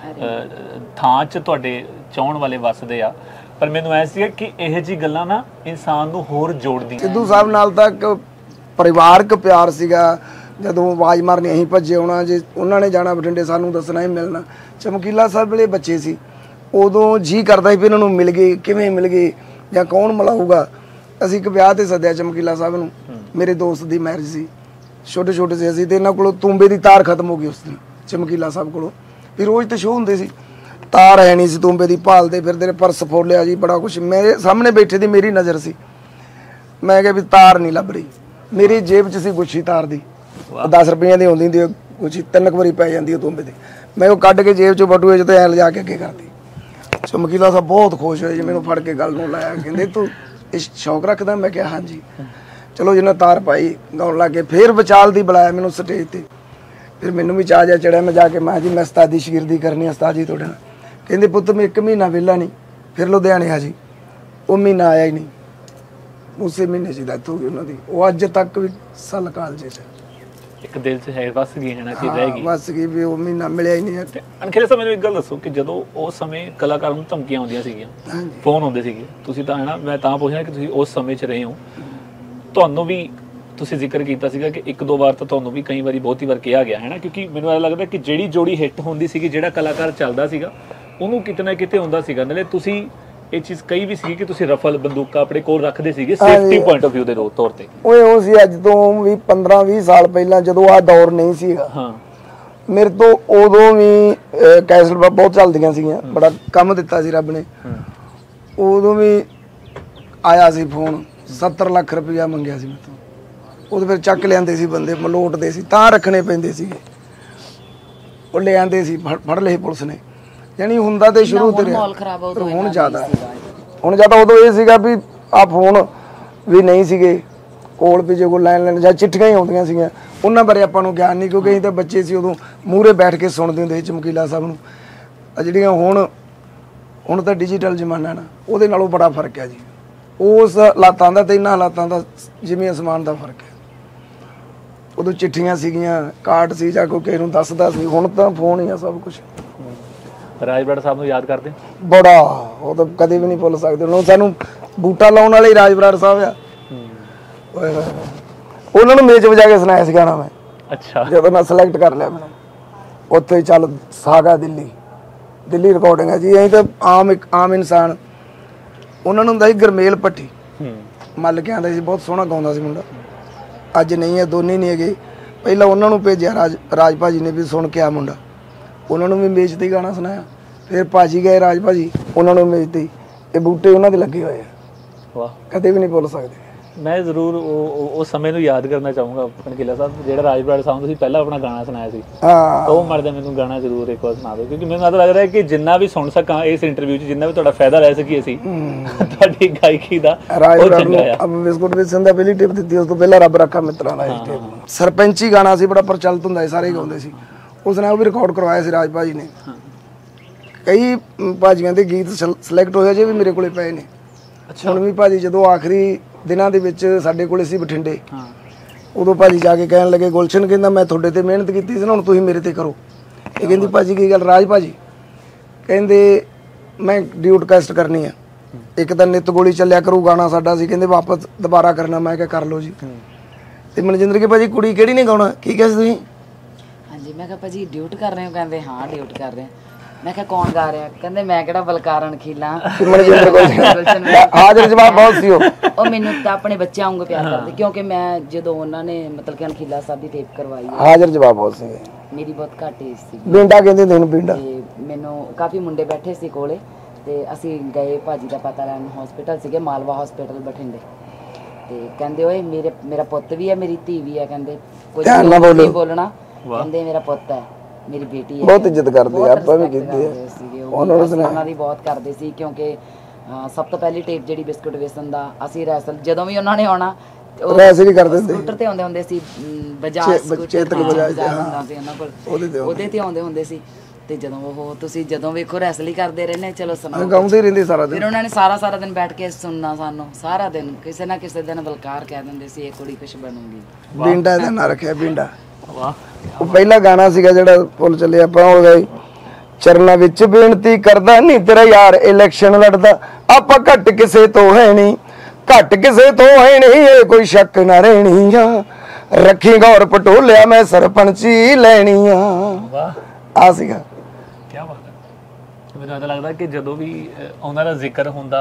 ਥਾਂ 'ਚ ਤੁਹਾਡੇ ਚਾਹਣ ਵਾਲੇ ਵੱਸਦੇ ਆ, ਪਰ ਮੈਨੂੰ ਐ ਸੀਗਾ ਕਿ ਇਹੋ ਜਿਹੀ ਗੱਲਾਂ ਨਾ ਇਨਸਾਨ ਨੂੰ ਹੋਰ ਜੋੜਦੀਆਂ।
ਸਿੱਧੂ ਸਾਹਿਬ ਨਾਲ ਤਾਂ ਇੱਕ ਪਰਿਵਾਰਕ ਪਿਆਰ ਸੀਗਾ, ਜਦੋਂ ਆਵਾਜ਼ ਮਾਰਨੀ ਅਸੀਂ ਭੱਜੇ ਆਉਣਾ, ਜੇ ਉਹਨਾਂ ਨੇ ਜਾਣਾ ਬਠਿੰਡੇ ਸਾਨੂੰ ਦੱਸਣਾ ਹੀ ਮਿਲਣਾ। ਚਮਕੀਲਾ ਸਾਹਿਬ ਵੇਲੇ ਬੱਚੇ ਸੀ, ਉਦੋਂ ਜੀ ਕਰਦਾ ਸੀ ਵੀ ਇਹਨਾਂ ਨੂੰ ਮਿਲ ਗਏ, ਕਿਵੇਂ ਮਿਲ ਗਏ ਜਾਂ ਕੌਣ ਮਿਲਾਊਗਾ। ਅਸੀਂ ਇੱਕ ਵਿਆਹ ਤੇ ਸੱਦਿਆ ਚਮਕੀਲਾ ਸਾਹਿਬ ਨੂੰ, ਮੇਰੇ ਦੋਸਤ ਦੀ ਮੈਰਿਜ ਸੀ, ਛੋਟੇ ਛੋਟੇ ਸੀ ਅਸੀਂ, ਤੇ ਇਹਨਾਂ ਕੋਲੋਂ ਤੂੰਬੇ ਦੀ ਤਾਰ ਖਤਮ ਹੋ ਗਈ ਉਸ ਦਿਨ ਚਮਕੀਲਾ ਸਾਹਿਬ ਕੋਲੋਂ, ਵੀ ਰੋਜ਼ ਤੇ ਸ਼ੋਅ ਹੁੰਦੇ ਸੀ, ਤਾਰ ਹੈ ਨਹੀਂ ਸੀ ਤੂੰਬੇ ਦੀ, ਭਾਲਦੇ ਫਿਰਦੇ ਨੇ, ਪਰਸ ਫੋੜ ਲਿਆ ਜੀ, ਬੜਾ ਕੁਛ। ਮੇਰੇ ਸਾਹਮਣੇ ਬੈਠੇ ਦੀ ਮੇਰੀ ਨਜ਼ਰ ਸੀ, ਮੈਂ ਕਿਹਾ ਵੀ ਤਾਰ ਨਹੀਂ ਲੱਭ ਰਹੀ, ਮੇਰੀ ਜੇਬ 'ਚ ਸੀ ਗੁੱਛੀ ਤਾਰ ਦੀ, ਦਸ ਰੁਪਈਆਂ ਦੀ ਹੁੰਦੀ ਹੁੰਦੀ ਗੁੱਛੀ, ਤਿੰਨ ਕੁ ਵਾਰੀ ਪੈ ਜਾਂਦੀ ਉਹ ਤੂੰਬੇ ਤੇ, ਮੈਂ ਉਹ ਕੱਢ ਕੇ ਜੇਬ 'ਚੋਂ ਬਟੂਏ 'ਚ ਤੇ ਐ ਲਿਜਾ ਕੇ ਅੱਗੇ ਕਰਦੀ। ਚਮਕੀਲਾ ਸਾਹਿਬ ਬਹੁਤ ਖੁਸ਼ ਹੋਏ ਜੀ, ਮੈਨੂੰ ਫੜ ਕੇ ਗੱਲ ਨੂੰ ਲਾਇਆ, ਕਹਿੰਦੇ ਤੂੰ ਇਹ ਸ਼ੌਕ ਰੱਖਦਾ? ਮੈਂ ਕਿਹਾ ਹਾਂਜੀ। ਚਲੋ ਜਿਹਨਾਂ ਤਾਰ ਪਾਈ, ਗਾਉਣ ਲੱਗ ਗਏ। ਫਿਰ ਵਿਚਾਲ ਦੀ ਬੁਲਾਇਆ ਮੈਨੂੰ ਸਟੇਜ ਤੇ, ਫਿਰ ਮੈਨੂੰ ਵੀ ਚਾਹ ਜਿਹਾ ਚੜਿਆ, ਮੈਂ ਜਾ ਕੇ ਮੈਂ ਜੀ ਮੈਂ ਉਸਤਾਦੀ ਸ਼ਾਗਿਰਦੀ ਕਰਨੀ ਉਸਤਾਦ ਜੀ ਤੁਹਾਡੇ ਨਾਲ। ਕਹਿੰਦੇ ਪੁੱਤ ਮੈਂ ਇੱਕ ਮਹੀਨਾ ਵਿਹਲਾ ਨਹੀਂ, ਫਿਰ ਲੁਧਿਆਣੇ ਆ ਜੀ। ਉਹ ਮਹੀਨਾ ਆਇਆ ਹੀ ਨਹੀਂ, ਉਸੇ ਮਹੀਨੇ 'ਚ ਡੈਥ ਹੋ ਗਈ ਉਹਨਾਂ ਦੀ। ਉਹ ਅੱਜ ਤੱਕ ਵੀ ਸਲ ਕਾਲਜੇ 'ਚ
ਇੱਕ ਦਿਲ 'ਚ ਹੈ, ਵੱਸ ਗਈ ਹੈ ਨਾ ਕਿ ਰਹਿ ਗਈ,
ਵੱਸ ਗਈ ਵੀ ਉਹ ਮਹੀਨਾ ਮਿਲਿਆ ਹੀ ਨਹੀਂ।
ਅਣਖੀਲੇ ਸਾਹਿਬ ਮੈਨੂੰ ਇੱਕ ਗੱਲ ਦੱਸੋ ਕਿ ਜਦੋਂ ਉਸ ਸਮੇਂ ਕਲਾਕਾਰਾਂ ਨੂੰ ਧਮਕੀਆਂ ਆਉਂਦੀਆਂ ਸੀਗੀਆਂ, ਫੋਨ ਆਉਂਦੇ ਸੀਗੇ, ਤੁਸੀਂ ਤਾਂ ਹੈ ਨਾ, ਮੈਂ ਤਾਂ ਪੁੱਛਣਾ ਕਿ ਤੁਸੀਂ ਉਸ ਸਮੇਂ 'ਚ ਰਹੇ ਹੋ, ਤੁਹਾਨੂੰ ਵੀ ਤੁਸੀਂ ਜ਼ਿਕਰ ਕੀਤਾ ਸੀਗਾ ਕਿ ਇੱਕ ਦੋ ਵਾਰ ਤਾਂ ਤੁਹਾਨੂੰ ਵੀ ਕਈ ਵਾਰੀ ਬਹੁਤੀ ਵਾਰ ਕਿਹਾ ਗਿਆ ਹੈ ਨਾ, ਕਿਉਂਕਿ ਮੈਨੂੰ ਐਂ ਲੱਗਦਾ ਕਿ ਜਿਹੜੀ ਜੋੜੀ ਹਿੱਟ ਹੁੰਦੀ ਸੀਗੀ, ਜਿਹੜਾ ਕਲਾਕਾਰ ਚੱਲਦਾ ਸੀਗਾ, ਉਹਨੂੰ ਕਿਤੇ ਨਾ ਕਿਤੇ ਹੁੰਦਾ ਸੀਗਾ। ਨਾਲੇ ਤੁਸੀਂ ਇਹ ਚੀਜ਼ ਕਈ ਵੀ ਸੀ ਕਿ ਤੁਸੀਂ ਰਫਲ ਬੰਦੂਕਾਂ ਆਪਣੇ ਕੋਲ ਰੱਖਦੇ ਸੀਗੇ ਸੇਫਟੀ ਪੁਆਇੰਟ ਆਫ View ਦੇ ਤੌਰ ਤੇ। ਓਏ
ਉਹ ਸੀ ਅੱਜ ਤੋਂ ਵੀ ਪੰਦਰਾਂ ਵੀਹ ਸਾਲ ਪਹਿਲਾਂ, ਜਦੋਂ ਆਹ ਦੌਰ ਨਹੀਂ ਸੀਗਾ।
ਹਾਂ, ਮੇਰੇ
ਤੋਂ ਉਦੋਂ ਵੀ ਕੈਸਟ ਬਹੁਤ ਚੱਲਦੀਆਂ ਸੀਗੀਆਂ, ਬੜਾ ਕੰਮ ਦਿੱਤਾ ਸੀ ਰੱਬ ਨੇ। ਉਦੋਂ ਵੀ ਆਇਆ ਸੀ ਫੋਨ, ਸੱਤਰ ਲੱਖ ਰੁਪਇਆ ਮੰਗਿਆ ਸੀ ਮੇਰੇ ਤੋਂ। ਉਦੋਂ ਫਿਰ ਚੱਕ ਲਿਆਂਦੇ ਸੀ ਬੰਦੇ, ਮਲੋਟਦੇ ਸੀ, ਤਾਂ ਰੱਖਣੇ ਪੈਂਦੇ ਸੀਗੇ। ਉਹ ਲੈ ਆਂਦੇ ਸੀ, ਫੜ ਲਏ ਪੁਲਿਸ ਨੇ। ਯਾਨੀ ਹੁੰਦਾ ਤੇ ਸ਼ੁਰੂ ਤੇ ਰਿਹਾ, ਹੁਣ ਜ਼ਿਆਦਾ ਹੁਣ ਜ਼ਿਆਦਾ ਉਦੋਂ ਇਹ ਸੀਗਾ ਵੀ ਆ ਫੋਨ ਵੀ ਨਹੀਂ ਸੀਗੇ ਕੋਲ, ਵੀ ਜੇ ਕੋਈ ਲੈਣ ਲੈਣ ਜਾਂ ਚਿੱਠੀਆਂ ਹੀ ਆਉਂਦੀਆਂ ਸੀਗੀਆਂ, ਉਹਨਾਂ ਬਾਰੇ ਆਪਾਂ ਨੂੰ ਗਿਆਨ ਨਹੀਂ, ਕਿਉਂਕਿ ਅਸੀਂ ਤਾਂ ਬੱਚੇ ਸੀ ਉਦੋਂ, ਮੂਹਰੇ ਬੈਠ ਕੇ ਸੁਣਦੇ ਹੁੰਦੇ ਸੀ ਚਮਕੀਲਾ ਸਾਹਿਬ ਨੂੰ। ਆ ਜਿਹੜੀਆਂ ਹੁਣ ਹੁਣ ਤਾਂ ਡਿਜੀਟਲ ਜ਼ਮਾਨਾ ਨਾ, ਉਹਦੇ ਨਾਲੋਂ ਬੜਾ ਫਰਕ ਹੈ ਜੀ। ਉਸ ਹਾਲਾਤਾਂ ਦਾ ਤੇ ਇਹਨਾਂ ਹਾਲਾਤਾਂ ਦਾ ਜਿਵੇਂ ਅਸਮਾਨ ਦਾ ਫਰਕ ਹੈ। ਉਦੋਂ ਚਿੱਠੀਆਂ ਸੀਗੀਆਂ, ਕਾਰਡ ਸੀ, ਜਾਂ ਕੋਈ ਕਿਸੇ ਨੂੰ ਦੱਸਦਾ ਸੀ, ਹੁਣ ਤਾਂ ਫੋਨ ਹੀ ਆ ਸਭ ਕੁਛ।
ਰਾਜ ਬਰਾੜ ਸਾਹਿਬ ਨੂੰ ਯਾਦ ਕਰਦੇ?
ਬੜਾ, ਉਹ ਤਾਂ ਕਦੇ ਵੀ ਨਹੀਂ ਭੁੱਲ ਸਕਦੇ। ਹੁਣ ਸਾਨੂੰ ਬੂਟਾ ਲਾਉਣ ਵਾਲੇ ਹੀ ਰਾਜ ਬਰਾੜ ਸਾਹਿਬ ਆ। ਉਹਨਾਂ ਨੂੰ ਮੇਚ ਵਜਾ ਕੇ ਸੁਣਾਇਆ ਸੀ ਗਾਣਾ ਮੈਂ।
ਅੱਛਾ,
ਜਦੋਂ ਮੈਂ ਸਿਲੈਕਟ ਕਰ ਲਿਆ ਮੈਨੂੰ, ਉੱਥੇ ਚੱਲ ਸਾਗਾ ਦਿੱਲੀ, ਦਿੱਲੀ ਰਿਕਾਰਡਿੰਗ ਹੈ ਜੀ। ਅਸੀਂ ਤਾਂ ਆਮ ਇੱਕ ਆਮ ਇਨਸਾਨ, ਉਹਨਾਂ ਨੂੰ ਹੁੰਦਾ ਸੀ ਗਰਮੇਲ ਭੱਟੀ, ਮੱਲ ਕੇ ਆਉਂਦਾ ਸੀ, ਬਹੁਤ ਸੋਹਣਾ ਗਾਉਂਦਾ ਸੀ ਮੁੰਡਾ। ਅੱਜ ਨਹੀਂ ਹੈ, ਦੋਨੇ ਨਹੀਂ ਹੈਗੇ। ਪਹਿਲਾਂ ਉਹਨਾਂ ਨੂੰ ਭੇਜਿਆ ਰਾਜ ਰਾਜ ਭਾਜੀ ਨੇ ਵੀ ਸੁਣ ਕੇ ਆ ਮੁੰਡਾ, ਉਹਨਾਂ ਨੂੰ ਵੀ ਮੇਚ ਤੇ ਗਾਣਾ ਸੁਣਾਇਆ। ਫਿਰ ਭਾਜੀ ਗਏ ਰਾਜ ਭਾਜੀ, ਉਹਨਾਂ ਨੂੰ ਮੇਚ ਤੇ, ਇਹ ਬੂਟੇ ਉਹਨਾਂ ਦੇ ਲੱਗੇ ਹੋਏ ਆ।
ਵਾਹ,
ਕਦੇ ਵੀ ਨਹੀਂ ਭੁੱਲ ਸਕਦੇ।
ਮੈਂ ਜ਼ਰੂਰ ਉਹ ਉਸ ਸਮੇਂ ਨੂੰ ਯਾਦ ਕਰਨਾ ਚਾਹੂੰਗਾ ਅਣਖੀਲਾ ਸਾਹਿਬ, ਜਿਹੜਾ ਰਾਜ ਬਰਾੜ ਸਾਹਿਬ ਤੁਸੀਂ ਪਹਿਲਾਂ ਆਪਣਾ ਗਾਣਾ ਸੁਣਾਇਆ ਸੀ। ਹਾਂ, ਉਹ ਮਰਦਾ ਮੈਨੂੰ ਗਾਣਾ ਜ਼ਰੂਰ ਇੱਕ ਵਾਰ ਸੁਣਾ ਦਿਓ, ਕਿਉਂਕਿ ਮੈਨੂੰ ਤਾਂ ਲੱਗ ਰਿਹਾ ਕਿ ਜਿੰਨਾ ਵੀ ਸੁਣ ਸਕਾਂ ਇਸ ਇੰਟਰਵਿਊ 'ਚ, ਜਿੰਨਾ ਵੀ ਤੁਹਾਡਾ ਫਾਇਦਾ ਲੈ ਸਕੀਏ ਅਸੀਂ ਤੁਹਾਡੀ ਗਾਇਕੀ ਦਾ, ਉਹ ਚੰਗਾ ਆ। ਅਬ ਬਿਸਕੁਟ ਵਿੱਚ ਸੰਦਾ ਪਹਿਲੀ ਟਿਪ ਦਿੱਤੀ, ਉਸ ਤੋਂ ਪਹਿਲਾਂ ਰੱਬ ਰੱਖਾ ਮਿੱਤਰਾਂ ਦਾ ਟਿਪ। ਸਰਪੰਚੀ ਗਾਣਾ ਸੀ, ਬੜਾ ਪ੍ਰਚਲਿਤ ਹੁੰਦਾ ਸੀ, ਸਾਰੇ ਗਾਉਂਦੇ ਸੀ। ਉਸਨੇ ਉਹ ਵੀ ਰਿਕਾਰਡ ਕਰਵਾਇਆ ਸੀ ਰਾਜ ਭਾਜੀ ਨੇ। ਕਈ ਭਾਜੀਆਂ ਦੇ ਗੀਤ ਸਿਲੈਕਟ ਹੋਏ ਜੇ ਵੀ ਮੇਰੇ ਕੋਲੇ ਪਏ ਨੇ। ਹੁਣ ਵੀ ਭਾਜੀ ਜਦੋਂ ਆਖਰੀ ਦਿਨਾਂ ਦੇ ਵਿੱਚ ਸਾਡੇ ਕੋਲੇ ਸੀ ਬਠਿੰਡੇ, ਉਦੋਂ ਭਾਜੀ ਜਾ ਕੇ ਕਹਿਣ ਲੱਗੇ, ਗੁਲਸ਼ਨ ਕਹਿੰਦਾ ਮੈਂ ਤੁਹਾਡੇ ਤੇ ਮਿਹਨਤ ਕੀਤੀ ਸੀ ਨਾ, ਹੁਣ ਤੁਸੀਂ ਮੇਰੇ ਤੇ ਕਰੋ। ਇਹ ਕਹਿੰਦੀ ਭਾਜੀ ਕੀ ਗੱਲ? ਰਾਜ ਭਾਜੀ ਕਹਿੰਦੇ ਮੈਂ ਡਿਊਟ ਕਾਸਟ ਕਰਨੀ ਆ, ਇੱਕ ਤਾਂ ਨਿੱਤ ਗੋਲੀ ਚੱਲਿਆ ਕਰੂ ਗਾਣਾ ਸਾਡਾ ਸੀ, ਕਹਿੰਦੇ ਵਾਪਸ ਦੁਬਾਰਾ ਕਰਨਾ। ਮੈਂ ਕਿਹਾ ਕਰ ਲਓ ਜੀ। ਤੇ ਮਨਜਿੰਦਰ ਕੇ ਭਾਜੀ ਕੁੜੀ ਕਿਹੜੀ ਨੇ ਗਾਉਣਾ, ਕੀ ਕਿਹਾ ਸੀ ਤੁਸੀਂ?
ਹਾਂਜੀ, ਮੈਂ ਕਿਹਾ ਭਾਜੀ ਡਿਊਟ ਕਰ ਰਹੇ ਹੋ? ਕਹਿੰਦੇ ਹਾਂ ਡਿਊਟ ਕਰ ਰਹੇ। ਮੈਂ ਕਿਹਾ ਕੌਣ ਗਾ ਰਿਹਾ? ਕਹਿੰਦੇ ਮੈਂ ਕਿਹੜਾ ਬਲਕਾਰਨ ਖੀਲਾ।
ਮਨਜਿੰਦਰ ਗੁਲਸ਼ਨ ਹਾਜ਼ਰ ਜਵਾਬ ਬਹੁਤ ਸੀ ਉਹ
ਉਹ ਮੈਨੂੰ ਤਾਂ ਆਪਣੇ ਬੱਚਿਆਂ ਵਾਂਗੂ ਪਿਆਰ ਕਰਦੇ, ਕਿਉਂਕਿ ਮੈਂ ਜਦੋਂ ਉਹਨਾਂ ਨੇ ਮਤਲਬ ਕਿ ਅਣਖੀਲਾ ਸਾਹਿਬ ਦੀ ਟੇਪ ਕਰਵਾਈ,
ਹਾਜ਼ਰ ਜਵਾਬ ਬਹੁਤ ਸੀ।
ਮੇਰੀ ਬਹੁਤ ਘੱਟ ਏਜ ਸੀ,
ਬਿੰਡਾ ਕਹਿੰਦੇ ਨੇ ਉਹਨੂੰ, ਬਿੰਡਾ।
ਤੇ ਮੈਨੂੰ ਕਾਫੀ ਮੁੰਡੇ ਬੈਠੇ ਸੀ ਕੋਲੇ, ਤੇ ਅਸੀਂ ਗਏ ਭਾਜੀ ਦਾ ਪਤਾ ਲੈਣ ਹਸਪੀਟਲ ਸੀਗੇ, ਮਾਲਵਾ ਹਸਪੀਟਲ ਬਠਿੰਡੇ, ਤੇ ਕਹਿੰਦੇ ਓਏ ਮੇਰੇ ਮੇਰਾ ਪੁੱਤ ਵੀ ਹੈ, ਮੇਰੀ ਧੀ ਵੀ ਹੈ, ਕਹਿੰਦੇ ਕੁਝ ਨਹੀਂ ਬੋਲਣਾ, ਕਹਿੰਦੇ ਮੇਰਾ ਪੁੱਤ ਹੈ, ਮੇਰੀ ਬੇਟੀ ਹੈ।
ਬਹੁਤ ਇੱਜ਼ਤ ਕਰਦੇ ਆ, ਆਪਾਂ ਵੀ ਕੀਤੀ ਹੈ
ਉਹਨਾਂ ਦੀ ਬਹੁਤ ਕਰਦੇ ਸੀ, ਕਿਉਂਕਿ ਸਭ ਤੋਂ ਪਹਿਲੀ ਟੇਪ ਜਿਹੜੀ ਬਿਸਕੁਟ ਵੇਸਣ ਦਾ, ਅਸੀਂ ਰੈਸਲ ਜਦੋਂ ਵੀ ਉਹਨਾਂ ਨੇ ਆਉਣਾ
ਰੈਸਲ ਹੀ ਕਰਦੇ ਹੁੰਦੇ,
ਸਕੂਟਰ ਤੇ ਆਉਂਦੇ ਹੁੰਦੇ ਸੀ, ਬਜਾਜ ਚੇਤਕ ਬਜਾਜ ਹੁੰਦਾ ਸੀ ਉਹਨਾਂ ਕੋਲ, ਉਹਦੇ ਤੇ ਆਉਂਦੇ ਹੁੰਦੇ ਸੀ। ਤੇ ਜਦੋਂ ਉਹ ਤੁਸੀਂ ਜਦੋਂ ਵੇਖੋ ਰੈਸਲ ਹੀ ਕਰਦੇ ਰਹਿੰਦੇ, ਚਲੋ ਸੁਣਾਓ,
ਗਾਉਂਦੇ ਰਹਿੰਦੇ ਸਾਰਾ ਦਿਨ।
ਫਿਰ ਉਹਨਾਂ ਨੇ ਸਾਰਾ ਸਾਰਾ ਦਿਨ ਬੈਠ ਕੇ ਸੁਣਨਾ ਸਾਨੂੰ, ਸਾਰਾ ਦਿਨ ਕਿਸੇ ਨਾ ਕਿਸੇ ਦਿਨ ਬਲਕਾਰ ਕਹਿ ਦਿੰਦੇ ਸੀ ਇਹ ਕੁੜੀ ਕੁਛ ਬਣੂਗੀ।
ਬਿੰਡਾ ਇਹਦਾ ਨਾਂ ਰੱਖਿਆ, ਬਿੰਡਾ। ਵਾਹ। ਉਹ ਪਹਿਲਾ ਗਾਣਾ ਸੀਗਾ ਜਿਹੜਾ ਫੁੱਲ ਚੱਲੇ ਆਪਾਂ ਹੋ ਗਏ, ਚਰਨਾਂ ਵਿੱਚ ਬੇਨਤੀ ਕਰਦਾ ਨਹੀਂ ਤੇਰਾ ਯਾਰ ਇਲੈਕਸ਼ਨ ਲੜਦਾ, ਆਪਾਂ ਘੱਟ ਕਿਸੇ ਤੋਂ ਹੈ ਨਹੀਂ, ਘੱਟ ਕਿਸੇ ਤੋਂ ਹੈ ਨਹੀਂ, ਇਹ ਕੋਈ ਸ਼ੱਕ ਨਾ ਰਹਿਣੀ ਆ, ਰੱਖੀ ਗੌਰ ਪਟੋਲਿਆ ਮੈਂ ਸਰਪੰਚੀ ਲੈਣੀ ਆ। ਵਾਹ। ਆ ਸੀਗਾ
ਕੀ ਬਾਤ ਹੈ। ਮੈਨੂੰ ਤਾਂ ਲੱਗਦਾ ਕਿ ਜਦੋਂ ਵੀ ਉਹਨਾਂ ਦਾ ਜ਼ਿਕਰ ਹੁੰਦਾ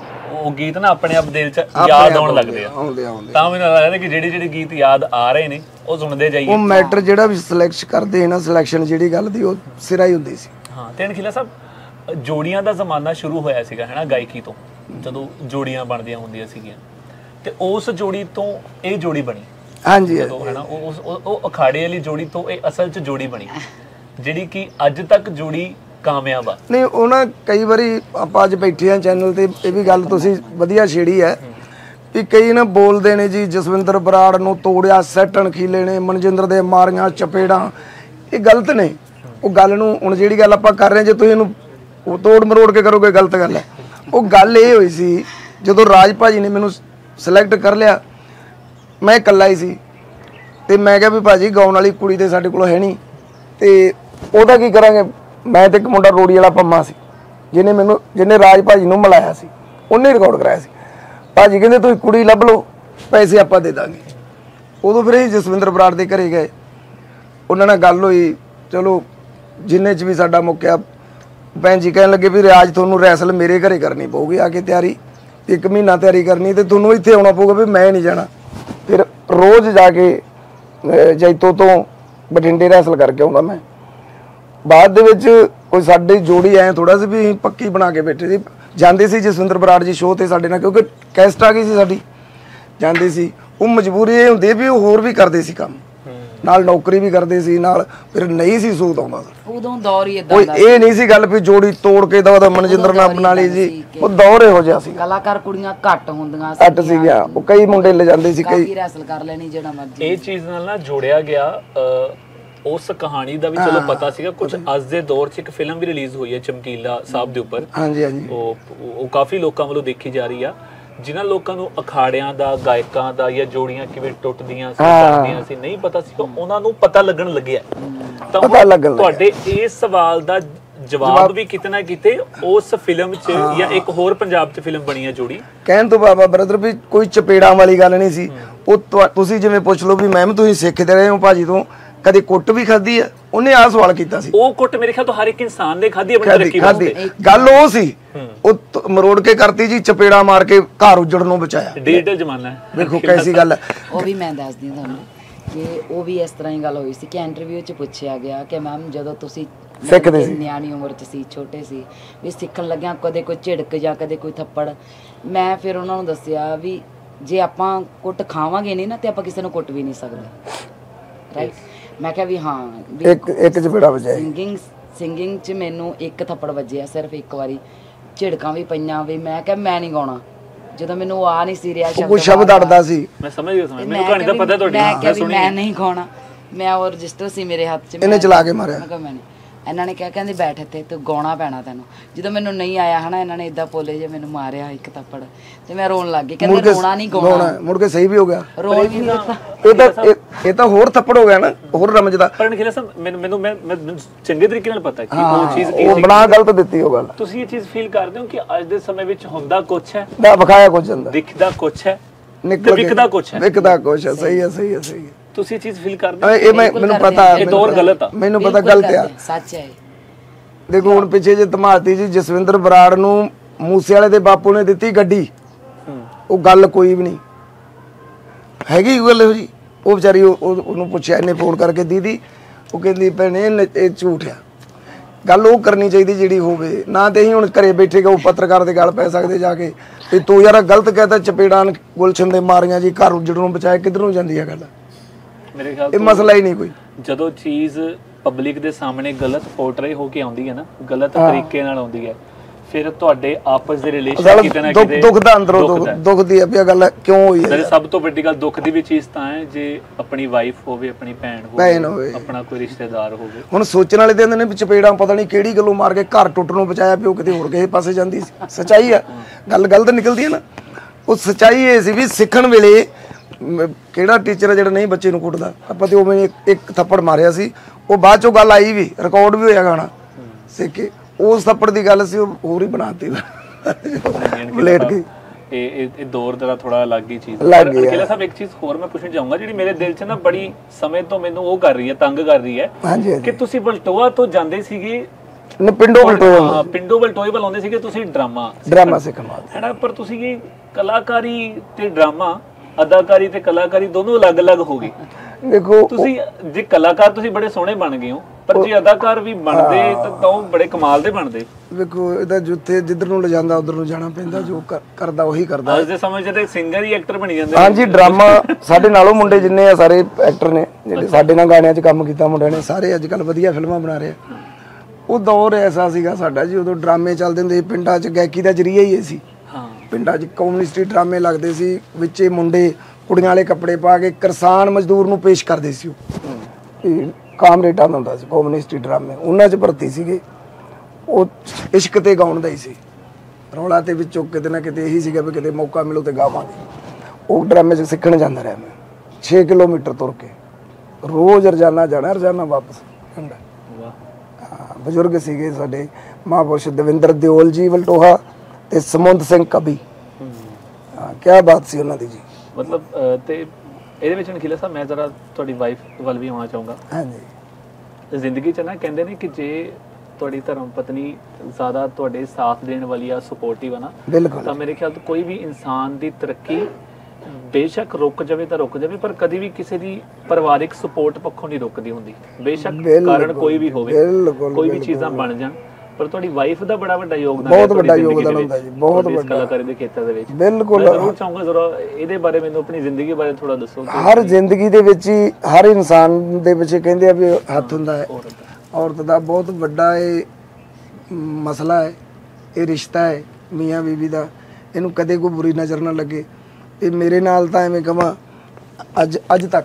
ਉਹ ਗੀਤ ਨਾ ਆਪਣੇ ਆਪ ਦਿਲ 'ਚ ਯਾਦ ਆਉਣ ਲੱਗਦੇ ਆ, ਤਾਂ ਮੈਨੂੰ ਲੱਗਦਾ ਕਿ ਜਿਹੜੇ ਜਿਹੜੇ ਗੀਤ ਯਾਦ ਆ ਰਹੇ ਨੇ ਉਹ ਸੁਣਦੇ ਜਾਈਏ।
ਉਹ ਮੈਟਰ ਜਿਹੜਾ ਵੀ ਸਿਲੈਕਟ ਕਰਦੇ ਨਾ, ਸਿਲੈਕਸ਼ਨ ਜਿਹੜੀ ਗੱਲ ਦੀ ਉਹ ਸਿਰਾ ਹੀ ਹੁੰਦੀ ਸੀ।
ਹਾਂ। ਤੇ ਅਣਖੀਲਾ ਸਾਹਿਬ ਜੋੜੀਆਂ ਦਾ ਜ਼ਮਾਨਾ ਸ਼ੁਰੂ ਹੋਇਆ ਸੀਗਾ ਹੈ ਨਾ ਗਾਇਕੀ ਤੋਂ, ਜਦੋਂ ਜੋੜੀਆਂ ਬਣਦੀਆਂ ਹੁੰਦੀਆਂ ਸੀਗੀਆਂ, ਤੇ ਉਸ ਜੋੜੀ ਤੋਂ ਇਹ ਜੋੜੀ ਬਣੀ।
ਹਾਂਜੀ
ਜਦੋਂ ਹੈ ਨਾ ਉਹ ਉਹ ਅਖਾੜੇ ਵਾਲੀ ਜੋੜੀ ਤੋਂ ਇਹ ਅਸਲ 'ਚ ਜੋੜੀ ਬਣੀ, ਜਿਹੜੀ ਕਿ ਅੱਜ ਤੱਕ ਜੋੜੀ ਕਾਮਯਾਬ ਆ। ਨਹੀਂ
ਉਹ ਨਾ ਕਈ ਵਾਰੀ ਆਪਾਂ ਅੱਜ ਬੈਠੇ ਆ ਚੈਨਲ ਤੇ, ਇਹ ਵੀ ਗੱਲ ਤੁਸੀਂ ਵਧੀਆ ਛੇੜੀ ਹੈ ਵੀ ਕਈ ਨਾ ਬੋਲਦੇ ਨੇ ਜੀ ਜਸਵਿੰਦਰ ਬਰਾੜ ਨੂੰ ਤੋੜਿਆ ਸੈੱਟ ਅਣਖੀਲੇ ਨੇ, ਮਨਜਿੰਦਰ ਦੇ ਮਾਰੀਆਂ ਚਪੇੜਾਂ, ਇਹ ਗਲਤ ਨੇ। ਉਹ ਗੱਲ ਨੂੰ ਹੁਣ ਜਿਹੜੀ ਗੱਲ ਆਪਾਂ ਕਰ ਰਹੇ ਜੇ ਤੁਸੀਂ ਇਹਨੂੰ ਉਹ ਤੋੜ ਮਰੋੜ ਕੇ ਕਰੋਗੇ ਗਲਤ ਗੱਲ ਹੈ। ਉਹ ਗੱਲ ਇਹ ਹੋਈ ਸੀ ਜਦੋਂ ਰਾਜ ਭਾਜੀ ਨੇ ਮੈਨੂੰ ਸਿਲੈਕਟ ਕਰ ਲਿਆ, ਮੈਂ ਇਕੱਲਾ ਹੀ ਸੀ, ਤੇ ਮੈਂ ਕਿਹਾ ਵੀ ਭਾਜੀ ਗਾਉਣ ਵਾਲੀ ਕੁੜੀ ਤੇ ਸਾਡੇ ਕੋਲ ਹੈ ਨਹੀਂ, ਤੇ ਉਹਦਾ ਕੀ ਕਰਾਂਗੇ। ਮੈਂ ਤੇ ਇੱਕ ਮੁੰਡਾ ਰੋੜੀ ਵਾਲਾ ਪੰਮਾ ਸੀ, ਜਿਹਨੇ ਮੈਨੂੰ ਜਿਹਨੇ ਰਾਜ ਭਾਜੀ ਨੂੰ ਮਿਲਾਇਆ ਸੀ, ਉਹਨੇ ਰਿਕਾਰਡ ਕਰਾਇਆ ਸੀ। ਭਾਜੀ ਕਹਿੰਦੇ ਤੁਸੀਂ ਕੁੜੀ ਲੱਭ ਲਓ, ਪੈਸੇ ਆਪਾਂ ਦੇ ਦਾਂਗੇ। ਉਦੋਂ ਫਿਰ ਅਸੀਂ ਜਸਵਿੰਦਰ ਬਰਾੜ ਦੇ ਘਰੇ ਗਏ, ਉਹਨਾਂ ਨਾਲ ਗੱਲ ਹੋਈ, ਚਲੋ ਜਿੰਨੇ 'ਚ ਵੀ ਸਾਡਾ ਮੁੱਕਿਆ। ਭੈਣ ਜੀ ਕਹਿਣ ਲੱਗੇ ਵੀ ਰਿਆਜ਼ ਤੁਹਾਨੂੰ ਰੈਸਲ ਮੇਰੇ ਘਰੇ ਕਰਨੀ ਪਊਗੀ, ਆ ਕੇ ਤਿਆਰੀ ਇੱਕ ਮਹੀਨਾ ਤਿਆਰੀ ਕਰਨੀ, ਤੇ ਤੁਹਾਨੂੰ ਇੱਥੇ ਆਉਣਾ ਪਊਗਾ ਵੀ ਮੈਂ ਨਹੀਂ ਜਾਣਾ। ਫਿਰ ਰੋਜ਼ ਜਾ ਕੇ ਜੈਤੋ ਤੋਂ ਬਠਿੰਡੇ ਰੈਸਲ ਕਰਕੇ ਆਉਂਦਾ ਮੈਂ। ਬਾਅਦ ਦੇ ਵਿੱਚ ਕੋਈ ਸਾਡੀ ਜੋੜੀ ਐ ਥੋੜਾ ਸੀ ਵੀ ਅਸੀਂ ਪੱਕੀ ਬਣਾ ਕੇ ਬੈਠੇ ਸੀ, ਜਾਂਦੇ ਸੀ ਜਸਵਿੰਦਰ ਬਰਾੜ ਜੀ ਸ਼ੋਅ ਤੇ ਸਾਡੇ ਨਾਲ, ਕਿਉਂਕਿ ਕੈਸਟ ਆ ਗਈ ਸੀ ਸਾਡੀ, ਜਾਂਦੇ ਸੀ। ਉਹ ਮਜਬੂਰੀ ਇਹ ਹੁੰਦੀ ਵੀ ਉਹ ਹੋਰ ਵੀ ਕਰਦੇ ਸੀ ਕੰਮ, ਨਾਲ ਨੌਕਰੀ ਵੀ ਕਰਦੇ ਸੀ ਨਾਲ, ਫਿਰ ਨਹੀਂ ਸੀ ਸੂਤ ਆਉਂਦਾ।
ਉਦੋਂ ਦੌਰ ਹੀ ਇਦਾਂ ਦਾ,
ਇਹ ਨਹੀਂ ਸੀ ਗੱਲ ਵੀ ਜੋੜੀ ਤੋੜ ਕੇ ਦਾ ਮਨਜਿੰਦਰ ਨਾਲ ਬਣਾ ਲਈ ਜੀ, ਉਹ ਦੌਰ ਇਹੋ ਜਿਹਾ ਸੀ।
ਕਲਾਕਾਰ ਕੁੜੀਆਂ ਘੱਟ ਹੁੰਦੀਆਂ
ਸੀ, ਘੱਟ ਸੀਗੀਆਂ, ਉਹ ਕਈ ਮੁੰਡੇ ਲੈ ਜਾਂਦੇ ਸੀ, ਕਈ
ਰੈਸਲ ਕਰ ਲੈਣੀ ਜਿਹੜਾ ਮਰਜ਼ੀ।
ਇਹ ਚੀਜ਼ ਨਾਲ ਨਾ ਜੋੜਿਆ ਗਿਆ ਉਸ ਕਹਾਣੀ ਦਾ ਵੀ ਚਲੋ ਪਤਾ ਸੀਗਾ। ਕੁਝ ਅੱਜ ਦੇ ਦੌਰ 'ਚ ਇੱਕ ਫਿਲਮ ਵੀ ਰਿਲੀਜ਼ ਹੋਈ ਹੈ ਚਮਕੀਲਾ ਸਾਹਿਬ ਦੇ ਉੱਪਰ,
ਹਾਂਜੀ ਹਾਂਜੀ,
ਉਹ ਉਹ ਕਾਫੀ ਲੋਕਾਂ ਵੱਲੋਂ ਦੇਖੀ ਜਾ ਰਹੀ ਆ, ਜਿਨ੍ਹਾਂ ਲੋਕਾਂ ਨੂੰ ਅਖਾੜਿਆਂ ਦਾ, ਗਾਇਕਾਂ ਦਾ ਜਾਂ ਜੋੜੀਆਂ ਕਿਵੇਂ ਟੁੱਟਦੀਆਂ ਸੀ, ਜਾਂਦੀਆਂ ਸੀ ਨਹੀਂ ਪਤਾ ਸੀ, ਉਹਨਾਂ ਨੂੰ ਪਤਾ ਲੱਗਣ ਲੱਗਿਆ। ਤਾਂ ਤੁਹਾਡੇ ਇਸ ਸਵਾਲ ਦਾ ਜਵਾਬ ਵੀ ਕਿਤੇ ਨਾ ਕਿਤੇ ਉਸ ਫਿਲਮ 'ਚ ਜਾਂ ਇੱਕ ਹੋਰ ਪੰਜਾਬ 'ਚ ਫਿਲਮ ਬਣੀ ਹੈ ਜੋੜੀ,
ਕਹਿਣ ਤੋਂ ਬਾਬਾ ਬ੍ਰਦਰ ਵੀ ਕੋਈ ਚਪੇੜਾਂ ਵਾਲੀ ਗੱਲ ਨਹੀਂ ਸੀ। ਉਹ ਤੁਸੀਂ ਜਿਵੇਂ ਪੁੱਛ ਲਓ ਵੀ ਮੈਮ ਤੁਸੀਂ ਸਿੱਖਦੇ ਰਹੇ ਹੋ ਭਾਜੀ ਤੋਂ, ਕਦੇ ਕੁੱਟ ਵੀ ਖਾਧੀ ਆ? ਉਹਨੇ ਆਹ ਸਵਾਲ ਕੀਤਾ ਸੀ।
ਉਹ ਕੁੱਟ ਮੇਰੇ ਖਿਆਲ ਤੋਂ ਹਰ ਇੱਕ ਇਨਸਾਨ ਨੇ ਖਾਧੀ ਆਪਣੀ ਤਰੱਕੀ ਵਾਸਤੇ।
ਗੱਲ ਉਹ ਸੀ, ਉਹ ਮਰੋੜ ਕੇ ਕਰਤੀ ਜੀ, ਚਪੇੜਾ ਮਾਰ ਕੇ ਘਰ ਉਜੜ ਨੂੰ ਬਚਾਇਆ।
ਡਿਜੀਟਲ ਜ਼ਮਾਨਾ ਹੈ,
ਵੇਖੋ ਕੈਸੀ ਗੱਲ ਹੈ।
ਉਹ ਵੀ ਮੈਂ ਦੱਸਦੀ ਤੁਹਾਨੂੰ ਕਿ ਉਹ ਵੀ ਇਸ ਤਰ੍ਹਾਂ ਹੀ ਗੱਲ ਹੋਈ ਸੀ ਕਿ ਇੰਟਰਵਿਊ 'ਚ ਪੁੱਛਿਆ ਗਿਆ ਕਿ ਮੈਮ ਜਦੋਂ ਤੁਸੀਂ
ਸਿੱਖਦੇ ਸੀ,
ਨਿਆਣੀ ਉਮਰ 'ਚ ਸੀ, ਛੋਟੇ ਸੀ, ਵੀ ਸਿੱਖਣ ਲੱਗਿਆ ਕਦੇ ਕੋਈ ਝਿੜਕ ਜਾਂ ਕਦੇ ਕੋਈ ਥੱਪੜ, ਮੈਂ ਫਿਰ ਉਹਨਾਂ ਨੂੰ ਦੱਸਿਆ ਵੀ ਜੇ ਆਪਾਂ ਕੁੱਟ ਖਾਵਾਂਗੇ ਨਹੀਂ ਨਾ ਤੇ ਆਪਾਂ ਕਿਸੇ ਨੂੰ ਕੁੱਟ ਵੀ ਨਹੀਂ ਸਕਦੇ, ਰਾਈਟ। ਮੈਂ ਕਿਹਾ ਵੀ ਹਾਂ
ਇੱਕ ਇੱਕ ਚਪੇੜਾ ਵੱਜਿਆ,
ਸਿੰਗਿੰਗ ਸਿੰਗਿੰਗ 'ਚ ਮੈਨੂੰ ਇੱਕ ਥੱਪੜ ਵੱਜਿਆ ਸਿਰਫ ਇੱਕ ਵਾਰੀ, ਝਿੜਕਾਂ ਵੀ ਪਈਆਂ ਵੀ, ਮੈਂ ਕਿਹਾ ਮੈਂ ਨਹੀਂ ਗਾਉਣਾ। ਜਦੋਂ ਮੈਨੂੰ ਆ ਨਹੀਂ ਸੀ ਰਿਹਾ
ਕੋਈ ਸ਼ਬਦ ਅੜਦਾ ਸੀ,
ਮੈਂ ਸਮਝ ਗਿਆ, ਸਮਝ ਮੈਨੂੰ ਕਹਾਣੀ ਦਾ ਪਤਾ ਤੁਹਾਡੀ,
ਮੈਂ ਕਿਹਾ ਵੀ ਮੈਂ ਨਹੀਂ ਗਾਉਣਾ। ਮੈਂ ਉਹ ਰਜਿਸਟਰ ਸੀ ਮੇਰੇ ਹੱਥ 'ਚ,
ਇਹਨੇ ਚਲਾ ਕੇ ਮਾਰਿਆ।
ਮੈਂ ਕਿਹਾ ਮੈਂ ਨਹੀਂ। ਇਹਨਾਂ ਨੇ ਕਿਹਾ ਕਹਿੰਦੇ ਬੈਠ ਇੱਥੇ, ਤੂੰ ਗਾਉਣਾ ਪੈਣਾ ਤੈਨੂੰ। ਜਦੋਂ ਮੈਨੂੰ ਨਹੀਂ ਆਇਆ ਹਨਾ, ਇਹਨਾਂ ਨੇ ਇਦਾਂ ਪੋਲੇ ਜੇ ਮੈਨੂੰ ਮਾਰਿਆ ਇੱਕ ਥੱਪੜ, ਤੇ ਮੈਂ ਰੋਣ ਲੱਗ ਗਈ। ਕਹਿੰਦੇ ਰੋਣਾ ਨਹੀਂ ਗਾਉਣਾ,
ਮੁੜ ਕੇ ਸਹੀ ਵੀ ਹੋ ਗਿਆ,
ਰੋਣ ਵੀ ਨਹੀਂ ਦਿੱਤਾ।
ਇਹ ਤਾਂ ਇਹ ਤਾਂ ਹੋਰ ਥੱਪੜ ਹੋ ਗਿਆ ਨਾ, ਹੋਰ ਰਮਜਦਾ।
ਪਰ ਅਣਖੀਲਾ ਸਾਹਿਬ ਮੈਨੂੰ ਮੈਨੂੰ ਮੈਂ ਚੰਗੇ ਤਰੀਕੇ ਨਾਲ ਪਤਾ ਕਿ ਉਹ ਚੀਜ਼ ਕੀ
ਉਹ ਬਣਾ ਗਲਤ ਦਿੱਤੀ ਉਹ ਗੱਲ।
ਤੁਸੀਂ ਇਹ ਚੀਜ਼ ਫੀਲ ਕਰਦੇ ਹੋ ਕਿ ਅੱਜ ਦੇ ਸਮੇਂ ਵਿੱਚ ਹੁੰਦਾ ਕੁਛ ਹੈ,
ਨਾ ਵਿਖਾਇਆ ਕੁਛ ਜਾਂਦਾ,
ਦਿਖਦਾ ਕੁਛ ਹੈ,
ਨਿਕਲ
ਵਿਕਦਾ ਕੁਛ ਹੈ,
ਵਿਕਦਾ ਕੁਛ ਹੈ। ਸਹੀ ਹੈ, ਸਹੀ ਹੈ, ਸਹੀ ਹੈ।
ਤੁਸੀਂ ਇਹ ਚੀਜ਼ ਫੀਲ ਕਰਦੇ ਹੋ?
ਇਹ ਮੈਨੂੰ ਪਤਾ,
ਇਹ ਦੌਰ ਗਲਤ ਆ,
ਮੈਨੂੰ ਪਤਾ ਗਲਤ ਆ,
ਸੱਚ ਹੈ।
देखो हुण पिछे जे धमाती जी जसविंदर बराड़ नूं मूसे वाले दे बापू ने दित्ती गड्डी, वो गल कोई भी नहीं हैगी गल इहो जी। वो बेचारी ਉਹਨੂੰ ਪੁੱਛਿਆ ਇਹਨੇ ਫੋਨ ਕਰਕੇ ਦੀਦੀ, ਉਹ ਕਹਿੰਦੀ ਭੈਣੇ ਇਹ ਝੂਠ ਆ। ਗੱਲ ਉਹ ਕਰਨੀ ਚਾਹੀਦੀ ਜਿਹੜੀ ਹੋਵੇ ਨਾ, ਤੇ ਅਸੀਂ ਹੁਣ ਘਰੇ ਬੈਠੇ ਉਹ ਪੱਤਰਕਾਰ ਦੇ ਗੱਲ ਪੈ ਸਕਦੇ ਜਾ ਕੇ ਤੇ ਤੂੰ ਯਾਰ ਗਲਤ ਕਹਿਤਾ ਚਪੇੜਾਂ ਗੁਲਸ਼ਨ ਦੇ ਮਾਰੀਆਂ ਜੀ, ਘਰ ਉੱਜੜ ਨੂੰ ਬਚਾਇਆ, ਕਿੱਧਰ ਨੂੰ ਜਾਂਦੀ ਆ ਗੱਲ?
ਮੇਰੇ ਖਿਆਲ
ਇਹ ਮਸਲਾ ਹੀ ਨਹੀਂ ਕੋਈ।
ਜਦੋਂ ਚੀਜ਼ ਪਬਲਿਕ ਦੇ ਸਾਹਮਣੇ ਗਲਤ ਪੋਰਟਰੇ ਹੋ ਕੇ ਆਉਂਦੀ ਹੈ ਨਾ, ਗਲਤ ਤਰੀਕੇ ਨਾਲ ਆਉਂਦੀ ਹੈ, ਫਿਰ ਤੁਹਾਡੇ ਆਪਸ ਦੇ ਰਿਲੇਸ਼ਨ ਕਿਤੇ ਨਾ ਕਿਤੇ
ਦੁੱਖ ਦਾ ਅੰਦਰੋਂ ਦੁੱਖ ਦੀ ਆ ਗੱਲ ਕਿਉਂ ਹੋਈ ਹੈ।
ਸਭ ਤੋਂ ਵੱਡੀ ਗੱਲ ਦੁੱਖ ਦੀ ਵੀ ਚੀਜ਼ ਤਾਂ ਹੈ ਜੇ ਆਪਣੀ ਵਾਈਫ ਹੋਵੇ, ਆਪਣੀ ਭੈਣ ਹੋਵੇ, ਆਪਣਾ ਕੋਈ ਰਿਸ਼ਤੇਦਾਰ ਹੋਵੇ। ਹੁਣ ਸੋਚਣ ਵਾਲੇ ਦੇ ਨੇ ਚਪੇੜਾਂ ਪਤਾ ਨਹੀਂ ਕਿਹੜੀ ਗੱਲੋਂ ਮਾਰ ਕੇ ਘਰ ਟੁੱਟਣ ਨੂੰ ਬਚਾਇਆ, ਪਿਓ ਕਿਤੇ ਹੋਰ ਕਿਸੇ ਪਾਸੇ ਜਾਂਦੀ ਸੀ। ਸੱਚਾਈ ਆ, ਗੱਲ ਗਲਤ ਨਿਕਲਦੀ ਹੈ ਨਾ। ਉਹ ਸੱਚਾਈ ਇਹ ਸੀ ਵੀ ਸਿੱਖਣ ਵੇਲੇ ਕਿਹੜਾ ਟੀਚਰ ਜਿਹੜਾ ਨਹੀਂ ਬੱਚੇ ਨੂੰ ਕੁੱਟਦਾ, ਆਪਾਂ ਤੇ ਉਵੇਂ ਇੱਕ ਥੱਪੜ ਮਾਰਿਆ ਸੀ, ਉਹ ਬਾਅਦ ਚੋਂ ਗੱਲ ਆਈ ਵੀ, ਰਿਕਾਰਡ ਵੀ ਹੋਇਆ ਗਾਣਾ ਸਿੱਖ ਕੇ। ਉਸ ਥੱਪੜ ਦੀ ਗੱਲ ਸੀ, ਉਹ ਹੋਰ ਹੀ ਬਣਾਤੀ ਲੇਟ ਗਈ। ਇਹ ਇਹ ਦੌਰ ਦਾ ਥੋੜਾ ਅਲੱਗ ਹੀ ਚੀਜ਼ ਹੈ। ਅਕੇਲਾ ਸਾਹਿਬ ਇੱਕ ਚੀਜ਼ ਹੋਰ ਮੈਂ ਪੁੱਛਣਾ ਚਾਹੂੰਗਾ ਜਿਹੜੀ ਮੇਰੇ ਦਿਲ 'ਚ ਨਾ ਬੜੀ ਸਮੇਂ ਤੋਂ ਮੈਨੂੰ ਉਹ ਕਰ ਰਹੀ ਹੈ, ਤੰਗ ਕਰ ਰਹੀ ਹੈ ਕਿ ਤੁਸੀਂ ਬਲਟੋਆ ਤੋਂ ਜਾਂਦੇ ਸੀਗੇ, ਪਿੰਡੋਂ ਬਲਟੋਆ ਪਿੰਡੋਂ ਬਲਟੋਏ ਵੱਲ ਆਉਂਦੇ ਸੀਗੇ ਤੁਸੀਂ ਡਰਾਮਾ ਡਰਾਮਾ ਸਿੱਖਣ ਵਾਸਤੇ, ਹੈ ਨਾ। ਪਰ ਤੁਸੀਂ ਇਹ ਕਲਾਕਾਰੀ ਤੇ ਡਰਾਮਾ, ਅਦਾਕਾਰੀ ਤੇ ਕਲਾਕਾਰੀ ਦੋਨੋਂ ਅਲੱਗ-ਅਲੱਗ ਹੋ ਗਏ। ਦੇਖੋ ਤੁਸੀਂ ਜੇ ਕਲਾਕਾਰ ਤੁਸੀਂ ਬੜੇ ਸੋਹਣੇ ਬਣ ਗਏ ਹੋ, ਪਰ ਜੇ ਅਦਾਕਾਰ ਵੀ ਬਣਦੇ ਤਾਂ ਉਹ ਬੜੇ ਕਮਾਲ ਦੇ ਬਣਦੇ। ਵੇਖੋ ਇਹਦਾ ਜਿੱਥੇ ਜਿੱਧਰ ਨੂੰ ਲਿਜਾਂਦਾ ਉਧਰ ਨੂੰ ਜਾਣਾ ਪੈਂਦਾ, ਜੋ ਕਰਦਾ ਉਹੀ ਕਰਦਾ। ਅੱਜ ਦੇ ਸਮੇਂ 'ਚ ਤੇ ਸਿੰਗਰ ਹੀ ਐਕਟਰ ਬਣੀ ਜਾਂਦੇ। ਹਾਂਜੀ, ਡਰਾਮਾ ਸਾਡੇ ਨਾਲੋਂ ਮੁੰਡੇ ਜਿੰਨੇ ਆ ਸਾਰੇ ਐਕਟਰ ਨੇ, ਜਿਹੜੇ ਸਾਡੇ ਨਾਲ ਗਾਣਿਆਂ 'ਚ ਕੰਮ ਕੀਤਾ ਮੁੰਡਿਆਂ ਨੇ, ਸਾਰੇ ਅੱਜ ਕੱਲ ਵਧੀਆ ਫਿਲਮਾਂ ਬਣਾ ਰਹੇ ਆ। ਉਹ ਦੌਰ ਐਸਾ ਸੀਗਾ ਸਾਡਾ ਜੀ, ਉਦੋਂ ਡਰਾਮੇ ਚੱਲਦੇ ਹੁੰਦੇ ਸੀ ਪਿੰਡਾਂ 'ਚ, ਗਾਇਕੀ ਦਾ ਜ਼ਰੀਆ ਹੀ ਇਹ ਸੀ। ਪਿੰਡਾਂ 'ਚ ਕਮਿਊਨਿਸਟੀ ਡਰਾਮੇ ਲੱਗਦੇ ਸੀ, ਵਿੱਚੇ ਮੁੰਡੇ ਕੁੜੀਆਂ ਵਾਲੇ ਕੱਪੜੇ ਪਾ ਕੇ ਕਿਸਾਨ ਮਜ਼ਦੂਰ ਨੂੰ ਪੇਸ਼ ਕਰਦੇ ਸੀ। ਉਹ ਕਾਮਰੇਡਾਂ ਦਾ ਹੁੰਦਾ ਸੀ ਕਮਿਊਨਿਸਟੀ ਡਰਾਮੇ, ਉਹਨਾਂ 'ਚ ਭਰਤੀ ਸੀਗੇ। ਉਹ ਇਸ਼ਕ ਤੇ ਗਾਉਣ ਦਾ ਹੀ ਸੀ ਰੌਲਾ, ਤੇ ਵਿੱਚੋਂ ਕਿਤੇ ਨਾ ਕਿਤੇ ਇਹੀ ਸੀਗਾ ਵੀ ਕਿਤੇ ਮੌਕਾ ਮਿਲੋ ਤੇ ਗਾਵਾਂਗੇ। ਉਹ ਡਰਾਮੇ 'ਚ ਸਿੱਖਣ ਜਾਂਦਾ ਰਿਹਾ ਮੈਂ, ਛੇ ਕਿਲੋਮੀਟਰ ਤੁਰ ਕੇ ਰੋਜ਼ ਰੋਜ਼ਾਨਾ ਜਾਣਾ, ਰੋਜ਼ਾਨਾ ਵਾਪਸ ਪਿੰਡ। ਹਾਂ, ਬਜ਼ੁਰਗ ਸੀਗੇ ਸਾਡੇ ਮਹਾਂਪੁਰਸ਼ ਦਵਿੰਦਰ ਦਿਓਲ ਜੀ ਵਲਟੋਹਾ ਤੇ ਸਮੁੰਦ ਸਿੰਘ ਕਬੀ। ਹਾਂ, ਕਿਆ ਬਾਤ ਸੀ ਉਹਨਾਂ ਦੀ ਜੀ। ਮਤਲਬ ਤੇ ਇਹਦੇ ਵਿੱਚ ਨਖੀਲਾ ਸਾਹਿਬ ਮੈਂ ਜ਼ਰਾ ਤੁਹਾਡੀ ਵਾਈਫ ਵੱਲ ਵੀ ਆਉਣਾ ਚਾਹੂੰਗਾ। ਹਾਂਜੀ, ਜ਼ਿੰਦਗੀ 'ਚ ਨਾ ਕਹਿੰਦੇ ਨੇ ਕਿ ਜੇ ਤੁਹਾਡੀ ਧਰਮ ਪਤਨੀ ਜ਼ਿਆਦਾ ਤੁਹਾਡੇ ਸਾਥ ਦੇਣ ਵਾਲੀ ਆ, ਸਪੋਰਟਿਵ ਆ ਨਾ, ਤਾਂ ਮੇਰੇ ਖਿਆਲ ਤੋਂ ਕੋਈ ਵੀ ਇਨਸਾਨ ਦੀ ਤਰੱਕੀ ਬੇਸ਼ੱਕ ਰੁਕ ਜਾਵੇ ਤਾਂ ਰੁਕ ਜਾਵੇ, ਪਰ ਕਦੀ ਵੀ ਕਿਸੇ ਦੀ ਪਰਿਵਾਰਿਕ ਸਪੋਰਟ ਪੱਖੋਂ ਨਹੀਂ ਰੁਕਦੀ ਹੁੰਦੀ। ਬੇਸ਼ੱਕ ਕਾਰਨ ਕੋਈ ਵੀ ਹੋਵੇ, ਕੋਈ ਵੀ ਚੀਜ਼ਾਂ ਬਣ ਜਾਣ, ਪਰ ਤੁਹਾਡੀ ਵਾਈਫ ਦਾ ਬੜਾ ਵੱਡਾ ਯੋਗਦਾਨ ਹੈ, ਬਹੁਤ ਵੱਡਾ ਯੋਗਦਾਨ ਹੁੰਦਾ ਜੀ, ਬਹੁਤ ਵੱਡਾ ਕਲਾਕਾਰੀ ਦੇ ਖੇਤਰ ਦੇ ਵਿੱਚ। ਬਿਲਕੁਲ, ਮੈਂ ਜ਼ਰੂਰ ਚਾਹੂੰਗਾ ਜ਼ਰਾ ਇਹਦੇ ਬਾਰੇ ਮੈਨੂੰ ਆਪਣੀ ਜ਼ਿੰਦਗੀ ਬਾਰੇ ਥੋੜਾ ਦੱਸੋ। ਹਰ ਜ਼ਿੰਦਗੀ ਦੇ ਵਿੱਚ ਹੀ ਹਰ ਇਨਸਾਨ ਦੇ ਵਿੱਚ ਕਹਿੰਦੇ ਆ ਵੀ ਹੱਥ ਹੁੰਦਾ ਹੈ, ਔਰਤ ਦਾ ਬਹੁਤ ਵੱਡਾ ਇਹ ਮਸਲਾ ਹੈ, ਇਹ ਰਿਸ਼ਤਾ ਹੈ ਮੀਆਂ ਬੀਵੀ ਦਾ, ਇਹਨੂੰ ਕਦੇ ਕੋਈ ਬੁਰੀ ਨਜ਼ਰ ਨਾ ਲੱਗੇ। ਇਹ ਮੇਰੇ ਨਾਲ ਤਾਂ ਐਵੇਂ ਕਹਾਂ ਅੱਜ ਅੱਜ ਤੱਕ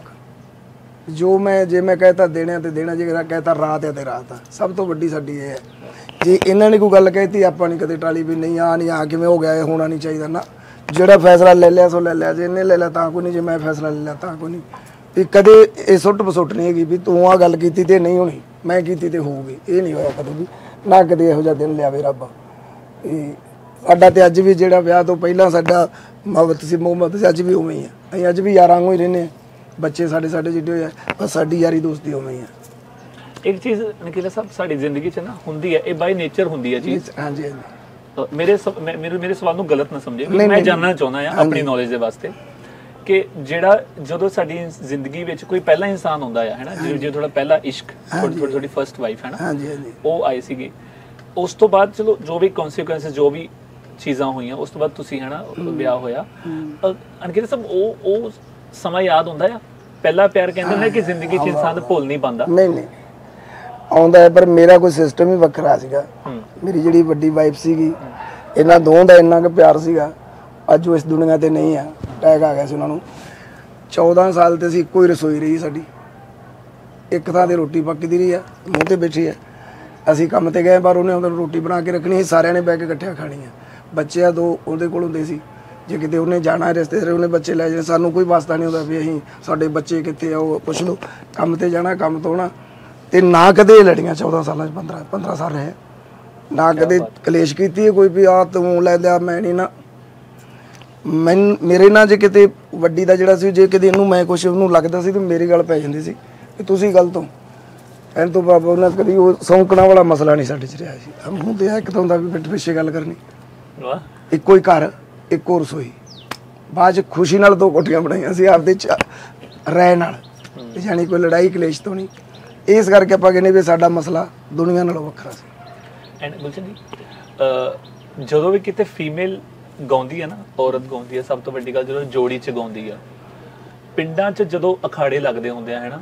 ਜੋ ਮੈਂ ਜੇ ਮੈਂ ਕਹਿਤਾ ਦੇਣਾ ਤੇ ਦੇਣਾ, ਜੇ ਕਹਿਤਾ ਰਾਤ ਹੈ ਤੇ ਰਾਤ ਆ। ਸਭ ਤੋਂ ਵੱਡੀ ਸਾਡੀ ਇਹ ਹੈ, ਜੇ ਇਹਨਾਂ ਨੇ ਕੋਈ ਗੱਲ ਕਹਿਤੀ ਆਪਾਂ ਨਹੀਂ ਕਦੇ ਟਾਲੀ ਵੀ ਨਹੀਂ ਆ ਨਹੀਂ ਆ ਕਿਵੇਂ ਹੋ ਗਿਆ, ਇਹ ਹੋਣਾ ਨਹੀਂ ਚਾਹੀਦਾ ਨਾ। ਜਿਹੜਾ ਫੈਸਲਾ ਲੈ ਲਿਆ ਸੋ ਲੈ ਲਿਆ, ਜੇ ਇਹਨੇ ਲੈ ਲਿਆ ਤਾਂ ਕੋਈ ਨਹੀਂ, ਜੇ ਮੈਂ ਫੈਸਲਾ ਲੈ ਲਿਆ ਤਾਂ ਕੋਈ ਨਹੀਂ। ਵੀ ਕਦੇ ਇਹ ਸੁੱਟ ਬਸੁੱਟ ਨਹੀਂ ਹੈਗੀ ਵੀ ਤੂੰ ਆ ਗੱਲ ਕੀਤੀ ਤੇ ਨਹੀਂ ਹੋਣੀ, ਮੈਂ ਕੀਤੀ ਤੇ ਹੋਊਗੀ, ਇਹ ਨਹੀਂ ਹੋਇਆ ਕਦੇ ਵੀ ਨਾ, ਕਦੇ ਇਹੋ ਜਿਹਾ ਦਿਨ ਲਿਆਵੇ ਰੱਬ। ਇਹ ਸਾਡਾ ਤੇ ਅੱਜ ਵੀ ਜਿਹੜਾ ਵਿਆਹ ਤੋਂ ਪਹਿਲਾਂ ਸਾਡਾ ਮੁਹੱਬਤ ਸੀ, ਮੁਹੱਬਤ ਸੀ, ਅੱਜ ਵੀ ਉਵੇਂ ਹੀ ਆ। ਅਸੀਂ ਅੱਜ ਵੀ ਯਾਰਾਂ ਵਾਂਗੂ ਹੀ ਰਹਿੰਦੇ ਹਾਂ, ਬੱਚੇ ਸਾਡੇ ਸਾਡੇ ਜਿਹੜੇ ਹੋਏ ਆ, ਬਸ ਸਾਡੀ ਯਾਰੀ ਦੋਸਤੀ ਉਵੇਂ ਹੀ ਆ। ਇੱਕ ਚੀਜ਼ ਨਕੀਲਾ ਸਾਹਿਬ ਸਾਡੀ ਜ਼ਿੰਦਗੀ 'ਚ ਨਾ ਹੁੰਦੀ ਹੈ, ਇਹ ਬਾਈ ਨੇਚਰ ਹੁੰਦੀ ਹੈ ਚੀਜ਼। ਹਾਂਜੀ ਹਾਂਜੀ, ਮੇਰੇ ਮੇਰੇ ਮੇਰੇ ਸਵਾਲ ਨੂੰ ਗਲਤ ਨਾ ਸਮਝੇ, ਮੈਂ ਜਾਣਨਾ ਚਾਹੁੰਦਾ ਹਾਂ ਆਪਣੀ ਨੌਲੇਜ ਦੇ ਵਾਸਤੇ ਕਿ ਜਿਹੜਾ ਜਦੋਂ ਸਾਡੀ ਜ਼ਿੰਦਗੀ ਵਿੱਚ ਕੋਈ ਪਹਿਲਾ ਇਨਸਾਨ ਹੁੰਦਾ ਹੈ ਹੈ ਨਾ, ਜਿਵੇਂ ਥੋੜਾ ਪਹਿਲਾ ਇਸ਼ਕ, ਥੋੜੀ ਥੋੜੀ ਫਰਸਟ ਵਾਈਫ ਹੈ ਨਾ, ਉਹ ਆਏ ਸੀਗੇ, ਉਸ ਤੋਂ ਬਾਅਦ ਚਲੋ ਜੋ ਵੀ ਕਨਸੀਕੁਐਂਸਸ ਜੋ ਵੀ ਚੀਜ਼ਾਂ ਹੋਈਆਂ, ਉਸ ਤੋਂ ਬਾਅਦ ਤੁਸੀਂ ਹੈ ਨਾ ਵਿਆਹ ਹੋਇਆ। ਅਨਕਿਤ ਸਾਹਿਬ ਉਹ ਉਹ ਸਮਾਂ ਯਾਦ ਹੁੰਦਾ ਆ? ਪਹਿਲਾ ਪਿਆਰ ਕਹਿੰਦੇ ਨੇ ਕਿ ਜ਼ਿੰਦਗੀ 'ਚ ਇਨਸਾਨ ਭੁੱਲ ਨਹੀਂ ਪਾਉਂਦਾ। ਨਹੀਂ ਨਹੀਂ ਆਉਂਦਾ ਹੈ, ਪਰ ਮੇਰਾ ਕੋਈ ਸਿਸਟਮ ਹੀ ਵੱਖਰਾ ਸੀਗਾ। ਮੇਰੀ ਜਿਹੜੀ ਵੱਡੀ ਵਾਈਫ ਸੀਗੀ, ਇਹਨਾਂ ਦੋਵਾਂ ਦਾ ਇੰਨਾ ਕੁ ਪਿਆਰ ਸੀਗਾ, ਅੱਜ ਉਹ ਇਸ ਦੁਨੀਆ ਤੇ ਨਹੀਂ ਆ, ਅਟੈਕ ਆ ਗਿਆ ਸੀ ਉਹਨਾਂ ਨੂੰ। ਚੌਦਾਂ ਸਾਲ ਤੇ ਅਸੀਂ ਇੱਕੋ ਹੀ ਰਸੋਈ ਰਹੀ ਸਾਡੀ, ਇੱਕ ਥਾਂ ਤੇ ਰੋਟੀ ਪੱਕਦੀ ਰਹੀ ਆ, ਮੂੰਹ ਤੇ ਬੈਠੀ ਆ। ਅਸੀਂ ਕੰਮ ਤੇ ਗਏ ਪਰ ਉਹਨੇ ਉਹਨਾਂ ਨੂੰ ਰੋਟੀ ਬਣਾ ਕੇ ਰੱਖਣੀ ਸੀ, ਸਾਰਿਆਂ ਨੇ ਬਹਿ ਕੇ ਇਕੱਠਿਆਂ ਖਾਣੀ ਆ। ਬੱਚੇ ਆ ਦੋ ਉਹਦੇ ਕੋਲ ਹੁੰਦੇ ਸੀ, ਜੇ ਕਿਤੇ ਉਹਨੇ ਜਾਣਾ ਰਿਸ਼ਤੇਦਾਰ ਉਹਨੇ ਬੱਚੇ ਲੈ ਜਾਣੇ, ਸਾਨੂੰ ਕੋਈ ਵਾਸਤਾ ਨਹੀਂ ਹੁੰਦਾ ਵੀ ਅਸੀਂ ਸਾਡੇ ਬੱਚੇ ਕਿੱਥੇ ਆ, ਉਹ ਪੁੱਛ ਲਓ। ਕੰਮ ਤੇ ਜਾਣਾ, ਕੰਮ ਤੋਂ ਆਉਣਾ, ਤੇ ਨਾ ਕਦੇ ਲੜੀਆਂ। ਚੌਦਾਂ ਸਾਲਾਂ 'ਚ ਪੰਦਰਾਂ ਪੰਦਰਾਂ ਸਾਲ ਰਹੇ, ਨਾ ਕਦੇ ਕਲੇਸ਼ ਕੀਤੀ ਹੈ ਕੋਈ ਵੀ ਆ ਤੂੰ ਲੈ ਲਿਆ ਮੈਂ ਨਹੀਂ ਨਾ। ਮੈਂ ਮੇਰੇ ਨਾਲ ਜੇ ਕਿਤੇ ਵੱਡੀ ਦਾ ਜਿਹੜਾ ਸੀ, ਜੇ ਕਿਤੇ ਇਹਨੂੰ ਮੈਂ ਕੁਛ ਉਹਨੂੰ ਲੱਗਦਾ ਸੀ ਤੇ ਮੇਰੀ ਗੱਲ ਪੈ ਜਾਂਦੀ ਸੀ ਕਿ ਤੁਸੀਂ ਗਲਤ ਹੋ।
ਕਹਿਣ ਤੋਂ ਬਾਬਾ ਉਹਨਾਂ ਕਦੀ ਉਹ ਸੌਂਕਣਾ ਵਾਲਾ ਮਸਲਾ ਨਹੀਂ ਸਾਡੇ 'ਚ ਰਿਹਾ ਸੀ। ਹੁਣ ਤੇ ਇੱਕ ਤਾਂ ਹੁੰਦਾ ਵੀ ਪਿੱਠ ਪਿੱਛੇ ਗੱਲ ਕਰਨੀ,
ਵਾਹ
ਇੱਕੋ ਹੀ ਘਰ ਇੱਕੋ ਰਸੋਈ, ਬਾਅਦ 'ਚ ਖੁਸ਼ੀ ਨਾਲ ਦੋ ਕੋਠੀਆਂ ਬਣਾਈਆਂ ਸੀ ਆਪਦੇ ਚ ਰਹਿ ਨਾਲ, ਯਾਨੀ ਕੋਈ ਲੜਾਈ ਕਲੇਸ਼ ਤੋਂ ਨਹੀਂ। ਇਸ ਕਰਕੇ ਆਪਾਂ ਕਹਿੰਦੇ ਵੀ ਸਾਡਾ ਮਸਲਾ ਦੁਨੀਆ ਨਾਲੋਂ ਵੱਖਰਾ ਸੀ।
ਐਂਡ ਗੁਲਸ਼ਨ ਜੀ ਜਦੋਂ ਵੀ ਕਿਤੇ ਫੀਮੇਲ ਗਾਉਂਦੀ ਹੈ ਨਾ, ਔਰਤ ਗਾਉਂਦੀ ਹੈ, ਸਭ ਤੋਂ ਵੱਡੀ ਗੱਲ ਜਦੋਂ ਜੋੜੀ 'ਚ ਗਾਉਂਦੀ ਆ, ਪਿੰਡਾਂ 'ਚ ਜਦੋਂ ਅਖਾੜੇ ਲੱਗਦੇ ਹੁੰਦੇ ਆ ਹੈ ਨਾ,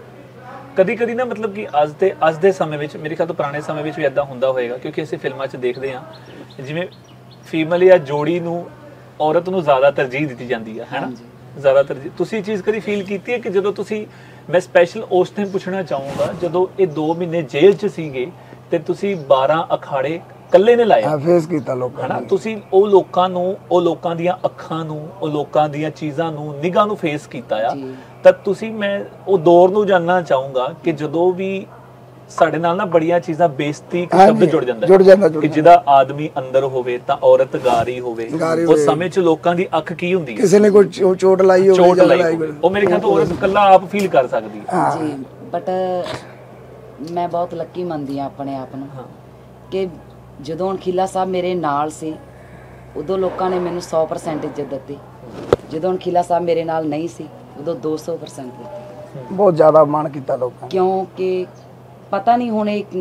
ਕਦੀ ਕਦੀ ਨਾ ਮਤਲਬ ਕਿ ਅੱਜ ਦੇ ਅੱਜ ਦੇ ਸਮੇਂ ਵਿੱਚ, ਮੇਰੇ ਖਿਆਲ ਤੋਂ ਪੁਰਾਣੇ ਸਮੇਂ ਵਿੱਚ ਵੀ ਇਦਾਂ ਹੁੰਦਾ ਹੋਏਗਾ, ਕਿਉਂਕਿ ਅਸੀਂ ਫਿਲਮਾਂ 'ਚ ਦੇਖਦੇ ਹਾਂ ਜਿਵੇਂ ਫੀਮੇਲ ਜਾਂ ਜੋੜੀ ਨੂੰ ਔਰਤ ਨੂੰ ਜ਼ਿਆਦਾ ਤਰਜੀਹ ਦਿੱਤੀ ਜਾਂਦੀ ਹੈ ਹੈ ਨਾ, ਜ਼ਿਆਦਾ ਤਰਜੀਹ। ਤੁਸੀਂ ਇਹ ਚੀਜ਼ ਕਦੀ ਫੀਲ ਕੀਤੀ ਹੈ ਕਿ ਜਦੋਂ ਤੁਸੀਂ, ਮੈਂ ਸਪੈਸ਼ਲ ਉਸ ਟਾਈਮ ਪੁੱਛਣਾ ਚਾਹੂੰਗਾ ਜਦੋਂ ਇਹ ਦੋ ਮਹੀਨੇ ਜੇਲ੍ਹ 'ਚ ਸੀਗੇ ਤੇ ਤੁਸੀਂ ਬਾਰਾਂ ਅਖਾੜੇ ਇਕੱਲੇ ਨੇ ਲਾਏ,
ਫੇਸ ਕੀਤਾ ਲੋਕਾਂ
ਨੇ, ਤੁਸੀਂ ਉਹ ਲੋਕਾਂ ਨੂੰ, ਉਹ ਲੋਕਾਂ ਦੀਆਂ ਅੱਖਾਂ ਨੂੰ, ਉਹ ਲੋਕਾਂ ਦੀਆਂ ਚੀਜ਼ਾਂ ਨੂੰ, ਨਿਗਾਹ ਨੂੰ ਫੇਸ ਕੀਤਾ ਆ, ਤਾਂ ਤੁਸੀਂ, ਮੈਂ ਉਹ ਦੌਰ ਨੂੰ ਜਾਣਨਾ ਚਾਹੂੰਗਾ ਕਿ ਜਦੋਂ ਵੀ ਸਾਡੇ ਨਾਲ ਨਾ ਬੜੀਆਂ ਚੀਜ਼ਾਂ ਬੇਇੱਜ਼ਤੀ ਦਾ ਸ਼ਬਦ ਜੁੜ ਜਾਂਦਾ
ਜੁੜ ਜਾਂਦਾ
ਕਿ ਜਿਹਦਾ ਆਦਮੀ ਅੰਦਰ ਹੋਵੇ ਤਾਂ ਔਰਤ ਗਾ ਰਹੀ ਹੋਵੇ, ਉਸ ਸਮੇਂ 'ਚ ਲੋਕਾਂ ਦੀ ਅੱਖ ਕੀ ਹੁੰਦੀ ਹੈ,
ਕਿਸੇ ਨੇ ਕੋਈ ਚੋਟ ਲਾਈ ਹੋਵੇ,
ਚੋਟ ਲਾਈ ਹੋਵੇ, ਉਹ ਮੇਰੇ ਖਿਆਲ ਤੋਂ ਔਰਤ ਇਕੱਲਾ ਆਪ ਫੀਲ ਕਰ ਸਕਦੀ ਹੈ
ਜੀ। ਬਟ ਮੈਂ ਬਹੁਤ ਲੱਕੀ ਮੰਨਦੀ ਹਾਂ ਆਪਣੇ ਆਪ ਨੂੰ ਕਿ ਜਦੋਂ ਅਣਖੀਲਾ ਸਾਹਿਬ ਮੇਰੇ ਨਾਲ ਸੀ ਉਦੋਂ ਲੋਕਾਂ ਨੇ ਮੈਨੂੰ ਸੌ ਪਰਸੈਂਟ ਇੱਜ਼ਤ ਦਿੱਤੀ, ਜਦੋਂ ਅਣਖੀਲਾ ਸਾਹਿਬ ਮੇਰੇ ਨਾਲ ਨਹੀਂ ਸੀ ਉਦੋਂ ਦੋ ਸੌ ਪਰਸੈਂਟ ਦਿੱਤੀ।
ਬਹੁਤ ਜ਼ਿਆਦਾ ਮਾਣ ਕੀਤਾ ਲੋਕਾਂ ਨੇ,
ਕਿਉਂਕਿ ਪਤਾ ਨਹੀਂ ਹੁਣ ਇਹ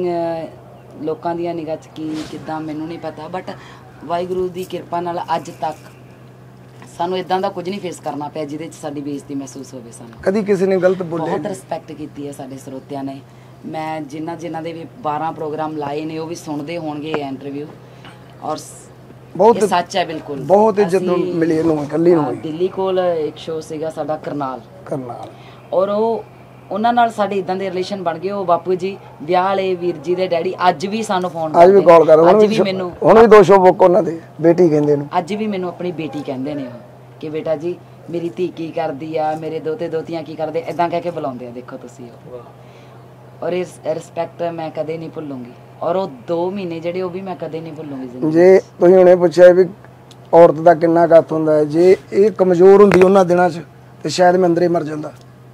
ਲੋਕਾਂ ਦੀਆਂ ਨਿਗਾਹ 'ਚ ਕੀ ਕਿੱਦਾਂ ਮੈਨੂੰ ਨਹੀਂ ਪਤਾ, ਬਟ ਵਾਹਿਗੁਰੂ ਦੀ ਕਿਰਪਾ ਨਾਲ ਅੱਜ ਤੱਕ ਸਾਨੂੰ ਇਦਾਂ ਦਾ ਕੁਝ ਨਹੀਂ ਫੇਸ ਕਰਨਾ ਪਿਆ ਜਿਹਦੇ 'ਚ ਸਾਡੀ ਬੇਇੱਜ਼ਤੀ ਮਹਿਸੂਸ ਹੋਵੇ। ਸਾਨੂੰ
ਕਦੀ ਕਿਸੇ ਨੇ ਗਲਤ ਬੋਲਿਆ,
ਬਹੁਤ ਰਿਸਪੈਕਟ ਕੀਤੀ ਹੈ ਸਾਡੇ ਸਰੋਤਿਆਂ ਨੇ। ਮੈਂ ਜਿਨ੍ਹਾਂ ਜਿਨ੍ਹਾਂ ਦੇ ਵੀ ਬਾਰਾਂ ਪ੍ਰੋਗਰਾਮ ਲਾਏ ਨੇ ਉਹ ਵੀ ਸੁਣਦੇ ਹੋਣਗੇ ਇੰਟਰਵਿਊ, ਔਰ ਬਹੁਤ ਸੱਚ ਹੈ, ਬਿਲਕੁਲ
ਬਹੁਤ ਇੱਜ਼ਤ ਮਿਲੀ ਇਹਨੂੰ, ਇਕੱਲੀ ਨੂੰ।
ਦਿੱਲੀ ਕੋਲ ਇੱਕ ਸ਼ੋਅ ਸੀਗਾ ਸਾਡਾ ਕਰਨਾਲ
ਕਰਨਾਲ,
ਔਰ ਉਹ ਉਹਨਾਂ ਨਾਲ ਸਾਡੇ ਇਦਾਂ ਦੇ ਰਿਲੇਸ਼ਨ ਬਣ ਗਏ। ਉਹ ਬਾਪੂ ਜੀ ਵਿਆਹ ਵਾਲੇ ਵੀਰ ਜੀ ਦੇ ਡੈਡੀ ਅੱਜ ਵੀ ਸਾਨੂੰ ਫੋਨ
ਅੱਜ ਵੀ ਕਾਲ ਕਰ,
ਅੱਜ ਵੀ ਮੈਨੂੰ,
ਹੁਣ ਵੀ ਦੋ ਸ਼ੋਅ ਬੁੱਕ ਉਹਨਾਂ ਦੇ, ਬੇਟੀ ਕਹਿੰਦੇ ਨੂੰ,
ਅੱਜ ਵੀ ਮੈਨੂੰ ਆਪਣੀ ਬੇਟੀ ਕਹਿੰਦੇ ਨੇ ਉਹ ਕਿ ਬੇਟਾ ਜੀ ਮੇਰੀ ਧੀ ਕੀ ਕਰਦੀ ਆ, ਮੇਰੇ ਦੋਤੇ ਦੋਤੀਆਂ ਕੀ ਕਰਦੇ, ਇਦਾਂ ਕਹਿ ਕੇ ਬੁਲਾਉਂਦੇ ਆ। ਦੇਖੋ ਤੁਸੀਂ ਉਹ, ਔਰ ਇਸ ਰਿਸਪੈਕਟ ਮੈਂ ਕਦੇ ਨਹੀਂ ਭੁੱਲੂੰਗੀ, ਔਰ ਉਹ ਦੋ ਮਹੀਨੇ ਜਿਹੜੇ ਉਹ ਵੀ ਮੈਂ ਕਦੇ ਨਹੀਂ ਭੁੱਲੂੰਗੀ।
ਜੇ ਤੁਸੀਂ ਹੁਣੇ ਪੁੱਛਿਆ ਵੀ ਔਰਤ ਦਾ ਕਿੰਨਾ ਕੱਤ ਹੁੰਦਾ ਹੈ, ਜੇ ਇਹ ਕਮਜ਼ੋਰ ਹੁੰਦੀ ਉਹਨਾਂ ਦਿਨਾਂ 'ਚ ਤੇ ਸ਼ਾਇਦ ਮੈਂ ਅੰਦਰੇ ਮਰ ਜਾਂਦਾ।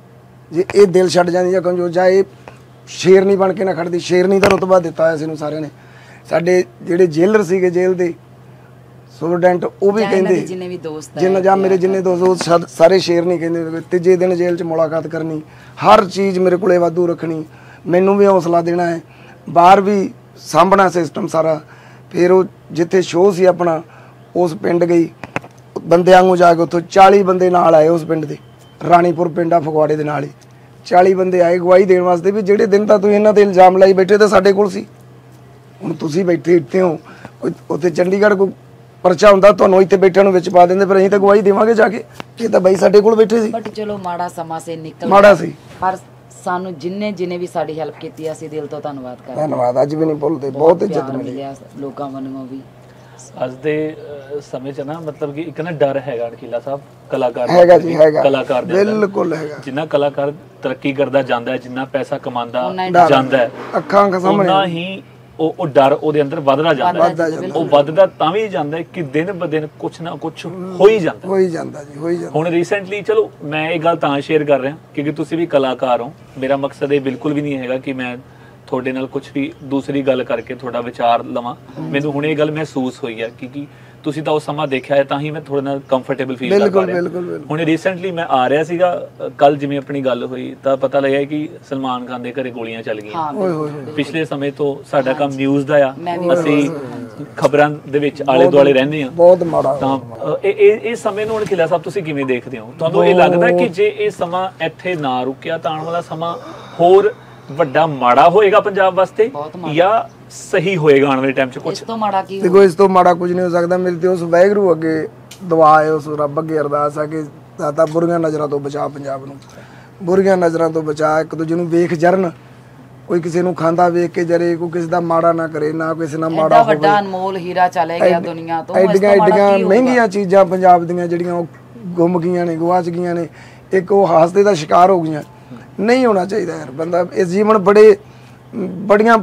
ਜੇ ਇਹ ਦਿਲ ਛੱਡ ਜਾਂਦੀ ਜਾਂ ਕਮਜ਼ੋਰ, ਜਾਂ ਇਹ ਸ਼ੇਰਨੀ ਬਣ ਕੇ ਨਾ ਖੜਦੀ, ਸ਼ੇਰਨੀ ਦਾ ਰੁਤਬਾ ਦਿੱਤਾ ਹੋਇਆ ਸੀ ਨੂੰ ਸਾਰਿਆਂ ਨੇ। ਸਾਡੇ ਜਿਹੜੇ ਜੇਲਰ ਸੀਗੇ ਜੇਲ੍ਹ ਦੇ ਸੁਪਰਡੈਂਟ, ਉਹ ਵੀ ਕਹਿੰਦੇ,
ਜਿੰਨੇ ਵੀ ਦੋਸਤ
ਜਿੰਨਾ ਜਾਂ ਮੇਰੇ ਜਿੰਨੇ ਦੋਸਤ ਸਾਰੇ ਸ਼ੇਰਨੀ ਕਹਿੰਦੇ। ਤੀਜੇ ਦਿਨ ਜੇਲ੍ਹ 'ਚ ਮੁਲਾਕਾਤ ਕਰਨੀ, ਹਰ ਚੀਜ਼ ਮੇਰੇ ਕੋਲੇ ਵਾਧੂ ਰੱਖਣੀ, ਮੈਨੂੰ ਵੀ ਹੌਸਲਾ ਦੇਣਾ ਹੈ, ਬਾਹਰ ਵੀ ਸਾਂਭਣਾ ਸਿਸਟਮ ਸਾਰਾ। ਫਿਰ ਉਹ ਜਿੱਥੇ ਸ਼ੋਅ ਸੀ ਆਪਣਾ ਉਸ ਪਿੰਡ ਗਈ, ਬੰਦਿਆਂ ਨੂੰ ਜਾ ਕੇ ਉੱਥੋਂ ਚਾਲੀ ਬੰਦੇ ਨਾਲ ਆਏ, ਉਸ ਪਿੰਡ ਦੇ ਰਾਣੀਪੁਰ ਪਿੰਡ ਆ ਫਗਵਾੜੇ ਦੇ ਨਾਲ ਹੀ, ਚਾਲੀ ਬੰਦੇ ਆਏ ਗਵਾਹੀ ਦੇਣ ਵਾਸਤੇ ਵੀ ਜਿਹੜੇ ਦਿਨ ਤਾਂ ਤੁਸੀਂ ਇਹਨਾਂ ਤੇ ਇਲਜ਼ਾਮ ਲਾਈ ਬੈਠੇ ਤਾਂ ਸਾਡੇ ਕੋਲ ਸੀ, ਹੁਣ ਤੁਸੀਂ ਬੈਠੇ ਇੱਥੇ ਹੋ। ਉੱਥੇ ਚੰਡੀਗੜ੍ਹ ਕੋਈ ਪਰਚਾ ਹੁੰਦਾ ਤੁਹਾਨੂੰ ਇੱਥੇ ਬੈਠਿਆਂ ਨੂੰ ਵਿੱਚ ਪਾ ਦਿੰਦੇ, ਪਰ ਅਸੀਂ ਤਾਂ ਗਵਾਹੀ ਦੇਵਾਂਗੇ ਜਾ ਕੇ, ਇਹ ਤਾਂ ਬਾਈ ਸਾਡੇ ਕੋਲ ਬੈਠੇ ਸੀ।
ਬਟ ਚਲੋ ਮਾੜਾ ਸਮਾਂ ਸੇ ਨਿਕਲ
ਮਾੜਾ ਸੀ, ਪਰ
ਸਾਨੂੰ ਜਿੰਨੇ ਜਿੰਨੇ ਵੀ ਸਾਡੀ ਹੈਲਪ ਕੀਤੀ ਅਸੀਂ ਦਿਲ ਤੋਂ ਧੰਨਵਾਦ ਕਰਦੇ ਹਾਂ।
ਧੰਨਵਾਦ, ਅੱਜ ਵੀ ਨਹੀਂ ਭੁੱਲਦੇ, ਬਹੁਤ ਇੱਜ਼ਤ ਮਿਲੀ
ਲੋਕਾਂ ਵੱਲੋਂ ਵੀ।
ਅੱਜ ਦੇ ਸਮੇਂ 'ਚ ਨਾ ਮਤਲਬ ਕਿ ਇੱਕ ਨਾ ਡਰ ਹੈਗਾ ਅਣਖੀਲਾ ਸਾਹਿਬ ਕਲਾਕਾਰ
ਹੈਗਾ ਜੀ, ਹੈਗਾ
ਕਲਾਕਾਰ ਦੇ,
ਬਿਲਕੁਲ ਹੈਗਾ।
ਜਿੰਨਾ ਕਲਾਕਾਰ ਤਰੱਕੀ ਕਰਦਾ ਜਾਂਦਾ ਹੈ, ਜਿੰਨਾ ਪੈਸਾ ਕਮਾਉਂਦਾ ਜਾਂਦਾ ਹੈ,
ਅੱਖਾਂ ਸਾਹਮਣੇ
ਉਨਾ ਹੀ ਉਹ ਉਹ ਡਰ ਉਹਦੇ ਅੰਦਰ ਵੱਧਦਾ ਜਾਂਦਾ ਹੈ। ਉਹ ਵੱਧਦਾ ਤਾਂ ਵੀ ਜਾਂਦਾ ਕਿ ਦਿਨ ਬ ਦਿਨ ਕੁਛ ਨਾ ਕੁਛ ਹੋ ਹੀ ਜਾਂਦਾ
ਹੋ ਹੀ ਜਾਂਦਾ ਜੀ, ਹੋ ਹੀ ਜਾਂਦਾ।
ਹੁਣ ਰੀਸੈਂਟਲੀ, ਚਲੋ ਮੈਂ ਇਹ ਗੱਲ ਤਾਂ ਸ਼ੇਅਰ ਕਰ ਰਿਹਾ ਕਿਉਂਕਿ ਤੁਸੀਂ ਵੀ ਕਲਾਕਾਰ ਹੋ, ਮੇਰਾ ਮਕਸਦ ਇਹ ਬਿਲਕੁਲ ਵੀ ਨਹੀਂ ਹੈਗਾ ਕਿ ਮੈਂ ਤੁਹਾਡੇ ਨਾਲ ਕੁਝ ਵੀ ਦੂਸਰੀ ਗੱਲ ਕਰਕੇ ਤੁਹਾਡਾ ਵਿਚਾਰ ਲਵਾਂ। ਮੈਨੂੰ ਹੁਣ ਇਹ ਗੱਲ ਮਹਿਸੂਸ ਹੋਈ ਹੈ ਕਿ ਤੁਸੀਂ ਤਾਂ ਉਹ ਸਮਾਂ ਦੇਖਿਆ ਹੈ, ਤਾਂ ਹੀ ਮੈਂ ਤੁਹਾਡੇ ਨਾਲ ਕੰਫਰਟੇਬਲ ਫੀਲ ਕਰ ਪਾ ਰਿਹਾ। ਹੁਣ ਰੀਸੈਂਟਲੀ ਮੈਂ ਆ ਰਿਹਾ ਸੀਗਾ, ਕੱਲ ਜਿਵੇਂ ਆਪਣੀ ਗੱਲ ਹੋਈ ਤਾਂ ਪਤਾ ਲੱਗਿਆ ਕਿ ਸਲਮਾਨ ਖਾਨ ਦੇ ਘਰੇ ਗੋਲੀਆਂ ਚੱਲ ਗਈਆਂ। ਪਿਛਲੇ ਸਮੇਂ ਤੋਂ ਸਾਡਾ ਕੰਮ ਨਿਊਜ਼ ਦਾ ਆ, ਅਸੀਂ ਖਬਰਾਂ ਦੇ ਵਿੱਚ ਆਲੇ ਦੁਆਲੇ ਰਹਿੰਦੇ ਆ,
ਬਹੁਤ ਮਾੜਾ।
ਤਾਂ ਇਹ ਇਹ ਸਮੇਂ ਨੂੰ ਅਣਖੀਲਾ ਸਾਹਿਬ ਤੁਸੀਂ ਕਿਵੇਂ ਦੇਖਦੇ ਹੋ? ਤੁਹਾਨੂੰ ਇਹ ਲੱਗਦਾ ਕਿ ਜੇ ਇਹ ਸਮਾਂ ਇੱਥੇ ਨਾ ਰੁਕਿਆ ਤਾਂ ਆਉਣ ਵਾਲਾ ਸਮਾਂ ਹੋਰ ਵੱਡਾ ਮਾੜਾ ਹੋਏਗਾ ਪੰਜਾਬ ਵਾਸਤੇ, ਜਾਂ ਸਹੀ ਹੋਏਗਾ ਆਉਣ ਵਾਲੇ ਟਾਈਮ 'ਚ? ਕੁਝ
ਇਸ ਤੋਂ ਮਾੜਾ ਕੀ?
ਦੇਖੋ, ਇਸ ਤੋਂ ਮਾੜਾ ਕੁਝ ਨਹੀਂ ਹੋ ਸਕਦਾ। ਮੇਰੀ ਤੇ ਉਸ ਵਾਹਿਗੁਰੂ ਅੱਗੇ ਦੁਆ ਹੈ, ਉਸ ਰੱਬ ਅੱਗੇ ਅਰਦਾਸ ਹੈ ਕਿ ਦਾਤਾ ਬੁਰੀਆਂ ਨਜ਼ਰਾਂ ਤੋਂ ਬਚਾ ਪੰਜਾਬ ਨੂੰ, ਬੁਰੀਆਂ ਨਜ਼ਰਾਂ ਤੋਂ ਬਚਾ। ਇੱਕ ਦੂਜੇ ਨੂੰ ਵੇਖ ਜਰਨ, ਕੋਈ ਕਿਸੇ ਨੂੰ ਖਾਂਦਾ ਵੇਖ ਕੇ ਜਰੇ, ਕੋਈ ਕਿਸੇ ਦਾ ਮਾੜਾ ਨਾ ਕਰੇ, ਨਾ ਕਿਸੇ ਨਾਲ ਮਾੜਾ ਹੋਵੇ।
ਵੱਡਾ ਅਨਮੋਲ ਹੀਰਾ ਚਲੇ ਗਿਆ ਦੁਨੀਆ ਤੋਂ।
ਐਡੀਆਂ ਐਡੀਆਂ ਮਹਿੰਗੀਆਂ ਚੀਜ਼ਾਂ ਪੰਜਾਬ ਦੀਆਂ ਜਿਹੜੀਆਂ ਉਹ ਗੁੰਮ ਗਈਆਂ ਨੇ, ਗਵਾਚ ਗਈਆਂ ਨੇ, ਇੱਕ ਉਹ ਹਾਦਸੇ ਦਾ ਸ਼ਿਕਾਰ ਹੋ ਗਈਆਂ। ਨਹੀਂ ਹੋਣਾ ਚਾਹੀਦਾ ਯਾਰ। ਬੰਦਾ ਇਸ ਜੀਵਨ ਬੜੇ ਬੜੀਆਂ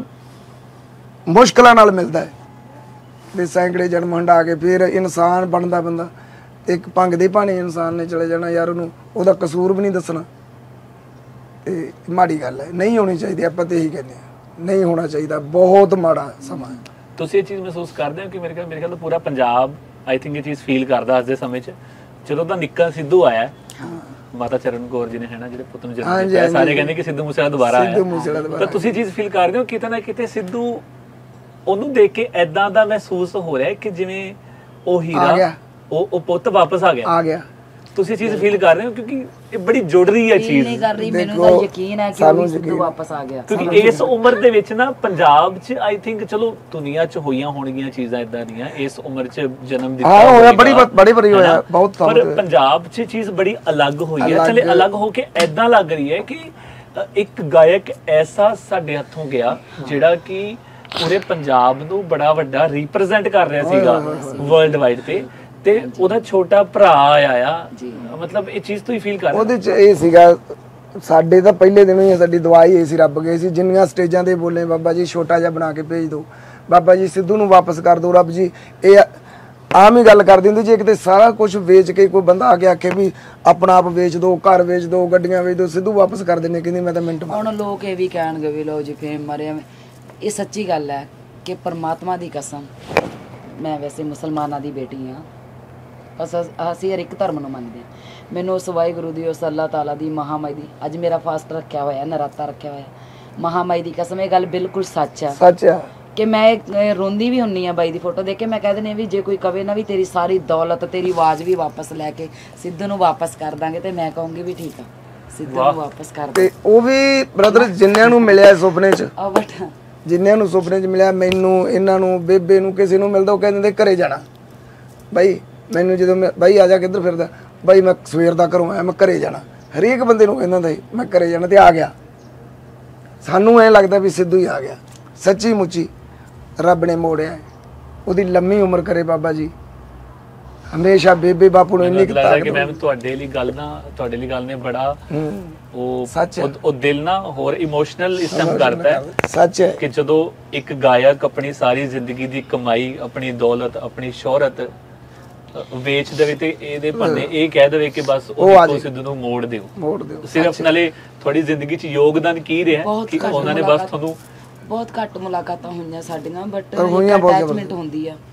ਮੁਸ਼ਕਲਾਂ ਨਾਲ ਮਿਲਦਾ ਹੈ, ਤੇ ਸੈਂਕੜੇ ਜਨਮ ਹੰਡਾ ਕੇ ਫਿਰ ਇਨਸਾਨ ਬਣਦਾ ਬੰਦਾ। ਤੇ ਇੱਕ ਭੰਗ ਦੇ ਭਾਣੇ ਇਨਸਾਨ ਨੇ ਚਲੇ ਜਾਣਾ ਯਾਰ, ਉਹਨੂੰ ਉਹਦਾ ਕਸੂਰ ਵੀ ਨਹੀਂ ਦੱਸਣਾ। ਤੇ ਮਾੜੀ ਗੱਲ ਹੈ, ਨਹੀਂ ਹੋਣੀ ਚਾਹੀਦੀ। ਆਪਾਂ ਤੇ ਇਹੀ ਕਹਿੰਦੇ ਹਾਂ, ਨਹੀਂ ਹੋਣਾ ਚਾਹੀਦਾ, ਬਹੁਤ ਮਾੜਾ ਸਮਾਂ।
ਤੁਸੀਂ ਇਹ ਚੀਜ਼ ਮਹਿਸੂਸ ਕਰਦੇ ਹੋ ਕਿ ਮੇਰੇ ਖਿਆਲ ਮੇਰੇ ਖਿਆਲ ਤਾਂ ਪੂਰਾ ਪੰਜਾਬ ਆਈ ਥਿੰਕ ਇਹ ਚੀਜ਼ ਫੀਲ ਕਰਦਾ ਅੱਜ ਦੇ ਸਮੇਂ 'ਚ, ਜਦੋਂ ਤਾਂ ਨਿੱਕਾ ਸਿੱਧੂ ਆਇਆ, ਮਾਤਾ ਚਰਨ ਕੌਰ ਜੀ ਨੇ ਹੈ ਨਾ ਜਿਹੜੇ ਪੁੱਤ ਨੂੰ ਜਨਮ ਦਿੱਤਾ, ਸਾਰੇ ਕਹਿੰਦੇ ਕਿ ਸਿੱਧੂ ਮੂਸੇਵਾਲਾ ਦੁਬਾਰਾ ਆਇਆ, ਤਾਂ ਤੁਸੀਂ ਚੀਜ਼ ਫੀਲ ਕਰਦੇ ਹੋ ਕਿਤੇ ਨਾ ਕਿਤੇ ਸਿੱਧੂ ਉਹਨੂੰ ਦੇਖ ਕੇ ਐਦਾਂ ਦਾ ਮਹਿਸੂਸ ਹੋ ਰਿਹਾ ਕਿ ਜਿਵੇਂ ਉਹ ਹੀਰਾ ਉਹ ਉਹ ਪੁੱਤ ਵਾਪਸ ਆ ਗਿਆ
ਆ ਗਿਆ
ਤੁਸੀਂ ਚੀਜ਼ ਫੀਲ ਕਰ ਰਹੇ ਹੋ? ਕਿਉਂਕਿ ਇਹ ਬੜੀ ਜੁੜ ਰਹੀ ਹੈ ਚੀਜ਼,
ਨਹੀਂ ਕਰ ਰਹੀ, ਮੈਨੂੰ ਤਾਂ ਯਕੀਨ ਹੈ ਕਿ ਉਹ ਸਿੱਧੂ ਵਾਪਸ ਆ ਗਿਆ।
ਕਿਉਂਕਿ ਇਸ ਉਮਰ ਦੇ ਵਿੱਚ ਨਾ ਪੰਜਾਬ 'ਚ ਆਈ ਥਿੰਕ ਚਲੋ ਦੁਨੀਆ 'ਚ ਹੋਈਆਂ ਹੋਣਗੀਆਂ ਚੀਜ਼ਾਂ ਇਦਾਂ ਦੀਆਂ, ਇਸ ਉਮਰ 'ਚ ਜਨਮ ਦਿੱਤਾ
ਹਾਂ ਹੋਇਆ, ਬੜੀ ਬੜੀ ਬੜੀ ਹੋਇਆ ਬਹੁਤ,
ਪਰ ਪੰਜਾਬ 'ਚ ਚੀਜ਼ ਬੜੀ ਅਲੱਗ ਹੋਈ ਹੈ। ਚਲੇ ਅਲੱਗ ਹੋ ਕੇ ਐਦਾਂ ਲੱਗ ਰਹੀ ਹੈ ਕਿ ਇੱਕ ਗਾਇਕ ਐਸਾ ਸਾਡੇ ਹੱਥੋਂ ਗਿਆ ਜਿਹੜਾ ਕਿ ਪੂਰੇ ਪੰਜਾਬ ਨੂੰ ਬੜਾ ਵੱਡਾ ਰਿਪਰੈਜ਼ੈਂਟ ਕਰ ਰਿਹਾ ਸੀਗਾ ਵਰਲਡ ਵਾਈਡ ਤੇ, ਤੇ ਉਹਦਾ ਛੋਟਾ ਭਰਾ ਆਇਆ, ਮਤਲਬ ਇਹ ਚੀਜ਼ ਤੁਸੀਂ ਫੀਲ ਕਰ ਰਹੇ?
ਉਹਦੇ ਚ ਇਹ ਸੀਗਾ, ਸਾਡੇ ਤਾਂ ਪਹਿਲੇ ਦਿਨੋਂ ਹੀ ਸਾਡੀ ਦੁਆ ਹੀ ਸੀ, ਰੱਬ ਗਏ ਸੀ ਜਿੰਨੀਆਂ ਸਟੇਜਾਂ ਤੇ ਬੋਲੇ, ਬਾਬਾ ਜੀ ਛੋਟਾ ਜਿਹਾ ਬਣਾ ਕੇ ਭੇਜ ਦਿਓ, ਬਾਬਾ ਜੀ ਸਿੱਧੂ ਨੂੰ ਵਾਪਸ ਕਰ ਦਿਓ, ਰੱਬ ਜੀ। ਇਹ ਆਮ ਹੀ ਗੱਲ ਕਰਦੀ ਹੁੰਦੀ, ਜੇ ਕਿਤੇ ਸਾਰਾ ਕੁਝ ਵੇਚ ਕੇ ਕੋਈ ਬੰਦਾ ਆ ਕੇ ਆਖੇ ਵੀ ਆਪਣਾ ਆਪ ਵੇਚ ਦਿਓ, ਘਰ ਵੇਚ ਦਿਓ, ਗੱਡੀਆਂ ਵੇਚ ਦਿਓ, ਸਿੱਧੂ ਵਾਪਸ ਕਰ ਦਿੰਦੇ, ਕਹਿੰਦੀ ਮੈਂ ਤਾਂ ਮਿੰਟ ਮਾਰ।
ਹੁਣ ਲੋਕ ਇਹ ਵੀ ਕਹਿਣਗੇ ਵੀ ਲੋ ਜੀ ਫੇਮ ਮਰਿਆ। ਇਹ ਸੱਚੀ ਗੱਲ ਹੈ ਕਿ ਪਰਮਾਤਮਾ ਦੀ ਕਸਮ, ਮੈਂ ਵੈਸੇ ਮੁਸਲਮਾਨਾਂ ਦੀ ਬੇਟੀ ਹਾਂ, ਬਸ ਅਸੀਂ ਹਰ ਇੱਕ ਧਰਮ ਨੂੰ ਮੰਨਦੇ ਹਾਂ। ਮੈਨੂੰ ਉਸ ਵਾਹਿਗੁਰੂ ਦੀ, ਉਸ ਅੱਲਾਹ ਤਾਲਾ ਦੀ, ਮਹਾਮਾਈ ਦੀ, ਅੱਜ ਮੇਰਾ ਫਾਸਟ ਰੱਖਿਆ ਹੋਇਆ, ਨਰਾਤਾ ਰੱਖਿਆ ਹੋਇਆ, ਮਹਾਮਾਈ ਦੀ ਕਸਮ ਇਹ ਗੱਲ ਬਿਲਕੁਲ ਸੱਚ ਆ,
ਸੱਚ ਆ
ਕਿ ਮੈਂ ਰੋਂਦੀ ਵੀ ਹੁੰਨੀ ਆ ਬਾਈ ਦੀ ਫੋਟੋ ਦੇਖ ਕੇ। ਮੈਂ ਕਹਿ ਦਿੰਦੀ ਵੀ ਜੇ ਕੋਈ ਕਵੇ ਨਾ ਵੀ ਤੇਰੀ ਸਾਰੀ ਦੌਲਤ, ਤੇਰੀ ਆਵਾਜ਼ ਵੀ ਵਾਪਸ ਲੈ ਕੇ ਸਿੱਧੂ ਨੂੰ ਵਾਪਸ ਕਰ ਦਾਂਗੇ, ਤੇ ਮੈਂ ਕਹੂੰਗੀ ਵੀ ਠੀਕ ਆ, ਸਿੱਧੂ ਨੂੰ ਵਾਪਸ ਕਰ ਦੇ।
ਤੇ ਉਹ ਵੀ ਬ੍ਰਦਰ ਜਿੰਨਿਆਂ ਨੂੰ ਮਿਲਿਆ ਸੁਪਨੇ 'ਚ,
ਆ ਬਟ
ਜਿੰਨਿਆਂ ਨੂੰ ਸੁਪਨੇ 'ਚ ਮਿਲਿਆ, ਮੈਨੂੰ, ਇਹਨਾਂ ਨੂੰ, ਬੇਬੇ ਨੂੰ, ਕਿਸੇ ਨੂੰ ਮਿਲਦਾ, ਉਹ ਕਹਿੰਦੇ ਘਰੇ ਜਾਣਾ ਬਾਈ। ਮੈਨੂੰ ਜਦੋਂ ਮੈਂ ਬਾਈ ਆ ਜਾ ਕਿੱਧਰ ਫਿਰਦਾ, ਬਾਈ ਮੈਂ ਸਵੇਰ ਦਾ ਘਰੋਂ ਆਇਆ, ਮੈਂ ਘਰੇ ਜਾਣਾ, ਹਰੇਕ ਬੰਦੇ ਨੂੰ ਕਹਿੰਦਾ ਹੁੰਦਾ ਮੈਂ ਘਰੇ ਜਾਣਾ, ਤੇ ਆ ਗਿਆ। ਸਾਨੂੰ ਐਂ ਲੱਗਦਾ ਵੀ ਸਿੱਧੂ ਹੀ ਆ ਗਿਆ, ਸੱਚੀ ਮੁੱਚੀ ਰੱਬ ਨੇ ਮੋੜਿਆ, ਉਹਦੀ ਲੰਮੀ ਉਮਰ ਕਰੇ ਬਾਬਾ ਜੀ। ਹਮੇਸ਼ਾ ਬੇਬੇ ਬਾਪੂ ਨੂੰ ਇੰਨੀ
ਲੱਗਦਾ ਕਿ ਮੈਂ ਤੁਹਾਡੇ ਲਈ ਗੱਲ ਨਾ ਤੁਹਾਡੇ ਲਈ ਗੱਲ ਨੇ ਬੜਾ ਉਹ ਉਹ ਦਿਲ ਨਾ ਹੋਰ ਇਮੋਸ਼ਨਲ ਇਸ ਟਾਈਮ ਕਰਦਾ ਹੈ।
ਸੱਚ ਹੈ ਕਿ
ਜਦੋਂ ਇੱਕ ਗਾਇਕ ਆਪਣੀ ਸਾਰੀ ਜ਼ਿੰਦਗੀ ਦੀ ਕਮਾਈ, ਆਪਣੀ ਦੌਲਤ, ਆਪਣੀ ਸ਼ੋਹਰਤ ਵੇਚ ਦੇਵੇ ਤੇ ਇਹਦੇ ਬੰਨੇ ਇਹ ਕਹਿ ਦੇਵੇ ਕਿ ਬਸ ਉਹ ਸਿੱਧੂ ਨੂੰ ਮੋੜ ਦਿਓ, ਮੋੜ ਦਿਓ। ਸਿਰਫ ਨਾਲੇ ਤੁਹਾਡੀ ਜ਼ਿੰਦਗੀ 'ਚ ਯੋਗਦਾਨ ਕੀ ਰਿਹਾ ਕਿ ਉਹਨਾਂ ਨੇ ਬਸ ਤੁਹਾਨੂੰ
ਬਹੁਤ ਘੱਟ ਮੁਲਾਕਾਤਾਂ ਹੋਈਆਂ ਸਾਡੀਆਂ, ਬਟ ਅਟੈਚਮੈਂਟ ਹੁੰਦੀ ਆ।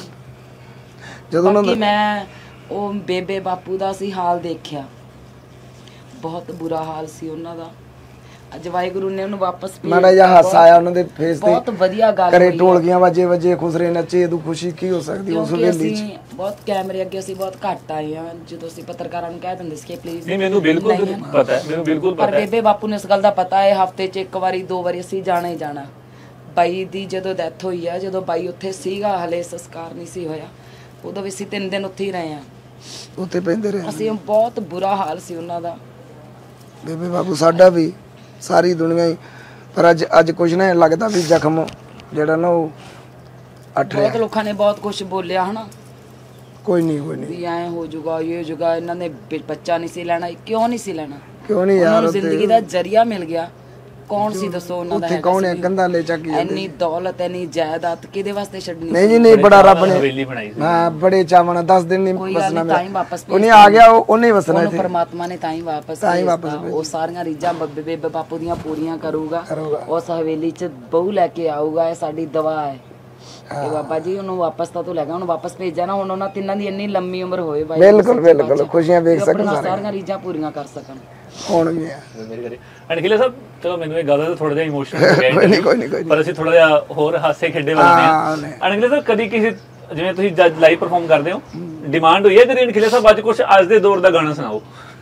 ਜਦੋਂ ਬਾਕੀ ਮੈਂ ਉਹ ਬੇਬੇ ਬਾਪੂ ਦਾ ਸੀ ਹਾਲ ਦੇਖਿਆ, ਬਹੁਤ ਬੁਰਾ ਹਾਲ ਸੀ ਉਹਨਾਂ ਦਾ। ਅੱਜ ਵਾਹਿਗੁਰੂ ਨੇ ਉਹਨੂੰ ਵਾਪਸ
ਮਾੜਾ ਜਿਹਾ ਹਾਸਾ ਆਇਆ ਉਹਨਾਂ ਦੇ ਫੇਸ ਤੇ,
ਬਹੁਤ ਵਧੀਆ ਗੱਲ
ਕਰੇ ਢੋਲਕੀਆਂ ਵਾਜੇ ਵਜੇ ਖੁਸਰੇ ਨੱਚੇ, ਇਹਦੋਂ ਖੁਸ਼ੀ ਕੀ ਹੋ ਸਕਦੀ ਉਸ ਵੇਲੇ 'ਚ।
ਬਹੁਤ ਕੈਮਰੇ ਅੱਗੇ ਅਸੀਂ ਬਹੁਤ ਘੱਟ ਆਏ ਆ, ਜਦੋਂ ਅਸੀਂ ਪੱਤਰਕਾਰਾਂ ਨੂੰ ਕਹਿ ਦਿੰਦੇ ਸੀ ਕਿ ਪਲੀਜ਼।
ਨਹੀਂ ਮੈਨੂੰ ਬਿਲਕੁਲ ਪਤਾ ਹੈ, ਮੈਨੂੰ ਬਿਲਕੁਲ ਪਤਾ ਹੈ,
ਪਰ ਬੇਬੇ ਬਾਪੂ ਨੂੰ ਇਸ ਗੱਲ ਦਾ ਪਤਾ ਹੈ, ਹਫਤੇ 'ਚ ਇੱਕ ਵਾਰੀ ਦੋ ਵਾਰੀ ਅਸੀਂ ਜਾਣਾ ਹੀ ਜਾਣਾ। ਬਾਈ ਦੀ ਜਦੋਂ ਡੈਥ ਹੋਈ ਆ, ਜਦੋਂ ਬਾਈ ਉੱਥੇ ਸੀਗਾ, ਹਲੇ ਸੰਸਕਾਰ ਨਹੀਂ ਸੀ ਹੋਇਆ, ਉਦੋਂ ਵੀ ਅਸੀਂ ਤਿੰਨ ਦਿਨ ਉੱਥੇ ਹੀ ਰਹੇ ਆ,
ਉੱਥੇ ਪੈਂਦੇ ਰਹੇ
ਅਸੀਂ। ਬਹੁਤ ਬੁਰਾ ਹਾਲ ਸੀ ਉਹਨਾਂ ਦਾ।
ਬੇਬੇ ਬਾਪੂ ਸਾਡਾ ਵੀ, ਸਾਰੀ ਦੁਨੀਆ ਹੀ, ਪਰ ਅੱਜ ਅੱਜ ਕੁਝ ਨਾ ਲੱਗਦਾ ਵੀ ਜ਼ਖਮ ਜਿਹੜਾ ਨਾ ਉਹ ਅੱਠ ਰਿਹਾ।
ਬਹੁਤ ਲੋਕਾਂ ਨੇ ਬਹੁਤ ਕੁਝ ਬੋਲਿਆ ਹਨਾ,
ਕੋਈ ਨਹੀਂ ਕੋਈ ਨਹੀਂ
ਵੀ ਐ ਹੋ ਜਾਊਗਾ, ਇਹ ਹੋ ਜਾਊਗਾ, ਇਹਨਾਂ ਨੇ ਬੱਚਾ ਨਹੀਂ ਸੀ ਲੈਣਾ। ਕਿਉਂ ਨਹੀਂ ਸੀ ਲੈਣਾ?
ਕਿਉਂ ਨਹੀਂ ਯਾਰ,
ਜ਼ਿੰਦਗੀ ਦਾ ਜ਼ਰੀਆ ਮਿਲ ਗਿਆ। ਕੌਣ ਸੀ ਦੱਸੋ ਉਹਨਾਂ ਦਾ?
ਉੱਥੇ ਕੌਣ ਹੈ ਕੰਧਾਂ ਲੈ ਚੱਕੀ
ਇੰਨੀ ਦੌਲਤ, ਇੰਨੀ ਜਾਇਦਾਦ ਕਿਹਦੇ ਵਾਸਤੇ ਛੱਡਣੀ?
ਨਹੀਂ ਜੀ ਨਹੀਂ, ਬੜਾ ਰੱਬ ਨੇ
ਹਵੇਲੀ ਬਣਾਈ ਸੀ।
ਹਾਂ, ਬੜੇ ਚਾਵਾਂ ਨਾਲ ਦਸ ਦਿਨ ਨਹੀਂ ਵਸਣਾ,
ਤਾਂ ਹੀ ਵਾਪਸ
ਉਹਨੇ ਆ ਗਿਆ, ਉਹਨੇ ਵਸਣਾ ਇੱਥੇ।
ਪਰਮਾਤਮਾ ਨੇ ਤਾਂ ਹੀ ਵਾਪਸ
ਤਾਂ ਹੀ ਵਾਪਸ
ਉਹ ਸਾਰੀਆਂ ਰੀਝਾਂ ਬੇਬੇ ਬਾਪੂ ਦੀਆਂ ਪੂਰੀਆਂ ਕਰੂਗਾ, ਉਸ ਹਵੇਲੀ 'ਚ ਬਹੂ ਲੈ ਕੇ ਆਊਗਾ। ਇਹ ਸਾਡੀ ਦੁਆ ਹੈ ਕਿ ਬਾਬਾ ਜੀ ਉਹਨੂੰ ਵਾਪਸ ਤਾਂ ਤੂੰ ਲੈ ਗਿਆ, ਉਹਨੂੰ ਵਾਪਸ ਭੇਜਿਆ ਨਾ। ਹੁਣ ਉਹਨਾਂ ਤਿੰਨਾਂ ਦੀ ਇੰਨੀ ਲੰਮੀ ਉਮਰ ਹੋਏ ਬਾਈ,
ਬਿਲਕੁਲ ਬਿਲਕੁਲ, ਖੁਸ਼ੀਆਂ ਵੇਖ ਸਕਣ,
ਸਾਰੀਆਂ ਰੀਝਾਂ ਪੂਰੀਆਂ ਕਰ ਸਕਣ।
ਹੋਣਗੇ
ਅਣਖੀਲੇ ਸਾਹਿਬ, ਚਲੋ ਮੈਨੂੰ ਇਹ ਗੱਲ ਥੋੜਾ ਜਿਹਾ ਇਮੋਸ਼ਨਲ ਹੋ ਗਿਆ,
ਕੋਈ ਨਹੀਂ ਕੋਈ
ਪਰ ਅਸੀਂ ਥੋੜਾ ਜਿਹਾ ਹੋਰ ਹਾਸੇ ਖੇਡੇ ਵਾਲੇ ਆ। ਅਣਖੀਲੇ ਸਾਹਿਬ, ਕਦੀ ਕਿਸੇ ਜਿਵੇਂ ਤੁਸੀਂ ਜੱਜ ਲਾਈਵ ਪਰਫਾਰਮ ਕਰਦੇ ਹੋ, ਡਿਮਾਂਡ ਹੋਈ ਹੈ ਕਿ ਅਣਖੀਲੇ ਸਾਹਿਬ ਅੱਜ ਕੁਝ ਅੱਜ ਦੇ ਦੌਰ ਦਾ ਗਾਣਾ ਸੁਣਾਓ?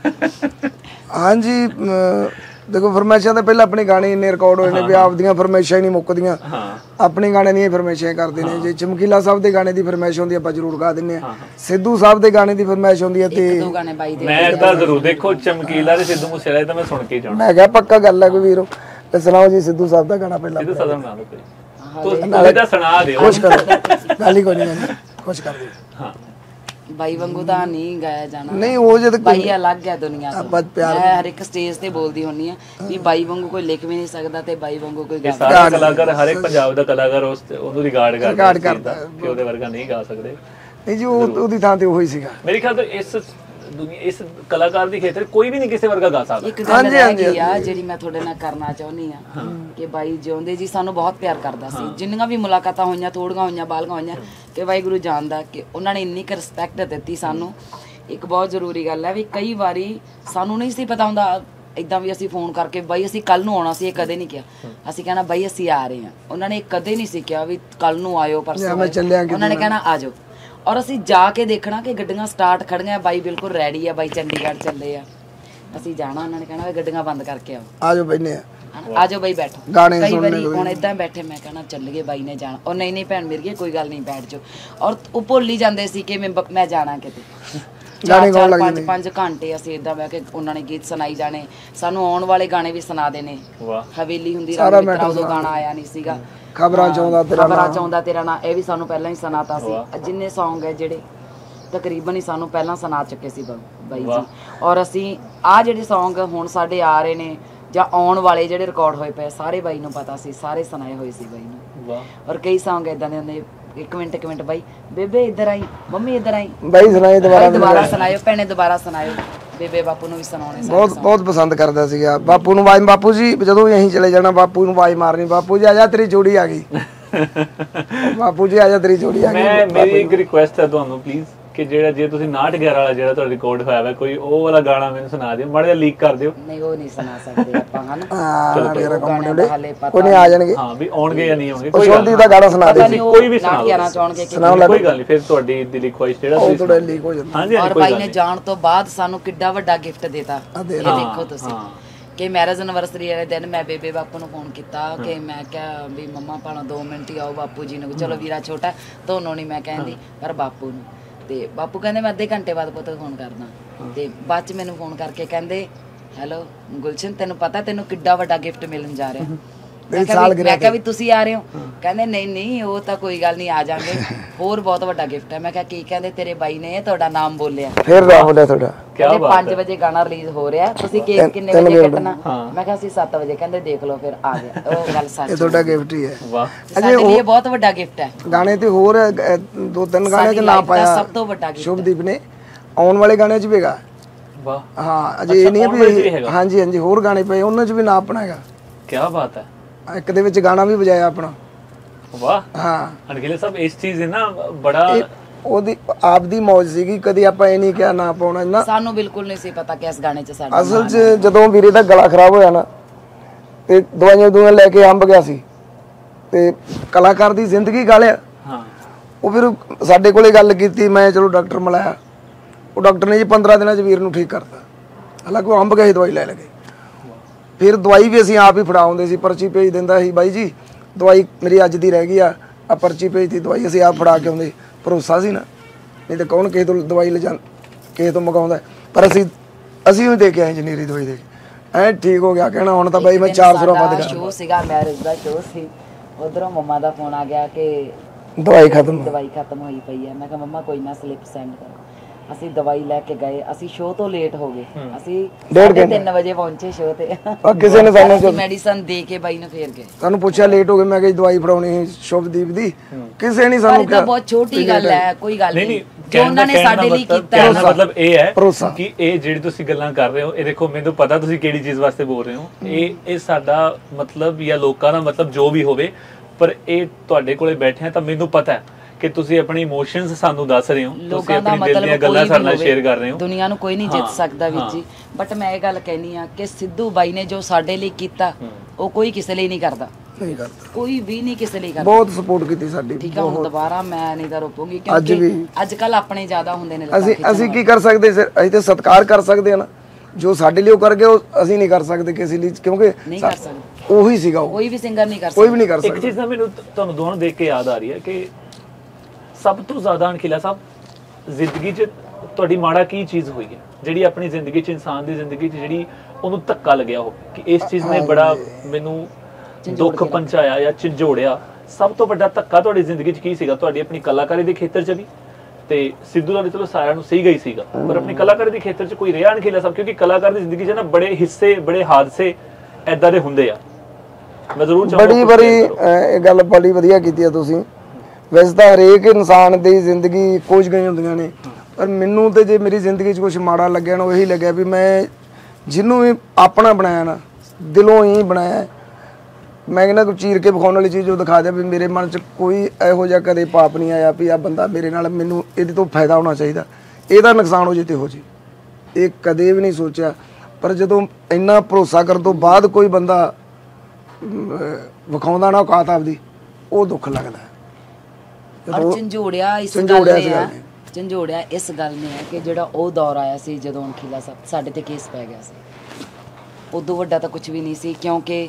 ਹਾਂਜੀ ਦੇਖੋ, ਫਰਮਾਇਸ਼ਾਂ ਤਾਂ ਪਹਿਲਾਂ ਆਪਣੇ ਗਾਣੇ ਇੰਨੇ ਰਿਕਾਰਡ ਹੋਏ ਨੇ ਵੀ ਆਪਦੀਆਂ ਫਰਮਾਇਸ਼ਾਂ ਹੀ ਨਹੀਂ ਮੁੱਕਦੀਆਂ। ਆਪਣੇ ਗਾਣੇ ਦੀਆਂ ਫਰਮਾਇਸ਼ਾਂ ਕਰਦੇ ਨੇ। ਜੇ ਚਮਕੀਲਾ ਸਾਹਿਬ ਦੇ ਗਾਣੇ ਦੀ ਫਰਮਾਇਸ਼ ਹੁੰਦੀ ਆਪਾਂ ਜ਼ਰੂਰ ਗਾ ਦਿੰਨੇ ਆ। ਸਿੱਧੂ ਸਾਹਿਬ ਦੇ ਗਾਣੇ ਦੀ ਫਰਮਾਇਸ਼ ਹੁੰਦੀ ਹੈ ਤੇ
ਮੈਂ ਤਾਂ ਜ਼ਰੂਰ ਦੇਖੋ ਚਮਕੀਲਾ ਤੇ ਸਿੱਧੂ ਮੂਸੇਵਾਲਾ ਤਾਂ ਮੈਂ ਸੁਣ ਕੇ ਜਾਣਾ।
ਮੈਂ ਕਿਹਾ ਪੱਕਾ ਗੱਲ ਹੈ ਕੋਈ ਵੀਰੋ, ਤੇ ਸੁਣਾਓ ਜੀ ਸਿੱਧੂ ਸਾਹਿਬ ਦਾ ਗਾਣਾ ਪਹਿਲਾਂ।
ਸਿੱਧੂ ਸਾਹਿਬ ਦਾ ਗਾ ਦਿਓ ਕੋਈ, ਤੁਸੀਂ ਤਾਂ ਸੁਣਾ ਦਿਓ।
ਖੁਸ਼ ਕਰੋ, ਗੱਲ ਹੀ ਕੋਈ ਨਹੀਂ, ਖੁਸ਼ ਕਰ ਦਿਓ।
ਹਾਂ,
ਬਾਈ ਵਾਂਗੂ ਤਾਂ ਨਹੀਂ ਗਾਇਆ ਜਾਣਾ।
ਨਹੀਂ ਉਹ ਜਦ
ਬਾਈ ਅਲੱਗ ਹੈ ਦੁਨੀਆ ਤੋਂ। ਮੈਂ ਹਰ ਇੱਕ ਸਟੇਜ ਤੇ ਬੋਲਦੀ ਹੁੰਨੀ ਆ ਵੀ ਬਾਈ ਵਾਂਗੂ ਕੋਈ ਲਿਖ ਵੀ ਨਹੀਂ ਸਕਦਾ ਤੇ ਬਾਈ ਵਾਂਗੂ ਕੋਈ ਗਾ।
ਸਾਰੇ ਕਲਾਕਾਰ, ਹਰ ਇੱਕ ਪੰਜਾਬ ਦਾ ਕਲਾਕਾਰ ਉਸ ਉਹਨੂੰ ਰਿਗਾਰਡ ਕਰਦਾ ਕਿ ਉਹਦੇ ਵਰਗਾ ਨਹੀਂ ਗਾ ਸਕਦੇ।
ਨਹੀਂ ਜੀ, ਉਹ ਉਹਦੀ ਥਾਂ ਤੇ ਉਹੀ ਸੀਗਾ।
ਮੇਰੇ ਖਿਆਲ ਤੋਂ ਇਸ ਦੁਨੀਆ ਇਸ ਕਲਾਕਾਰ ਦੀ ਖੇਤਰ ਕੋਈ ਵੀ ਨਹੀਂ ਕਿਸੇ ਵਰਗਾ ਗਾ ਸਕਦਾ।
ਇੱਕ ਗੱਲ ਰਹਿ ਗਈ ਆ ਜਿਹੜੀ ਮੈਂ ਤੁਹਾਡੇ ਨਾਲ ਕਰਨਾ ਚਾਹੁੰਦੀ ਆ ਕਿ ਬਾਈ ਜਿਉਂਦੇ ਜੀ ਸਾਨੂੰ ਬਹੁਤ ਪਿਆਰ ਕਰਦਾ ਸੀ। ਜਿੰਨੀਆਂ ਵੀ ਮੁਲਾਕਾਤਾਂ ਹੋਈਆਂ, ਥੋੜੀਆਂ ਹੋਈਆਂ, ਬਾਲਗਾਂ ਹੋਈਆਂ, ਕਿ ਵਾਹਿਗੁਰੂ ਜਾਣਦਾ ਕਿ ਉਹਨਾਂ ਨੇ ਇੰਨੀ ਕੁ ਰਿਸਪੈਕਟ ਦਿੱਤੀ ਸਾਨੂੰ। ਇੱਕ ਬਹੁਤ ਜ਼ਰੂਰੀ ਗੱਲ ਹੈ ਵੀ ਕਈ ਵਾਰੀ ਸਾਨੂੰ ਨਹੀਂ ਸੀ ਪਤਾ ਹੁੰਦਾ ਇਦਾਂ ਵੀ ਅਸੀਂ ਫੋਨ ਕਰਕੇ ਬਾਈ ਅਸੀਂ ਕੱਲ ਨੂੰ ਆਉਣਾ ਸੀ, ਇਹ ਕਦੇ ਨਹੀਂ ਕਿਹਾ। ਅਸੀਂ ਕਹਿਣਾ ਬਾਈ ਅਸੀਂ ਆ ਰਹੇ ਹਾਂ, ਉਹਨਾਂ ਨੇ ਕਦੇ ਨਹੀਂ ਸੀ ਕਿਹਾ ਵੀ ਕੱਲ ਨੂੰ ਆਇਓ ਪਰਸੋਂ, ਉਹਨਾਂ ਨੇ ਕਹਿਣਾ ਆ ਜਾਓ। ਔਰ ਅਸੀਂ ਜਾ ਕੇ ਦੇਖਣਾ ਕਿ ਗੱਡੀਆਂ ਸਟਾਰਟ ਖੜੀਆਂ, ਬਾਈ ਬਿਲਕੁਲ ਰੈਡੀ ਆ, ਬਾਈ ਚੰਡੀਗੜ੍ਹ ਚੱਲੇ ਆ। ਅਸੀਂ ਜਾਣਾ, ਉਹਨਾਂ ਨੇ ਕਹਿਣਾ ਵੀ ਗੱਡੀਆਂ ਬੰਦ ਕਰਕੇ ਆਓ,
ਆ ਜਾਓ ਬੈਠੇ ਆ,
ਆ ਜਾਓ ਬਾਈ ਬੈਠੋ। ਕਈ ਵਾਰੀ ਹੁਣ ਏਦਾਂ ਬੈਠੇ ਮੈਂ ਕਹਿਣਾ ਚੱਲੀਏ ਬਾਈ ਨੇ ਜਾਣਾ, ਉਹ ਨਹੀਂ ਨਹੀਂ ਭੈਣ ਮੇਰੀ ਕੋਈ ਗੱਲ ਨਹੀਂ ਬੈਠ ਜਾਓ। ਔਰ ਉਹ ਭੁੱਲ ਹੀ ਜਾਂਦੇ ਸੀ ਕਿ ਮੈਂ ਮੈਂ ਜਾਣਾ ਕਿਤੇ। ਚਾਰ ਚਾਰ ਪੰਜ ਪੰਜ ਘੰਟੇ ਅਸੀਂ ਏਦਾਂ ਬਹਿ ਕੇ ਉਹਨਾਂ ਨੇ ਗੀਤ ਸੁਣਾਈ ਜਾਣੇ, ਸਾਨੂੰ ਆਉਣ ਵਾਲੇ ਗਾਣੇ ਵੀ ਸੁਣਾ ਦੇਣੇ। ਹਵੇਲੀ ਹੁੰਦੀ ਰਾਤ ਮਿੱਤਰਾ ਉਦੋਂ ਗਾਣਾ ਆਇਆ ਨਹੀਂ ਸੀਗਾ,
ਖਬਰਾਂ ਚਾਹੁੰਦਾ ਤੇਰਾ
ਖਬਰਾਂ ਚਾਹੁੰਦਾ ਤੇਰਾ ਨਾਂ, ਇਹ ਵੀ ਸਾਨੂੰ ਪਹਿਲਾਂ ਹੀ ਸੁਣਾਤਾ ਸੀ। ਜਿੰਨੇ ਸੌਂਗ ਹੈ ਜਿਹੜੇ ਤਕਰੀਬਨ ਹੀ ਸਾਨੂੰ ਪਹਿਲਾਂ ਸੁਣਾ ਚੁੱਕੇ ਸੀ ਬਾਈ ਜੀ। ਔਰ ਅਸੀਂ ਆਹ ਜਿਹੜੇ ਸੌਂਗ ਹੁਣ ਸਾਡੇ ਆ ਰਹੇ ਨੇ ਜਾਂ ਆਉਣ ਵਾਲੇ ਜਿਹੜੇ ਰਿਕਾਰਡ ਹੋਏ ਪਏ ਸਾਰੇ ਬਾਈ ਨੂੰ ਪਤਾ ਸੀ, ਸਾਰੇ ਸੁਣਾਏ ਹੋਏ ਸੀ ਬਾਈ ਨੂੰ। ਔਰ ਕਈ ਸੌਂਗ ਇਦਾਂ ਦੇ ਹੁੰਦੇ, ਇੱਕ ਮਿੰਟ ਇੱਕ ਮਿੰਟ ਬਾਈ ਬੇਬੇ ਇੱਧਰ ਆਈ, ਮੰਮੀ ਇੱਧਰ ਆਈ,
ਬਾਈ ਸੁਣਾਏ ਦੁਬਾਰਾ
ਦੁਬਾਰਾ ਸੁਣਾਇਓ, ਭੈਣੇ ਦੁਬਾਰਾ ਸੁਣਾਇਓ। ਬੇਬੇ ਬਾਪੂ ਨੂੰ ਵੀ ਸੁਣਾਉਣੇ
ਬਹੁਤ ਬਹੁਤ ਪਸੰਦ ਕਰਦਾ ਸੀਗਾ। ਬਾਪੂ ਨੂੰ ਆਵਾਜ਼, ਬਾਪੂ ਜੀ ਜਦੋਂ ਵੀ ਅਸੀਂ ਚਲੇ ਜਾਣਾ ਬਾਪੂ ਨੂੰ ਆਵਾਜ਼ ਮਾਰਨੀ, ਬਾਪੂ ਜੀ ਆ ਜਾ ਤੇਰੀ ਜੋੜੀ ਆ ਗਈ, ਬਾਪੂ ਜੀ ਆ ਜਾ ਤੇਰੀ ਜੋੜੀ ਆ ਗਈ।
ਮੈਂ ਮੇਰੀ ਇੱਕ ਰਿਕੁਐਸਟ ਹੈ ਤੁਹਾਨੂੰ ਪਲੀਜ਼ ਕਿ ਜਿਹੜਾ ਜੇ ਤੁਸੀਂ ਨਾਟ ਗਿਆਰਾਂ ਵਾਲਾ ਜਿਹੜਾ ਤੁਹਾਡਾ ਰਿਕਾਰਡ ਹੋਇਆ ਹੈ ਕੋਈ ਉਹ ਵਾਲਾ ਗਾਣਾ ਮੈਨੂੰ ਸੁਣਾ ਦਿਓ, ਮਾੜਾ ਜਿਹਾ ਲੀਕ ਕਰ ਦਿਓ।
ਨਹੀਂ ਉਹ ਨਹੀਂ ਸੁਣਾ ਸਕਦੇ ਆਪਾਂ ਹਨ।
ਹਾਂ ਨਾਟ ਗਿਆਰਾਂ ਕੰਪਨੀ ਕੋਈ ਨਹੀਂ ਆ ਜਾਣਗੇ।
ਹਾਂ ਵੀ ਆਉਣਗੇ ਜਾਂ ਨਹੀਂ ਆਉਣਗੇ,
ਕੋਈ ਸ਼ੋਲਦੀ ਦਾ ਗਾਣਾ ਸੁਣਾ ਦੇ,
ਕੋਈ ਵੀ ਸੁਣਾ
ਗਿਆਰਾਂ ਚਾਹਣਗੇ
ਸੁਣਾਓ, ਕੋਈ ਗੱਲ ਨਹੀਂ। ਫਿਰ ਤੁਹਾਡੀ ਦਿਲੀ ਖੁਆਇਸ਼ ਜਿਹੜਾ
ਉਹ ਥੋੜਾ ਲੀਕ ਹੋ ਜਾਂਦਾ।
ਹਾਂਜੀ
ਔਰ ਬਾਈ ਨੇ ਜਾਣ ਤੋਂ ਬਾਅਦ ਸਾਨੂੰ ਕਿੱਡਾ ਵੱਡਾ ਗਿਫਟ ਦਿੱਤਾ, ਇਹ ਦੇਖੋ ਤੁਸੀਂ ਕਿ ਮੈਰਿਜ ਐਨਵਰਸਰੀ ਵਾਲੇ ਦਿਨ ਮੈਂ ਬੇਬੇ ਬਾਪੂ ਨੂੰ ਫੋਨ ਕੀਤਾ ਕਿ ਮੈਂ ਕਿਹਾ ਵੀ ਮੰਮਾ ਭਾਣਾ ਦੋ ਮਿੰਟ ਹੀ ਆਓ ਬਾਪੂ ਜੀ ਨੂੰ, ਚਲੋ ਵੀਰਾ ਛੋਟਾ ਦੋਨੋਂ ਨਹੀਂ ਮੈਂ ਕਹਿੰਦੀ ਪਰ ਬਾਪੂ ਨੂੰ। ਤੇ ਬਾਪੂ ਕਹਿੰਦੇ ਮੈਂ ਅੱਧੇ ਘੰਟੇ ਬਾਅਦ ਪੁੱਤ ਫੋਨ ਕਰਦਾ। ਤੇ ਬਾਅਦ ਚ ਮੈਨੂੰ ਫੋਨ ਕਰਕੇ ਕਹਿੰਦੇ ਹੈਲੋ ਗੁਲਸ਼ਨ ਤੈਨੂੰ ਪਤਾ ਤੈਨੂੰ ਕਿੱਡਾ ਵੱਡਾ ਗਿਫਟ ਮਿਲਣ ਜਾ ਰਿਹਾ। ਮੈਂ ਕਿਹਾ ਵੀ ਤੁਸੀਂ ਆ ਰਹੇ ਹੋ? ਕਹਿੰਦੇ ਨਹੀਂ ਨਹੀਂ ਉਹ ਤਾਂ ਕੋਈ ਗੱਲ ਨਹੀਂ ਆ ਜਾਾਂਗੇ, ਹੋਰ ਬਹੁਤ ਵੱਡਾ ਗਿਫਟ ਹੈ। ਮੈਂ ਕਿਹਾ ਕੀ? ਕਹਿੰਦੇ ਤੇਰੇ ਬਾਈ ਨੇ ਤੁਹਾਡਾ ਨਾਮ ਬੋਲਿਆ।
ਫਿਰ ਨਾਮ ਬੋਲਿਆ ਤੁਹਾਡਾ?
ਕਹਿੰਦੇ ਪੰਜ ਵਜੇ ਗਾਣਾ ਰਿਲੀਜ਼ ਹੋ ਰਿਹਾ, ਤੁਸੀਂ ਕੇਕ ਕਿੰਨੇ ਵਜੇ ਕੱਟਣਾ? ਮੈਂ ਕਿਹਾ ਅਸੀਂ ਸੱਤ ਵਜੇ। ਕਹਿੰਦੇ ਦੇਖ ਲਓ ਫਿਰ ਆ ਗਿਆ, ਉਹ ਗੱਲ ਸੱਚ।
ਇਹ ਤੁਹਾਡਾ ਗਿਫਟ ਹੀ ਹੈ।
ਵਾਹ,
ਸਾਡੇ ਲਈ ਇਹ ਬਹੁਤ ਵੱਡਾ ਗਿਫਟ ਹੈ।
ਗਾਣੇ ਤੇ ਹੋਰ ਦੋ ਤਿੰਨ ਗਾਣੇ 'ਚ ਨਾ ਪਾਇਆ
ਸਭ ਤੋਂ ਵੱਡਾ ਗਿਫਟ
ਸ਼ੁਭਦੀਪ ਨੇ, ਆਉਣ ਵਾਲੇ ਗਾਣੇ 'ਚ ਵੀ ਹੈਗਾ।
ਵਾਹ
ਹਾਂ ਅਜੇ ਇਹ ਨਹੀਂ ਵੀ ਹਾਂਜੀ ਹਾਂਜੀ ਹੋਰ ਗਾਣੇ ਪਏ ਉਹਨਾਂ 'ਚ ਵੀ ਨਾ ਆਪਣਾ ਹੈਗਾ।
ਕੀ ਬਾਤ ਹੈ।
ਇੱਕ ਦੇ ਵਿੱਚ ਗਾਣਾ ਵੀ ਵਜਾਇਆ ਆਪਣਾ।
ਵਾਹ ਹਾਂ ਅਣਖੀਲੇ ਸਾਹਿਬ ਇਸ ਚੀਜ਼ ਹੈ ਨਾ ਬੜਾ
ਉਹਦੀ ਆਪ ਦੀ ਮੌਜ ਸੀਗੀ, ਕਦੀ ਆਪਾਂ ਇਹ ਨਹੀਂ ਕਿਹਾ ਨਾ ਪਾਉਣਾ ਨਾ।
ਸਾਨੂੰ ਬਿਲਕੁਲ ਨਹੀਂ ਸੀ ਪਤਾ ਕਿ ਇਸ ਗਾਣੇ 'ਚ ਸਾਡਾ
ਅਸਲ 'ਚ ਜਦੋਂ ਵੀਰੇ ਦਾ ਗਲਾ ਖਰਾਬ ਹੋਇਆ ਨਾ ਤੇ ਦਵਾਈਆਂ ਦਵਾਈਆਂ ਲੈ ਕੇ ਅੰਬ ਗਿਆ ਸੀ ਤੇ ਕਲਾਕਾਰ ਦੀ ਜ਼ਿੰਦਗੀ ਗਾਲਿਆ।
ਹਾਂ
ਉਹ ਫਿਰ ਸਾਡੇ ਕੋਲੇ ਗੱਲ ਕੀਤੀ, ਮੈਂ ਚਲੋ ਡਾਕਟਰ ਮਿਲਾਇਆ, ਉਹ ਡਾਕਟਰ ਨੇ ਜੀ ਪੰਦਰਾਂ ਦਿਨਾਂ 'ਚ ਵੀਰ ਨੂੰ ਠੀਕ ਕਰਤਾ। ਹਾਲਾਂਕਿ ਉਹ ਅੰਬ ਗਏ ਦਵਾਈ ਲੈ ਲਗੇ। ਫਿਰ ਦਵਾਈ ਵੀ ਅਸੀਂ ਆਪ ਹੀ ਫੜਾਉਂਦੇ ਸੀ, ਪਰਚੀ ਭੇਜ ਦਿੰਦਾ ਸੀ ਬਾਈ ਜੀ ਦਵਾਈ ਮੇਰੀ ਅੱਜ ਦੀ ਰਹਿ ਗਈ ਆ, ਆ ਪਰਚੀ ਭੇਜਤੀ ਦਵਾਈ ਅਸੀਂ ਆਪ ਫੜਾ ਕੇ ਆਉਂਦੇ। ਭਰੋਸਾ ਸੀ ਨਾ, ਨਹੀਂ ਤਾਂ ਕੌਣ ਕਿਸੇ ਤੋਂ ਦਵਾਈ ਲਿਜਾ ਕਿਸੇ ਤੋਂ ਮੰਗਾਉਂਦਾ। ਪਰ ਅਸੀਂ ਅਸੀਂ ਵੀ ਦੇ ਕੇ ਆਏ ਇੰਜੀਨੀਅਰੀ ਦਵਾਈ ਦੇ ਕੇ ਐ ਠੀਕ ਹੋ ਗਿਆ। ਕਹਿਣਾ ਹੁਣ ਤਾਂ ਬਾਈ ਮੈਂ ਚਾਰ ਸੌ ਰੁਪਏ ਵੱਧ
ਸ਼ੋਅ ਸੀਗਾ, ਮੈਰਿਜ ਦਾ ਸ਼ੋਅ ਸੀ, ਉਧਰੋਂ ਮੰਮਾ ਦਾ ਫੋਨ ਆ ਗਿਆ ਕਿ
ਦਵਾਈ ਖਤਮ
ਦਵਾਈ ਖਤਮ ਹੋਈ ਪਈ ਹੈ। ਮੈਂ ਕਿਹਾ ਮੰਮਾ ਕੋਈ ਨਾ ਸਲਿੱਪ ਸੈਂਡ ਕਰੋ। ਅਸੀਂ ਦਵਾਈ ਲੈ ਕੇ ਗਏ, ਅਸੀਂ ਸ਼ੋਅ ਤੋਂ ਲੇਟ ਹੋ ਗਏ, ਅਸੀਂ ਸਾਢੇ ਤਿੰਨ ਵਜੇ ਪਹੁੰਚੇ ਸ਼ੋਅ ਤੇ।
ਕਿਸੇ ਨੇ ਸਾਨੂੰ
ਮੈਡੀਸਨ ਦੇ ਕੇ ਬਾਈ ਨੂੰ ਫੇਰ ਗਏ।
ਸਾਨੂੰ ਪੁੱਛਿਆ ਲੇਟ ਹੋ ਗਏ, ਮੈਂ ਕਿਹਾ ਦਵਾਈ ਫੜਾਉਣੀ ਸੀ ਸ਼ੁਭਦੀਪ ਦੀ, ਕਿਸੇ ਨੇ ਸਾਨੂੰ ਕਿਹਾ
ਬਹੁਤ ਛੋਟੀ ਗੱਲ ਹੈ, ਕੋਈ ਗੱਲ ਨਹੀਂ। ਜੋ ਉਹਨਾਂ ਨੇ ਸਾਡੇ ਲਈ ਕੀਤਾ
ਨਾ ਮਤਲਬ ਇਹ ਹੈ ਕਿ ਇਹ ਜਿਹੜੀ ਤੁਸੀਂ ਗੱਲਾਂ ਕਰ ਰਹੇ ਹੋ ਇਹ ਦੇਖੋ ਮੈਨੂੰ ਪਤਾ ਤੁਸੀਂ ਕਿਹੜੀ ਚੀਜ਼ ਵਾਸਤੇ ਬੋਲ ਰਹੇ ਹੋ। ਇਹ ਇਹ ਸਾਡਾ ਮਤਲਬ ਜਾਂ ਲੋਕਾਂ ਦਾ ਮਤਲਬ ਜੋ ਵੀ ਹੋਵੇ, ਪਰ ਇਹ ਤੁਹਾਡੇ ਕੋਲੇ ਬੈਠੇ ਆ ਤਾਂ ਮੈਨੂੰ ਪਤਾ ਹੈ ਕਿ ਤੁਸੀਂ ਆਪਣੀ ਇਮੋਸ਼ਨਸ ਸਾਨੂੰ ਦੱਸ ਰਹੇ ਹੋ, ਤੁਸੀਂ ਆਪਣੀ ਦਿਲ ਦੀਆਂ ਗੱਲਾਂ ਸਾਡੇ ਨਾਲ ਸ਼ੇਅਰ ਕਰ ਰਹੇ ਹੋ।
ਦੁਨੀਆ ਨੂੰ ਕੋਈ ਨਹੀਂ ਜਿੱਤ ਸਕਦਾ ਵੀਰ ਜੀ, ਬਟ ਮੈਂ ਇਹ ਗੱਲ ਕਹਿਨੀ ਆ ਕਿ ਸਿੱਧੂ ਬਾਈ ਨੇ ਜੋ ਸਾਡੇ ਲਈ ਕੀਤਾ ਉਹ ਕੋਈ ਕਿਸੇ ਲਈ ਨਹੀਂ ਕਰਦਾ,
ਨਹੀਂ ਕਰਦਾ,
ਕੋਈ ਵੀ ਨਹੀਂ ਕਿਸੇ ਲਈ ਕਰਦਾ।
ਬਹੁਤ ਸਪੋਰਟ ਕੀਤੀ ਸਾਡੀ।
ਠੀਕ ਆ, ਹੁਣ ਦੁਬਾਰਾ ਮੈਂ ਨਹੀਂ ਤਾਂ ਰੋਕੂਗੀ ਕਿਉਂਕਿ ਅੱਜ ਕੱਲ ਆਪਣੇ ਜ਼ਿਆਦਾ ਹੁੰਦੇ ਨੇ।
ਅਸੀਂ ਅਸੀਂ ਕੀ ਕਰ ਸਕਦੇ ਸਰ, ਅਸੀਂ ਤੇ ਸਤਿਕਾਰ ਕਰ ਸਕਦੇ ਆ ਨਾ, ਜੋ ਸਾਡੇ ਲਈ ਉਹ ਕਰ ਗਏ ਉਹ ਅਸੀਂ ਨਹੀਂ ਕਰ ਸਕਦੇ ਕਿਸੇ ਲਈ, ਕਿਉਂਕਿ
ਨਹੀਂ ਕਰ ਸਕਦੇ।
ਉਹੀ ਸੀਗਾ,
ਕੋਈ ਵੀ ਸਿੰਗਰ ਨਹੀਂ ਕਰ ਸਕਦਾ,
ਕੋਈ ਵੀ ਨਹੀਂ ਕਰ ਸਕਦਾ।
ਇੱਕ ਚੀਜ਼ ਨਾ ਮੈਨੂੰ ਤੁਹਾਨੂੰ ਦੋਨੋਂ ਦੇਖ ਕੇ ਯਾਦ ਆ ਰਹੀ ਹੈ ਕਿ ਸਭ ਤੋਂ ਜ਼ਿਆਦਾ ਅਣਖੀਲਾ ਸਾਹਿਬ ਜ਼ਿੰਦਗੀ 'ਚ ਤੁਹਾਡੀ ਮਾੜਾ ਕੀ ਚੀਜ਼ ਹੋਈ ਹੈ ਜਿਹੜੀ ਆਪਣੀ ਜ਼ਿੰਦਗੀ 'ਚ ਇਨਸਾਨ ਦੀ ਜ਼ਿੰਦਗੀ 'ਚ ਜਿਹੜੀ ਉਹਨੂੰ ਧੱਕਾ ਲੱਗਿਆ ਹੋ ਕਿ ਇਸ ਚੀਜ਼ ਨੇ ਬੜਾ ਮੈਨੂੰ ਦੁੱਖ ਪਹੁੰਚਾਇਆ ਜਾਂ ਝੰਜੋੜਿਆ? ਸਭ ਤੋਂ ਵੱਡਾ ਧੱਕਾ ਤੁਹਾਡੀ ਜ਼ਿੰਦਗੀ 'ਚ ਕੀ ਸੀਗਾ? ਤੁਹਾਡੀ ਆਪਣੀ ਕਲਾਕਾਰੀ ਦੇ ਖੇਤਰ 'ਚ ਵੀ ਤੇ ਸਿੱਧੂ ਦਾ ਚਲੋ ਸਾਰਿਆਂ ਨੂੰ ਸਹੀ ਗਈ ਸੀਗਾ, ਪਰ ਆਪਣੀ ਕਲਾਕਾਰੀ ਦੇ ਖੇਤਰ 'ਚ ਕੋਈ ਰਿਹਾ ਅਣਖੀਲਾ ਸਾਹਿਬ? ਕਿਉਂਕਿ ਕਲਾਕਾਰ ਦੀ ਜ਼ਿੰਦਗੀ 'ਚ ਨਾ ਬੜੇ ਹਿੱਸੇ ਬੜੇ ਹਾਦਸੇ ਐਦਾਂ ਦੇ ਹੁੰਦੇ ਆ। ਮੈਂ ਜ਼ਰੂਰ ਚਾਹੁੰਦਾ
ਬੜੀ ਬੜੀ ਇਹ ਗੱਲ ਬੜੀ ਵਧੀਆ ਕੀਤੀ ਆ ਤੁਸੀਂ। ਵੈਸੇ ਤਾਂ ਹਰੇਕ ਇਨਸਾਨ ਦੀ ਜ਼ਿੰਦਗੀ ਕੁਝ ਗਈ ਹੁੰਦੀਆਂ ਨੇ, ਪਰ ਮੈਨੂੰ ਤੇ ਜੇ ਮੇਰੀ ਜ਼ਿੰਦਗੀ 'ਚ ਕੁਝ ਮਾੜਾ ਲੱਗਿਆ ਨਾ, ਉਹੀ ਲੱਗਿਆ ਵੀ ਮੈਂ ਜਿਹਨੂੰ ਵੀ ਆਪਣਾ ਬਣਾਇਆ ਨਾ, ਦਿਲੋਂ ਹੀ ਬਣਾਇਆ। ਮੈਂ ਕਹਿੰਦਾ ਕੋਈ ਚੀਰ ਕੇ ਵਿਖਾਉਣ ਵਾਲੀ ਚੀਜ਼ ਉਹ ਦਿਖਾ ਦਿਆ ਵੀ ਮੇਰੇ ਮਨ 'ਚ ਕੋਈ ਇਹੋ ਜਿਹਾ ਕਦੇ ਪਾਪ ਨਹੀਂ ਆਇਆ ਵੀ ਆਹ ਬੰਦਾ ਮੇਰੇ ਨਾਲ, ਮੈਨੂੰ ਇਹਦੇ ਤੋਂ ਫਾਇਦਾ ਹੋਣਾ ਚਾਹੀਦਾ, ਇਹਦਾ ਨੁਕਸਾਨ ਹੋ ਜੇ ਤੇ ਹੋ ਜੇ, ਇਹ ਕਦੇ ਵੀ ਨਹੀਂ ਸੋਚਿਆ। ਪਰ ਜਦੋਂ ਇੰਨਾ ਭਰੋਸਾ ਕਰਨ ਤੋਂ ਬਾਅਦ ਕੋਈ ਬੰਦਾ ਵਿਖਾਉਂਦਾ ਨਾ ਔਕਾਤ ਆਪਦੀ, ਉਹ ਦੁੱਖ ਲੱਗਦਾ।
ਔਰ ਝੰਜੋੜਿਆ ਇਸ ਗੱਲ ਨੇ ਆ ਝੰਜੋੜਿਆ ਇਸ ਗੱਲ ਨੇ ਆ ਕਿ ਜਿਹੜਾ ਉਹ ਦੌਰ ਆਇਆ ਸੀ ਜਦੋਂ ਅਣਖੀਲਾ ਸਾਹਿਬ ਸਾਡੇ ਤੇ ਕੇਸ ਪੈ ਗਿਆ ਸੀ, ਉਦੋਂ ਵੱਡਾ ਤਾਂ ਕੁਝ ਵੀ ਨਹੀਂ ਸੀ, ਕਿਉਂਕਿ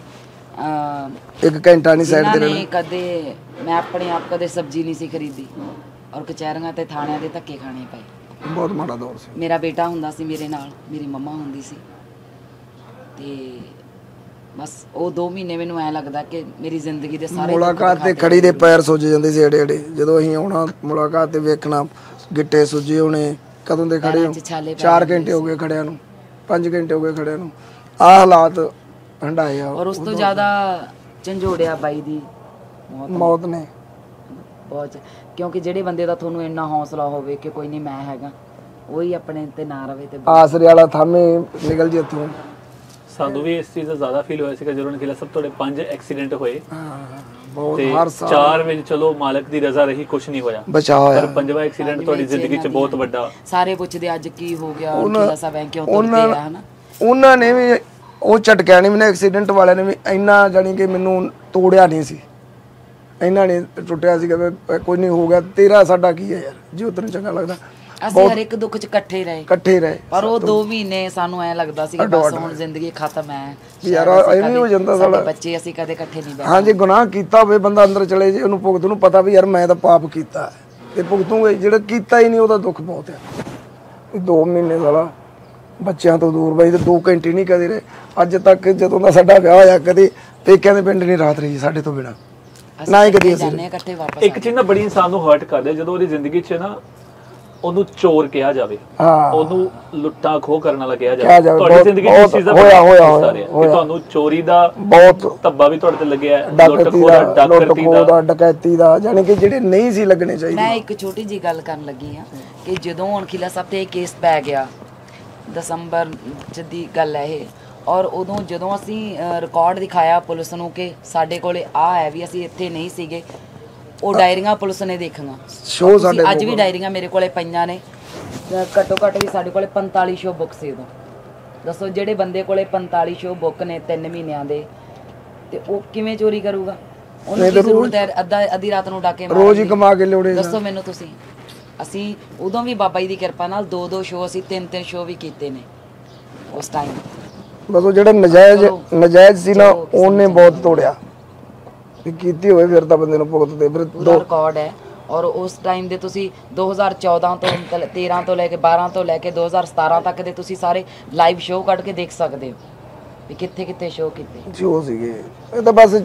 ਇੱਕ ਘੰਟਾ ਨਹੀਂ ਸਾਈਡ ਤੇ ਰਹਿਣਾ।
ਕਦੇ ਮੈਂ ਆਪਣੇ ਆਪ ਕਦੇ ਸਬਜ਼ੀ ਨਹੀਂ ਸੀ ਖਰੀਦੀ, ਔਰ ਕਚਹਿਰੀਆਂ ਤੇ ਥਾਣਿਆਂ ਦੇ ਧੱਕੇ ਖਾਣੇ ਪਏ।
ਬਹੁਤ ਮਾੜਾ ਦੌਰ ਸੀ।
ਮੇਰਾ ਬੇਟਾ ਹੁੰਦਾ ਸੀ ਮੇਰੇ ਨਾਲ, ਮੇਰੀ ਮੰਮਾ ਹੁੰਦੀ ਸੀ, ਤੇ ਬਸ ਉਹ ਦੋ ਮਹੀਨੇ ਮੈਨੂੰ ਐ ਲੱਗਦਾ ਕਿ ਮੇਰੀ ਜ਼ਿੰਦਗੀ ਦੇ ਸਾਰੇ
ਮੁਲਾਕਾਤ ਤੇ ਖੜੀ ਦੇ ਪੈਰ ਸੁੱਜ ਜਾਂਦੇ ਸੀ ਏਡੇ ਏਡੇ, ਜਦੋਂ ਅਸੀਂ ਆਉਣਾ ਮੁਲਾਕਾਤ ਤੇ ਵੇਖਣਾ, ਗਿੱਟੇ ਸੁੱਜੇ ਹੋਣੇ, ਕਦੋਂ ਦੇ ਖੜੇ ਹੋ, ਚਾਰ ਘੰਟੇ ਹੋ ਗਏ ਖੜਿਆਂ ਨੂੰ, ਪੰਜ ਘੰਟੇ ਹੋ ਗਏ ਖੜਿਆਂ ਨੂੰ, ਆਹ ਹਾਲਾਤ ਹੰਡਾਏ ਆ।
ਔਰ ਉਸ ਤੋਂ ਜ਼ਿਆਦਾ ਝੰਜੋੜਿਆ ਬਾਈ ਦੀ
ਮੌਤ ਨੇ
ਬਹੁਤ, ਕਿਉਂਕਿ ਜਿਹੜੇ ਬੰਦੇ ਦਾ ਤੁਹਾਨੂੰ ਇੰਨਾ ਹੌਸਲਾ ਹੋਵੇ ਕਿ ਕੋਈ ਨਹੀਂ ਮੈਂ ਹੈਗਾ, ਉਹੀ ਆਪਣੇ ਤੇ ਨਾ ਰਵੇ ਤੇ
ਆਸਰੇ ਵਾਲਾ ਥਾਮੇ ਨਿਕਲ ਜੇ ਇੱਥੋਂ।
ਸਾਨੂੰ ਵੀ ਇਸ ਚੀਜ਼ ਦਾ ਜ਼ਿਆਦਾ ਫੀਲ ਹੋਇਆ ਸੀਗਾ ਜਦੋਂ ਅਣਖੀਲਾ ਸਾਹਿਬ ਤੁਹਾਡੇ ਪੰਜ ਐਕਸੀਡੈਂਟ ਹੋਏ,
ਬਹੁਤ ਹਰ ਸਾਲ
ਚਾਰ ਵਿੱਚ ਚਲੋ ਮਾਲਕ ਦੀ ਰਜ਼ਾ ਰਹੀ, ਕੁਝ ਨਹੀਂ ਹੋਇਆ,
ਬਚਾ ਹੋਇਆ।
ਪਰ ਪੰਜਵਾਂ ਐਕਸੀਡੈਂਟ ਤੁਹਾਡੀ ਜ਼ਿੰਦਗੀ 'ਚ ਬਹੁਤ ਵੱਡਾ।
ਸਾਰੇ ਪੁੱਛਦੇ ਅੱਜ ਕੀ ਹੋ ਗਿਆ, ਅਣਖੀਲਾ ਸਾਹਿਬ ਐ ਕਿਉਂ ਤੁਰਦੇ ਆ, ਹਨਾ।
ਉਹਨਾਂ ਨੇ ਵੀ ਉਹ ਝਟਕਿਆ ਨਹੀਂ ਮੈਨੂੰ, ਐਕਸੀਡੈਂਟ ਵਾਲਿਆਂ ਨੇ ਵੀ ਇੰਨਾ ਜਾਣੀ ਕਿ ਮੈਨੂੰ ਤੋੜਿਆ ਨਹੀਂ ਸੀ, ਇਹਨਾਂ ਨੇ ਟੁੱਟਿਆ ਸੀਗਾ ਕੋਈ ਨਹੀਂ ਹੋ ਗਿਆ, ਤੇਰਾ ਸਾਡਾ ਕੀ ਹੈ ਯਾਰ, ਜੇ ਉਤਨ ਚੰਗਾ ਲੱਗਦਾ।
ਅਸੀਂ ਹਰ ਇੱਕ ਦੁੱਖ 'ਚ ਇਕੱਠੇ ਰਹੇ
ਇਕੱਠੇ ਰਹੇ
ਪਰ ਉਹ ਦੋ ਮਹੀਨੇ ਸਾਨੂੰ ਐ ਲੱਗਦਾ ਸੀ ਕਿ ਬਸ ਹੁਣ ਜ਼ਿੰਦਗੀ ਖਤਮ ਹੈ
ਯਾਰ, ਐਵੇਂ ਹੋ ਜਾਂਦਾ ਸਾਡਾ।
ਬੱਚੇ ਅਸੀਂ ਕਦੇ ਇਕੱਠੇ ਨਹੀਂ ਬੈਠੇ।
ਹਾਂ, ਜੇ ਗੁਨਾਹ ਕੀਤਾ ਹੋਵੇ ਬੰਦਾ ਅੰਦਰ ਚਲੇ ਜੇ, ਉਹਨੂੰ ਭੁਗਤ ਨੂੰ ਪਤਾ ਵੀ ਯਾਰ ਮੈਂ ਤਾਂ ਪਾਪ ਕੀਤਾ ਤੇ ਭੁਗਤੂਗੇ, ਜਿਹੜਾ ਕੀਤਾ ਹੀ ਨਹੀਂ ਉਹਦਾ ਦੁੱਖ ਬਹੁਤ ਹੈ। ਦੋ ਮਹੀਨੇ ਸਾਲਾ ਬੱਚਿਆਂ ਤੋਂ ਦੂਰ ਬਾਈ, ਤੇ ਦੋ ਘੰਟੇ ਨਹੀਂ ਕਦੇ ਰਹੇ ਅੱਜ ਤੱਕ। ਜਦੋਂ ਦਾ ਸਾਡਾ ਵਿਆਹ ਹੋਇਆ ਕਦੇ ਪੇਕਿਆਂ ਦੇ ਪਿੰਡ ਨਹੀਂ ਰਾਤ ਰਹੀ ਸਾਡੇ ਤੋਂ ਬਿਨਾਂ, ਨਾ ਹੀ ਕਦੀ ਅਸੀਂ
ਇਕੱਠੇ ਵਾਪਸ।
ਇੱਕ ਚੀਜ਼ ਨਾ ਬੜੀ ਇਨਸਾਨ ਨੂੰ ਹਰਟ ਕਰਦਾ ਜਦੋਂ ਉਹਦੀ ਜ਼ਿੰਦਗੀ 'ਚ ਨਾ ਉਹਨੂੰ ਚੋਰ ਕਿਹਾ ਜਾਵੇ, ਉਹਨੂੰ ਲੁੱਟਾਂ ਖੋਹ ਕਰਨ ਵਾਲਾ ਕਿਹਾ ਜਾਵੇ। ਤੁਹਾਡੀ ਜ਼ਿੰਦਗੀ 'ਚ ਇਸ ਚੀਜ਼ ਦਾ ਹੋਇਆ ਹੋਇਆ ਹੋਇਆ ਕਿ ਤੁਹਾਨੂੰ ਚੋਰੀ ਦਾ ਬਹੁਤ ਧੱਬਾ ਵੀ ਤੁਹਾਡੇ ਤੇ ਲੱਗਿਆ, ਲੁੱਟ ਖੋਹ ਦਾ, ਡਕੈਤੀ ਦਾ
ਡਕੈਤੀ ਦਾ ਜਾਨੀ ਕਿ ਜਿਹੜੇ ਨਹੀਂ ਸੀ ਲੱਗਣੇ ਚਾਹੀਦੇ।
ਮੈਂ ਇੱਕ ਛੋਟੀ ਜੀ ਗੱਲ ਕਰਨ ਲੱਗੀ ਆ ਕਿ ਜਦੋਂ ਅਣਖੀਲਾ ਸਾਹਿਬ ਤੇ ਕੇਸ ਪੈ ਗਿਆ ਦਸੰਬਰ 'ਚ ਦੀ ਗੱਲ ਹੈ ਇਹ, ਔਰ ਉਦੋਂ ਜਦੋਂ ਅਸੀਂ ਰਿਕਾਰਡ ਦਿਖਾਇਆ ਪੁਲਿਸ ਨੂੰ ਕਿ ਸਾਡੇ ਕੋਲੇ ਆ ਹੈ ਵੀ ਅਸੀਂ ਇੱਥੇ ਨਹੀਂ ਸੀਗੇ, ਉਹ ਡਾਇਰੀਆਂ ਪੁਲਿਸ ਨੇ ਦੇਖੀਆਂ।
ਸ਼ੋ ਸਾਡੇ
ਅੱਜ ਵੀ ਡਾਇਰੀਆਂ ਮੇਰੇ ਕੋਲੇ ਪਈਆਂ ਨੇ, ਘੱਟੋ ਘੱਟ ਵੀ ਸਾਡੇ ਕੋਲੇ ਪੰਤਾਲੀ ਸ਼ੋ ਬੁੱਕ ਸੀ ਉਦੋਂ। ਦੱਸੋ ਜਿਹੜੇ ਬੰਦੇ ਕੋਲੇ ਪੰਤਾਲੀ ਸ਼ੋ ਬੁੱਕ ਨੇ ਤਿੰਨ ਮਹੀਨਿਆਂ ਦੇ, ਤੇ ਉਹ ਕਿਵੇਂ ਚੋਰੀ ਕਰੂਗਾ? ਉਹਨੂੰ ਕੀ ਜ਼ਰੂਰਤ ਹੈ ਅੱਧਾ ਅੱਧੀ ਰਾਤ ਨੂੰ ਡਾਕੇ ਮਾਰਨ ਦੀ?
ਰੋਜ਼ ਹੀ ਕਮਾ ਕੇ ਲਿਆਉਣੇ।
ਦੱਸੋ ਮੈਨੂੰ ਤੁਸੀਂ। ਅਸੀਂ ਉਦੋਂ ਵੀ ਬਾਬਾ ਜੀ ਦੀ ਕਿਰਪਾ ਨਾਲ ਦੋ ਦੋ ਸ਼ੋ ਅਸੀਂ ਤਿੰਨ ਤਿੰਨ ਸ਼ੋ ਵੀ ਕੀਤੇ ਨੇ ਉਸ ਟਾਈਮ।
ਬਸ ਉਹ ਜਿਹੜਾ ਨਜਾਇਜ਼ ਨਜਾਇਜ਼ ਸੀ ਨਾ ਉਹਨੇ ਬਹੁਤ ਤੋੜਿਆ, ਕੀਤੀ ਹੋਵੇ ਫਿਰ ਤਾਂ ਬੰਦੇ ਨੂੰ ਭੁਗਤਦੇ। ਫਿਰ
ਦੋ ਰਿਕਾਰਡ ਹੈ, ਔਰ ਉਸ ਟਾਈਮ ਦੇ ਤੁਸੀਂ ਦੋ ਹਜ਼ਾਰ ਚੌਦਾਂ ਤੋਂ ਤੇਰਾਂ ਤੋਂ ਲੈ ਕੇ ਬਾਰਾਂ ਤੋਂ ਲੈ ਕੇ ਦੋ ਹਜ਼ਾਰ ਸਤਾਰਾਂ ਤੱਕ ਦੇ ਤੁਸੀਂ ਸਾਰੇ ਲਾਈਵ ਸ਼ੋਅ ਕੱਢ ਕੇ ਦੇਖ ਸਕਦੇ ਹੋ ਵੀ ਕਿੱਥੇ ਕਿੱਥੇ ਸ਼ੋਅ ਕੀਤੇ
ਜੋ ਸੀਗੇ। ਇਹ ਤਾਂ ਬਸ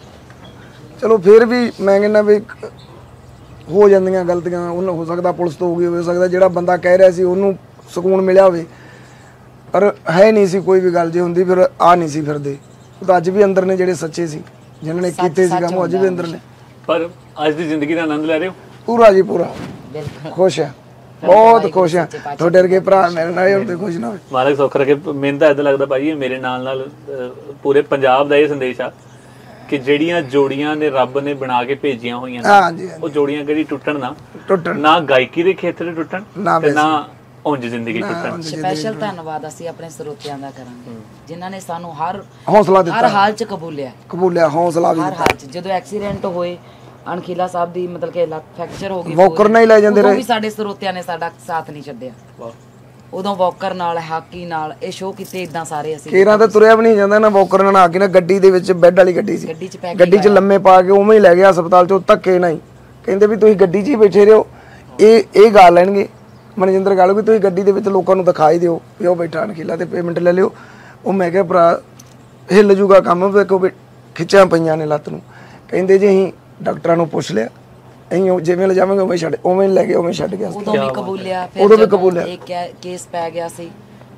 ਚਲੋ ਫਿਰ ਵੀ ਮੈਂ ਕਹਿੰਦਾ ਵੀ ਹੋ ਜਾਂਦੀਆਂ ਗਲਤੀਆਂ, ਉਹਨਾਂ ਹੋ ਸਕਦਾ ਪੁਲਿਸ ਤੋਂ ਹੋ ਗਈ, ਹੋ ਸਕਦਾ ਜਿਹੜਾ ਬੰਦਾ ਕਹਿ ਰਿਹਾ ਸੀ ਉਹਨੂੰ ਸਕੂਨ ਮਿਲਿਆ ਹੋਵੇ, ਪਰ ਹੈ ਨਹੀਂ ਸੀ ਕੋਈ ਵੀ ਗੱਲ। ਜੇ ਹੁੰਦੀ ਫਿਰ ਆ ਨਹੀਂ ਸੀ ਫਿਰਦੇ। ਉਹ ਤਾਂ ਅੱਜ ਵੀ ਅੰਦਰ ਨੇ ਜਿਹੜੇ ਸੱਚੇ ਸੀ, ਜਿਨ੍ਹਾਂ ਨੇ ਕੀਤੇ ਸੀ ਕੰਮ, ਅੱਜ ਵੀ ਅੰਦਰ ਨੇ।
ਪਰ ਅੱਜ ਦੀ ਜ਼ਿੰਦਗੀ ਦਾ ਆਨੰਦ ਲੈ ਰਹੇ ਹੋ
ਪੂਰਾ ਜੀ ਪੂਰਾ, ਖੁਸ਼ ਆ, ਬਹੁਤ ਖੁਸ਼ ਆ। ਤੁਹਾਡੇ ਵਰਗੇ ਭਰਾ ਮੇਰੇ ਨਾਲ ਹੁਣ ਤੇ ਖੁਸ਼ ਨਾ ਹੋਵੇ।
ਮਾਲਕ ਸੁੱਖ ਰੱਖੇ। ਮੈਨੂੰ ਤਾਂ ਏਦਾਂ ਲੱਗਦਾ ਭਾਈ ਮੇਰੇ ਨਾਲ ਨਾਲ ਪੂਰੇ ਪੰਜਾਬ ਦਾ ਇਹ ਸੰਦੇਸ਼ ਆ ਕਿ ਜਿਹੜੀਆਂ ਜੋੜੀਆਂ ਨੇ ਰੱਬ ਨੇ ਬਣਾ ਕੇ ਭੇਜੀਆਂ ਹੋਈਆਂ ਨੇ, ਉਹ ਜੋੜੀਆਂ ਕਦੀ ਟੁੱਟਣ ਨਾ ਟੁੱਟਣ ਨਾ ਗਾਇਕੀ ਦੇ ਖੇਤਰ 'ਚ ਟੁੱਟਣ ਤੇ ਨਾ ਉਂਝ ਜ਼ਿੰਦਗੀ ਟੁੱਟਣ।
ਸਪੈਸ਼ਲ ਧੰਨਵਾਦ ਅਸੀਂ ਆਪਣੇ ਸਰੋਤਿਆਂ ਦਾ ਕਰਾਂਗੇ ਜਿਨ੍ਹਾਂ ਨੇ ਸਾਨੂੰ ਹਰ
ਹੌਸਲਾ ਦਿੱਤਾ,
ਹਰ ਹਾਲ 'ਚ ਕਬੂਲਿਆ
ਕਬੂਲਿਆ ਹੌਸਲਾ ਵੀ
ਹਰ ਹਾਲ 'ਚ। ਜਦੋਂ ਐਕਸੀਡੈਂਟ ਹੋਏ ਅਣਖੀਲਾ ਸਾਹਿਬ ਦੀ ਮਤਲਬ ਕਿ ਲੱਤ ਫ੍ਰੈਕਚਰ ਹੋ ਗਈ,
ਵੋਕਰ ਨਾਲ ਹੀ ਲੈ ਜਾਂਦੇ ਰਹੇ,
ਵੀ ਸਾਡੇ ਸਰੋਤਿਆਂ ਨੇ ਸਾਡਾ ਸਾਥ ਨਹੀਂ ਛੱਡਿਆ। ਉਦੋਂ ਵੋਕਰ ਨਾਲ ਹਾਕੀ ਨਾਲ ਇਹ ਸ਼ੋਅ ਕੀਤੇ ਇਦਾਂ ਸਾਰੇ ਅਸੀਂ।
ਕੇਰਾਂ ਤਾਂ ਤੁਰਿਆ ਵੀ ਨਹੀਂ ਜਾਂਦਾ ਨਾ ਵੋਕਰ ਨਾਲ, ਆ ਕੇ ਨਾ ਗੱਡੀ ਦੇ ਵਿੱਚ ਬੈੱਡ ਵਾਲੀ ਗੱਡੀ ਸੀ,
ਗੱਡੀ 'ਚ ਪੈ
ਗੱਡੀ 'ਚ ਲੰਮੇ ਪਾ ਕੇ ਉਵੇਂ ਹੀ ਲੈ ਗਿਆ ਹਸਪਤਾਲ 'ਚ। ਧੱਕੇ ਨਹੀਂ ਕਹਿੰਦੇ ਵੀ ਤੁਸੀਂ ਗੱਡੀ 'ਚ ਹੀ ਬੈਠੇ ਰਹੋ, ਇਹ ਇਹ ਗਾ ਲੈਣਗੇ ਮਨਜਿੰਦਰ ਗੱਲ ਵੀ ਤੁਸੀਂ ਗੱਡੀ ਦੇ ਵਿੱਚ ਲੋਕਾਂ ਨੂੰ ਦਿਖਾਈ ਦਿਓ ਵੀ ਉਹ ਬੈਠਾ ਅਣਖੀਲਾ ਤੇ ਪੇਮੈਂਟ ਲੈ ਲਿਓ। ਉਹ ਮੈਂ ਕਿਹਾ ਭਰਾ ਹਿੱਲ ਜੂਗਾ ਕੰਮ, ਵੇਖੋ ਵੀ ਖਿੱਚਾਂ ਪਈਆਂ ਨੇ ਲੱਤ ਨੂੰ। ਕਹਿੰਦੇ ਜੀ ਅਸੀਂ ਡਾਕਟਰਾਂ ਨੂੰ ਪੁੱਛ ਲਿਆ, ਅਸੀਂ ਜਿਵੇਂ ਲਿਜਾਵਾਂਗੇ ਉਵੇਂ ਛੱਡ ਉਵੇਂ ਲੈ ਕੇ ਉਵੇਂ ਛੱਡ ਗਿਆ।
ਉਦੋਂ ਵੀ ਕਬੂਲਿਆ,
ਉਦੋਂ ਵੀ ਕਬੂਲਿਆ।
ਇੱਕ ਕੇਸ ਪੈ ਗਿਆ ਸੀ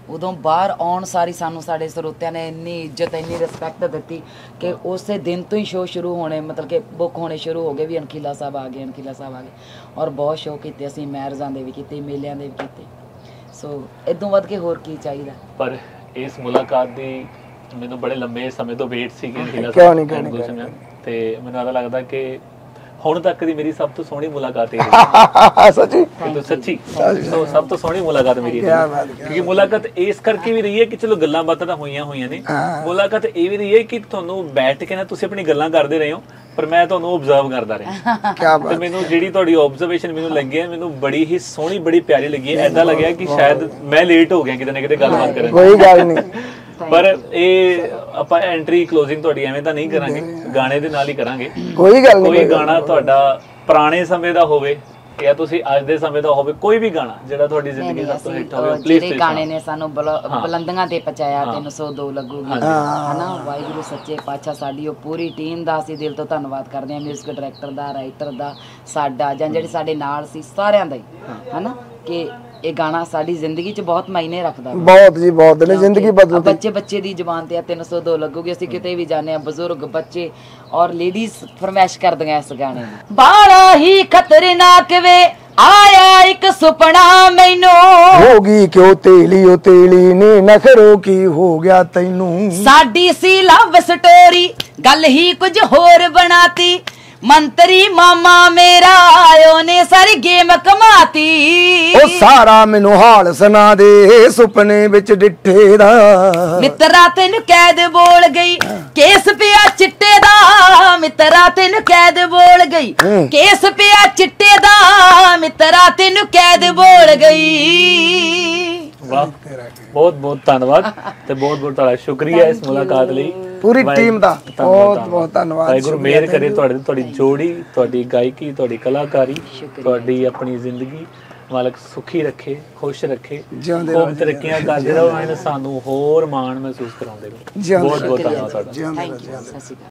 ਉਦੋਂ ਬਾਹਰ ਆਉਣ ਸਾਰੀ ਸਾਨੂੰ ਸਾਡੇ ਸਰੋਤਿਆਂ ਨੇ ਇੰਨੀ ਇੱਜ਼ਤ ਇੰਨੀ ਰਿਸਪੈਕਟ ਦਿੱਤੀ ਕਿ ਉਸੇ ਦਿਨ ਤੋਂ ਹੀ ਸ਼ੋਅ ਸ਼ੁਰੂ ਹੋਣੇ ਮਤਲਬ ਕਿ ਬੁੱਕ ਹੋਣੇ ਸ਼ੁਰੂ ਹੋ ਗਏ ਵੀ ਅਣਖੀਲਾ ਸਾਹਿਬ ਆ ਗਏ ਅਣਖੀਲਾ ਸਾਹਿਬ ਆ ਗਏ ਔਰ ਬਹੁਤ ਸ਼ੋਅ ਕੀਤੇ ਅਸੀਂ ਮੈਰਿਜਾਂ ਦੇ ਵੀ ਕੀਤੇ ਮੇਲਿਆਂ ਦੇ ਵੀ ਕੀਤੇ ਸੋ ਇਦੋਂ ਵੱਧ ਕੇ ਹੋਰ ਕੀ ਚਾਹੀਦਾ। ਪਰ
ਇਸ ਮੁਲਾਕਾਤ ਦੀ ਮੈਨੂੰ ਬੜੇ ਲੰਬੇ ਸਮੇਂ ਤੋਂ ਵੇਟ ਸੀਗੀ ਅਣਖੀਲਾ
ਕਿਉਂ ਨਹੀਂ ਕਿਉਂ
ਤੇ ਮੈਨੂੰ ਆਦਾ ਲੱਗਦਾ ਕਿ ਹੁਣ ਤੱਕ ਦੀ ਮੇਰੀ ਸਭ ਤੋਂ ਸੋਹਣੀ ਮੁਲਾਕਾਤ ਇਹ
ਸੱਚੀ
ਸੱਚੀ ਸੋ ਸਭ ਤੋਂ ਸੋਹਣੀ ਮੁਲਾਕਾਤ ਮੇਰੀ ਕਿਉਂਕਿ ਮੁਲਾਕਾਤ ਇਸ ਕਰਕੇ ਵੀ ਰਹੀ ਹੈ ਕਿ ਚਲੋ ਗੱਲਾਂ ਬਾਤਾਂ ਤਾਂ ਹੋਈਆਂ ਹੋਈਆਂ ਨੇ ਮੁਲਾਕਾਤ ਇਹ ਵੀ ਰਹੀ ਹੈ ਕਿ ਤੁਹਾਨੂੰ ਬੈਠ ਕੇ ਨਾ ਤੁਸੀਂ ਆਪਣੀ ਗੱਲਾਂ ਕਰਦੇ ਰਹੇ ਹੋ ਪਰ ਮੈਂ ਤੁਹਾਨੂੰ ਆਬਜ਼ਰਵ ਕਰਦਾ ਰਿਹਾ ਤੇ ਮੈਨੂੰ ਜਿਹੜੀ ਤੁਹਾਡੀ ਆਬਜ਼ਰਵੇਸ਼ਨ ਮੈਨੂੰ ਲੱਗੀ ਹੈ ਮੈਨੂੰ ਬੜੀ ਹੀ ਸੋਹਣੀ ਬੜੀ ਪਿਆਰੀ ਲੱਗੀ ਹੈ ਐਦਾਂ ਲੱਗਿਆ ਕਿ ਸ਼ਾਇਦ ਮੈਂ ਲੇਟ ਹੋ ਗਿਆ ਕਿਤੇ ਨਾ ਕਿਤੇ ਗੱਲਬਾਤ ਕਰਨ
ਕੋਈ ਗੱਲ ਨਹੀਂ
ਪਰ ਇਹ ਆਪਾਂ ਐਂਟਰੀ ਕਲੋਜ਼ਿੰਗ ਤੁਹਾਡੀ ਐਵੇਂ ਤਾਂ ਨਹੀਂ ਕਰਾਂਗੇ ਗਾਣੇ ਦੇ ਨਾਲ ਹੀ ਕਰਾਂਗੇ
ਕੋਈ ਗੱਲ ਨਹੀਂ
ਕੋਈ ਗਾਣਾ ਤੁਹਾਡਾ ਪੁਰਾਣੇ ਸਮੇਂ ਦਾ ਹੋਵੇ ਜਾਂ ਤੁਸੀਂ ਅੱਜ ਦੇ ਸਮੇਂ ਦਾ ਹੋਵੇ ਕੋਈ ਵੀ ਗਾਣਾ ਜਿਹੜਾ ਤੁਹਾਡੀ ਜ਼ਿੰਦਗੀ ਸਭ ਤੋਂ ਹਿੱਟ ਹੋਵੇ ਪਲੀਜ਼
ਜਿਹੜੇ ਗਾਣੇ ਨੇ ਸਾਨੂੰ ਬੁਲੰਦੀਆਂ ਤੇ ਪਹੁੰਚਾਇਆ ਤਿੰਨ ਸੌ ਦੋ ਲੱਗੂਗੀ ਹਨਾ ਵਾਹਿਗੁਰੂ ਸੱਚੇ ਪਾਤਸ਼ਾਹ ਸਾਡੀ ਉਹ ਪੂਰੀ ਟੀਮ ਦਾ ਅਸੀਂ ਦਿਲ ਤੋਂ ਧੰਨਵਾਦ ਕਰਦੇ ਹਾਂ ਮਿਊਜ਼ਿਕ ਡਾਇਰੈਕਟਰ ਦਾ ਰਾਈਟਰ ਦਾ ਸਾਡਾ ਜਾਂ ਜਿਹੜੇ ਸਾਡੇ ਨਾਲ ਸੀ ਸਾਰਿਆਂ ਦਾ ਹੀ ਹਨਾ ਕਿ ਇਹ ਗਾਣਾ ਸਾਡੀ ਜ਼ਿੰਦਗੀ 'ਚ ਬਹੁਤ ਮਾਇਨੇ ਰੱਖਦਾ
ਬਹੁਤ ਜੀ ਬਹੁਤ ਨੇ ਜ਼ਿੰਦਗੀ ਬਦਲਦੀ
ਬੱਚੇ ਬੱਚੇ ਦੀ ਜ਼ੁਬਾਨ ਤੇ ਆ ਤਿੰਨ ਸੌ ਦੋ ਲੱਗੂਗੀ ਅਸੀਂ ਕਿਤੇ ਵੀ ਜਾਂਦੇ ਆ ਬਜ਼ੁਰਗ ਬੱਚੇ ਔਰ ਲੇਡੀਜ਼ ਫਰਮਾਇਸ਼ ਕਰਦੀਆਂ ਇਸ ਗਾਣੇ ਦੀ ਬਾਲਾ ਹੀ ਖਤਰਨਾਕ ਵੇ ਆਇਆ ਇੱਕ ਸੁਪਨਾ ਮੈਨੂੰ
ਹੋ ਗਈ ਕਿਉਂ ਤੇਲੀ ਉਹ ਤੇਲੀ ਨੇ ਨਖਰੋ ਕੀ ਹੋ ਗਿਆ ਤੈਨੂੰ
ਸਾਡੀ ਸੀ ਲਵ ਸਟੋਰੀ ਗੱਲ ਹੀ ਕੁਝ ਹੋਰ ਬਣਾਤੀ ਮੰਤਰੀ ਮਾਮਾ ਮੇਰਾ ਆਇਓ ਨੇ ਸਾਰੀ ਗੇਮ ਕਮਾਤੀ
ਉਹ ਸਾਰਾ ਮੈਨੂੰ ਹਾਲ ਸੁਣਾ ਦੇ ਸੁਪਨੇ ਵਿੱਚ ਡਿੱਠੇ ਦਾ
ਮਿੱਤਰਾ ਤੈਨੂੰ ਕੈਦ ਬੋਲ ਗਈ ਕੇਸ ਪਿਆ ਚਿੱਟੇ ਦਾ ਮਿੱਤਰਾ ਤੈਨੂੰ ਕੈਦ ਬੋਲ ਗਈ ਕੇਸ ਪਿਆ ਚਿੱਟੇ ਦਾ ਮਿੱਤਰਾ ਤੈਨੂੰ ਕੈਦ ਬੋਲ ਗਈ।
ਵਾਹ ਬਹੁਤ ਬਹੁਤ ਧੰਨਵਾਦ ਤੇ ਬਹੁਤ ਬਹੁਤ ਤੁਹਾਡਾ ਸ਼ੁਕਰੀਆ ਇਸ ਮੁਲਾਕਾਤ ਲਈ
ਪੂਰੀ ਟੀਮ ਦਾ ਬਹੁਤ ਬਹੁਤ ਧੰਨਵਾਦ।
ਵਾਹਿਗੁਰੂ ਮਿਹਰ ਕਰੇ ਤੁਹਾਡੇ ਤੁਹਾਡੀ ਜੋੜੀ ਤੁਹਾਡੀ ਗਾਇਕੀ ਤੁਹਾਡੀ ਕਲਾਕਾਰੀ ਤੁਹਾਡੀ ਆਪਣੀ ਜ਼ਿੰਦਗੀ ਮਾਲਕ ਸੁਖੀ ਰੱਖੇ ਖੁਸ਼ ਰੱਖੇ ਖੂਬ ਤਰੱਕੀਆਂ ਕਰਦੇ ਰਹੋ ਸਾਨੂੰ ਹੋਰ ਮਾਣ ਮਹਿਸੂਸ ਕਰਾਉਂਦੇ ਰਹੋ। ਬਹੁਤ ਬਹੁਤ ਧੰਨਵਾਦ ਤੁਹਾਡਾ।